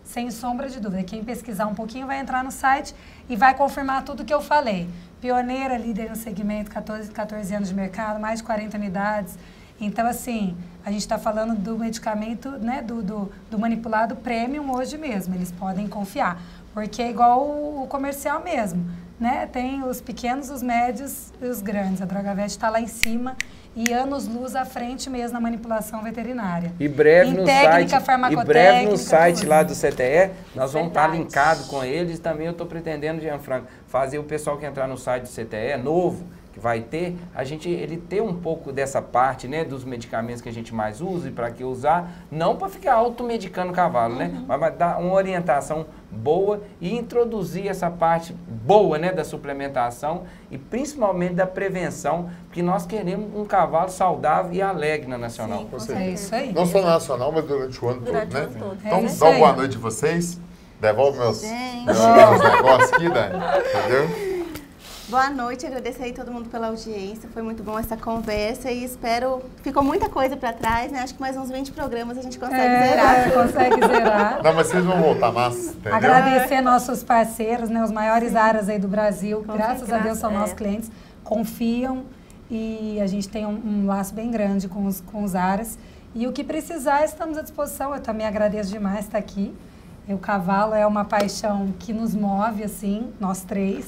sem sombra de dúvida. Quem pesquisar um pouquinho vai entrar no site e vai confirmar tudo que eu falei. Pioneira, líder no segmento, quatorze anos de mercado, mais de quarenta unidades. Então, assim, a gente está falando do medicamento, né, do, do, do manipulado premium hoje mesmo. Eles podem confiar, porque é igual o, o comercial mesmo, né? Tem os pequenos, os médios e os grandes. A Drogavet está lá em cima e anos-luz à frente mesmo na manipulação veterinária. E breve em no técnica, site, farmacotécnica, e breve no site tudo. lá do C T E, nós vamos estar Verdade. linkados com eles. Também eu estou pretendendo, Gianfranco, fazer o pessoal que entrar no site do C T E, novo, que vai ter, a gente, ele ter um pouco dessa parte, né, dos medicamentos que a gente mais usa e para que usar, não para ficar automedicando o cavalo, né, Uhum. mas, mas dar uma orientação boa e introduzir essa parte boa, né, da suplementação e principalmente da prevenção, porque nós queremos um cavalo saudável e alegre na Nacional. Sim, com É certeza. isso aí. Não só na Nacional, mas durante o ano Durante todo, o ano né? todo. Então, É isso dá uma aí. boa noite de vocês. Devolve meus, Gente. meus, meus negócios aqui, Dani. Entendeu? Boa noite, agradecer aí todo mundo pela audiência, foi muito bom essa conversa e espero, ficou muita coisa para trás, né? Acho que mais uns vinte programas a gente consegue É, zerar. consegue zerar. Não, mas vocês vão voltar massa, entendeu? Agradecer nossos parceiros, né, os maiores áreas aí do Brasil. Com Graças a Deus certeza, são é. nossos clientes, confiam e a gente tem um, um laço bem grande com os, com os áreas. E o que precisar, estamos à disposição. Eu também agradeço demais estar aqui. E o cavalo é uma paixão que nos move, assim, nós três.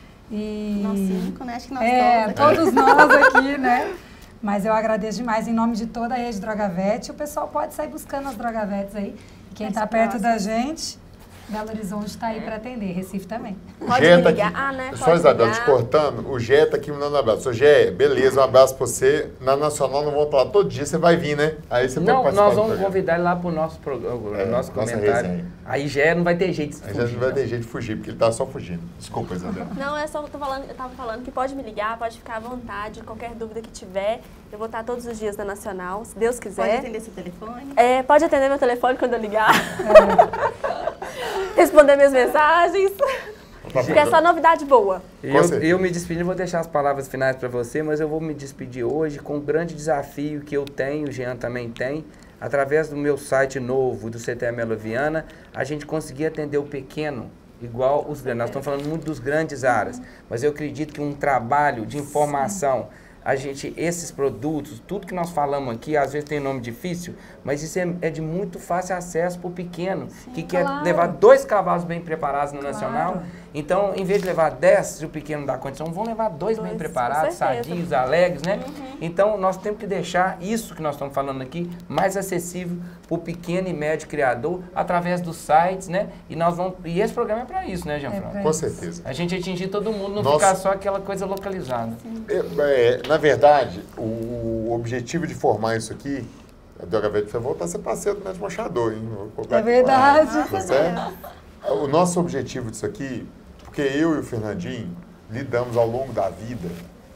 E Nós cinco, né? Acho que nós é, todos. todos nós aqui, né? Mas eu agradeço demais em nome de toda a rede Drogavet. O pessoal pode sair buscando as Drogavetes aí. Quem Mais está perto da próximo. gente, Belo Horizonte está aí para atender. Recife também. Pode Gé me tá ligar. aqui. Ah, né? Só Pode Isabel, ligar. te cortando, o Gé tá aqui me dando um abraço. Ô Gé, beleza, um abraço pra você. Na Nacional não vão falar todo dia, você vai vir, né? Aí você Não, pode participar nós do vamos programa. convidar ele lá para o nosso, programa, É, nosso nossa comentário. resenha. Aí já não vai ter jeito de Aí fugir. já não vai não. ter jeito de fugir, porque ele tá só fugindo. Desculpa, Isabel. Não, é só eu tô falando, eu tava falando que pode me ligar, pode ficar à vontade, qualquer dúvida que tiver. Eu vou estar todos os dias na Nacional, se Deus Pode quiser. atender seu telefone. É, pode atender meu telefone quando eu ligar. Responder minhas mensagens. Porque é só novidade boa. Eu, certeza. eu me despedindo, vou deixar as palavras finais para você, mas eu vou me despedir hoje com um grande desafio que eu tenho, o Jean também tem. Através do meu site novo, do C T E Melo Viana, a gente conseguir atender o pequeno igual os grandes. Nós estamos falando muito dos grandes áreas, mas eu acredito que um trabalho de informação, a gente, esses produtos, tudo que nós falamos aqui, às vezes tem nome difícil, mas isso é, é de muito fácil acesso para o pequeno, que quer claro. levar dois cavalos bem preparados no Claro. Nacional. Então, em vez de levar dez, se o pequeno dá condição, vão levar dois, Dois, bem com preparados, certeza. sadios, alegres, né? Então, nós temos que deixar isso que nós estamos falando aqui mais acessível para o pequeno e médio criador através dos sites, né? E nós vamos e esse programa é para isso, né, Gianfranco? pra Com certeza. A gente atingir todo mundo, não Nossa. ficar só aquela coisa localizada. É, é, na verdade, o objetivo de formar isso aqui, a Drogavet precisa voltar a ser parceiro do Neto Machador, hein? Vou cobrar É aqui verdade. mais, tá certo? O nosso objetivo disso aqui, porque eu e o Fernandinho lidamos ao longo da vida,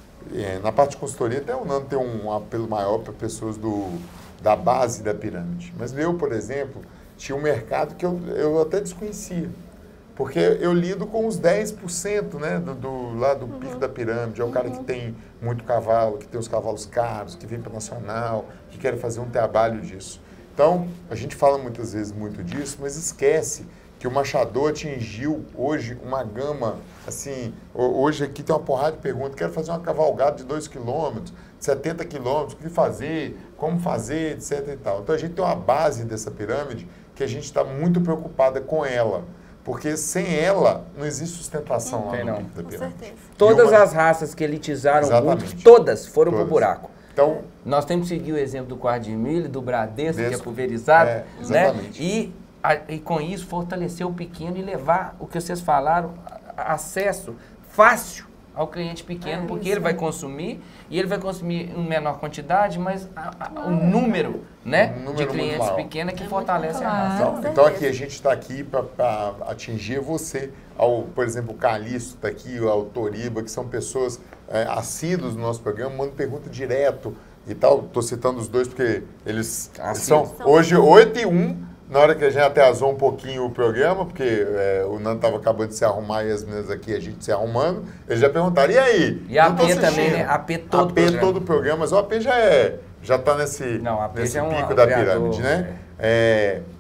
é, na parte de consultoria, até o Nando tem um apelo maior para pessoas do, da base da pirâmide. Mas eu, por exemplo, tinha um mercado que eu, eu até desconhecia. Porque eu lido com os dez por cento, né, do, do, lá do pico da pirâmide. É o cara que tem muito cavalo, que tem os cavalos caros, que vem para Nacional, que quer fazer um trabalho disso. Então, a gente fala muitas vezes muito disso, mas esquece que o Machador atingiu hoje uma gama, assim, hoje aqui tem uma porrada de perguntas, quero fazer uma cavalgada de dois quilômetros, setenta quilômetros, o que fazer, como fazer, etc e tal. Então, a gente tem uma base dessa pirâmide que a gente está muito preocupada com ela. Porque sem ela, não existe sustentação lá Tem no não. pico da Com pirâmide. certeza. Todas E uma- as raças que elitizaram Exatamente. muito, todas foram Todas. pro buraco. Então, Nós temos que seguir o exemplo do quarto de milho, do Bradesco, que é Desco. pulverizado, É, né? exatamente. E, a- e com isso fortalecer o pequeno e levar o que vocês falaram, a- acesso fácil ao cliente pequeno, É, porque isso. ele vai consumir e ele vai consumir em menor quantidade, mas a- a- o número, né, Um número de muito clientes maior. pequenos é que É muito fortalece a claro. raça. Então, Com então certeza. aqui a gente está aqui para atingir você, ao, por exemplo, o Calixto está aqui, o Toriba, que são pessoas é, assíduos do nosso programa, mandam pergunta direto e tal. Estou citando os dois porque eles, eles são, São. hoje oito e um, na hora que a gente atrasou um pouquinho o programa, porque é, o Nando estava acabando de se arrumar e as meninas aqui, a gente se arrumando, eles já perguntaram, e aí? E a Não tô A P também, assistindo. né? A P todo A P programa. todo o programa, mas o A P já é, já está nesse, Não, a P nesse já é um pico da criador, pirâmide, né? É,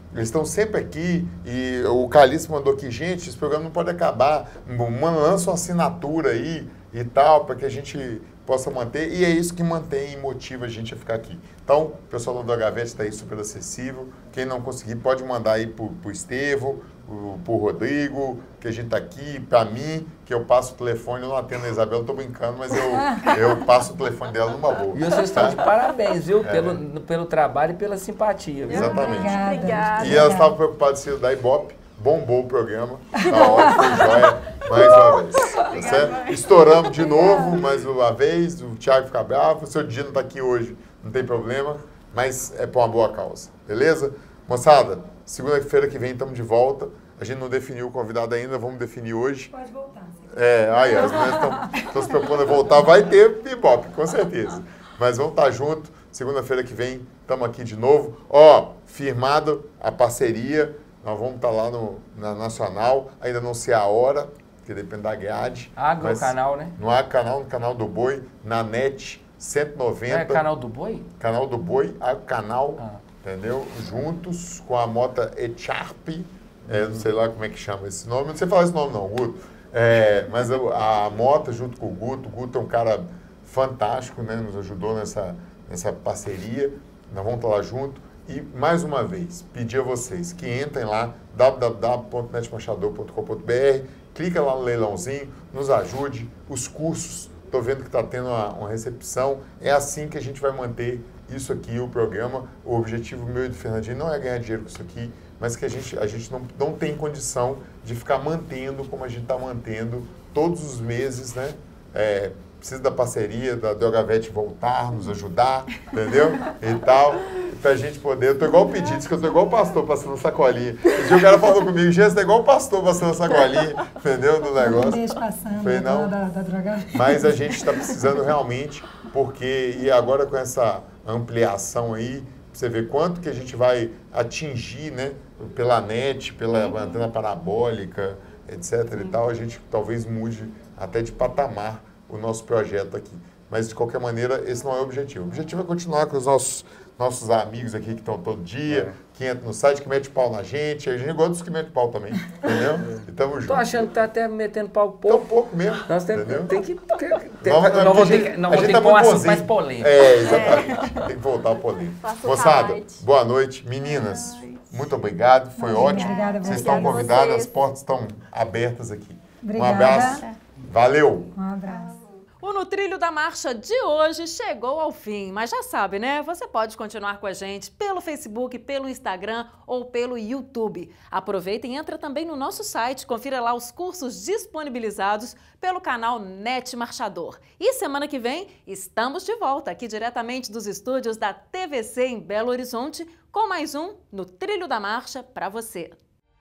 Eles estão sempre aqui e o Calixto mandou aqui, gente, esse programa não pode acabar, lança uma assinatura aí e tal, para que a gente possa manter, e é isso que mantém e motiva a gente a ficar aqui. Então, o pessoal do Drogavete está aí super acessível, quem não conseguir pode mandar aí para o Estevão, para o Rodrigo, que a gente está aqui, para mim, que eu passo o telefone, eu não atendo a Isabela, estou brincando, mas eu, eu passo o telefone dela numa boa. E vocês estão tá? de parabéns, viu? É. Pelo, pelo trabalho e pela simpatia. Viu? Exatamente. Obrigada. Obrigada. E elas estavam preocupadas se da Ibope, bombou o programa, na hora foi joia, mais uma vez. Tá certo? Estouramos de novo, mais uma vez, o Thiago fica bravo, o seu Dino não está aqui hoje, não tem problema, mas é por uma boa causa, beleza? Moçada, segunda-feira que vem estamos de volta. A gente não definiu o convidado ainda, vamos definir hoje. Pode voltar. É, aí as meninas estão se preocupando em voltar. Vai ter Ibope, com certeza. Mas vamos estar junto. Segunda-feira que vem estamos aqui de novo. Ó, firmado a parceria. Nós vamos estar lá no, na Nacional. Ainda não sei a hora, porque depende da grade. Agrocanal, né? No Agrocanal, no canal do Boi, na net cento e noventa. Não é canal do Boi? Canal do Boi, Agrocanal. Ah. Entendeu? Juntos com a Mota E-Sharp, é, não sei lá como é que chama esse nome, não sei falar esse nome não, Guto. É, mas a, a Mota junto com o Guto, o Guto é um cara fantástico, né? Nos ajudou nessa, nessa parceria, nós vamos estar lá junto. E, mais uma vez, pedir a vocês que entrem lá, w w w ponto net machador ponto com ponto b r, clica lá no leilãozinho, nos ajude, os cursos, estou vendo que está tendo uma, uma recepção, é assim que a gente vai manter isso aqui, o programa. O objetivo meu e do Fernandinho não é ganhar dinheiro com isso aqui, mas que a gente, a gente não, não tem condição de ficar mantendo como a gente está mantendo todos os meses, né? É, precisa da parceria da Drogavete voltar, nos ajudar, entendeu? E tal, pra gente poder... Eu tô igual o pedido, diz que eu tô igual o pastor passando sacolinha. Esse dia o cara falou comigo, gente, você tá igual o pastor passando sacolinha, entendeu? Do negócio. Um beijo passando, Falei, não, da, da Drogavete. mas a gente está precisando realmente, porque... E agora com essa ampliação aí, você vê quanto que a gente vai atingir, né? Pela net, pela antena parabólica, etc e tal, a gente talvez mude até de patamar o nosso projeto aqui. Mas, de qualquer maneira, esse não é o objetivo. O objetivo é continuar com os nossos, nossos amigos aqui que estão todo dia, é. que entram no site, que mete pau na gente. A gente gosta dos que mete pau também, entendeu? E tamo junto. Tô achando que tá até metendo pau pouco. Tá pouco mesmo, Nós temos tem que... Tem, vamos, não vamos ter que, não vamos ter que pôr um assunto mais polêmico. É, exatamente. Tem que voltar ao polêmico. Moçada, boa noite. Meninas, muito obrigado. Foi Não, ótimo. Obrigada, vocês estão convidadas, as portas estão abertas aqui. Obrigada. Um abraço. Valeu. Um abraço. O No Trilho da Marcha de hoje chegou ao fim, mas já sabe, né? Você pode continuar com a gente pelo Facebook, pelo Instagram ou pelo YouTube. Aproveita e entra também no nosso site, confira lá os cursos disponibilizados pelo canal Net Marchador. E semana que vem estamos de volta aqui diretamente dos estúdios da T V C em Belo Horizonte com mais um No Trilho da Marcha para você.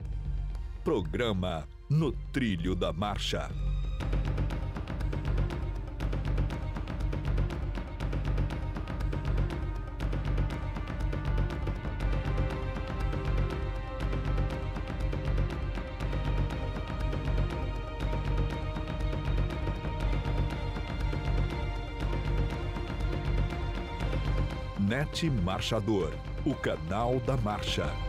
Programa No Trilho da Marcha. Net Marchador, o canal da marcha.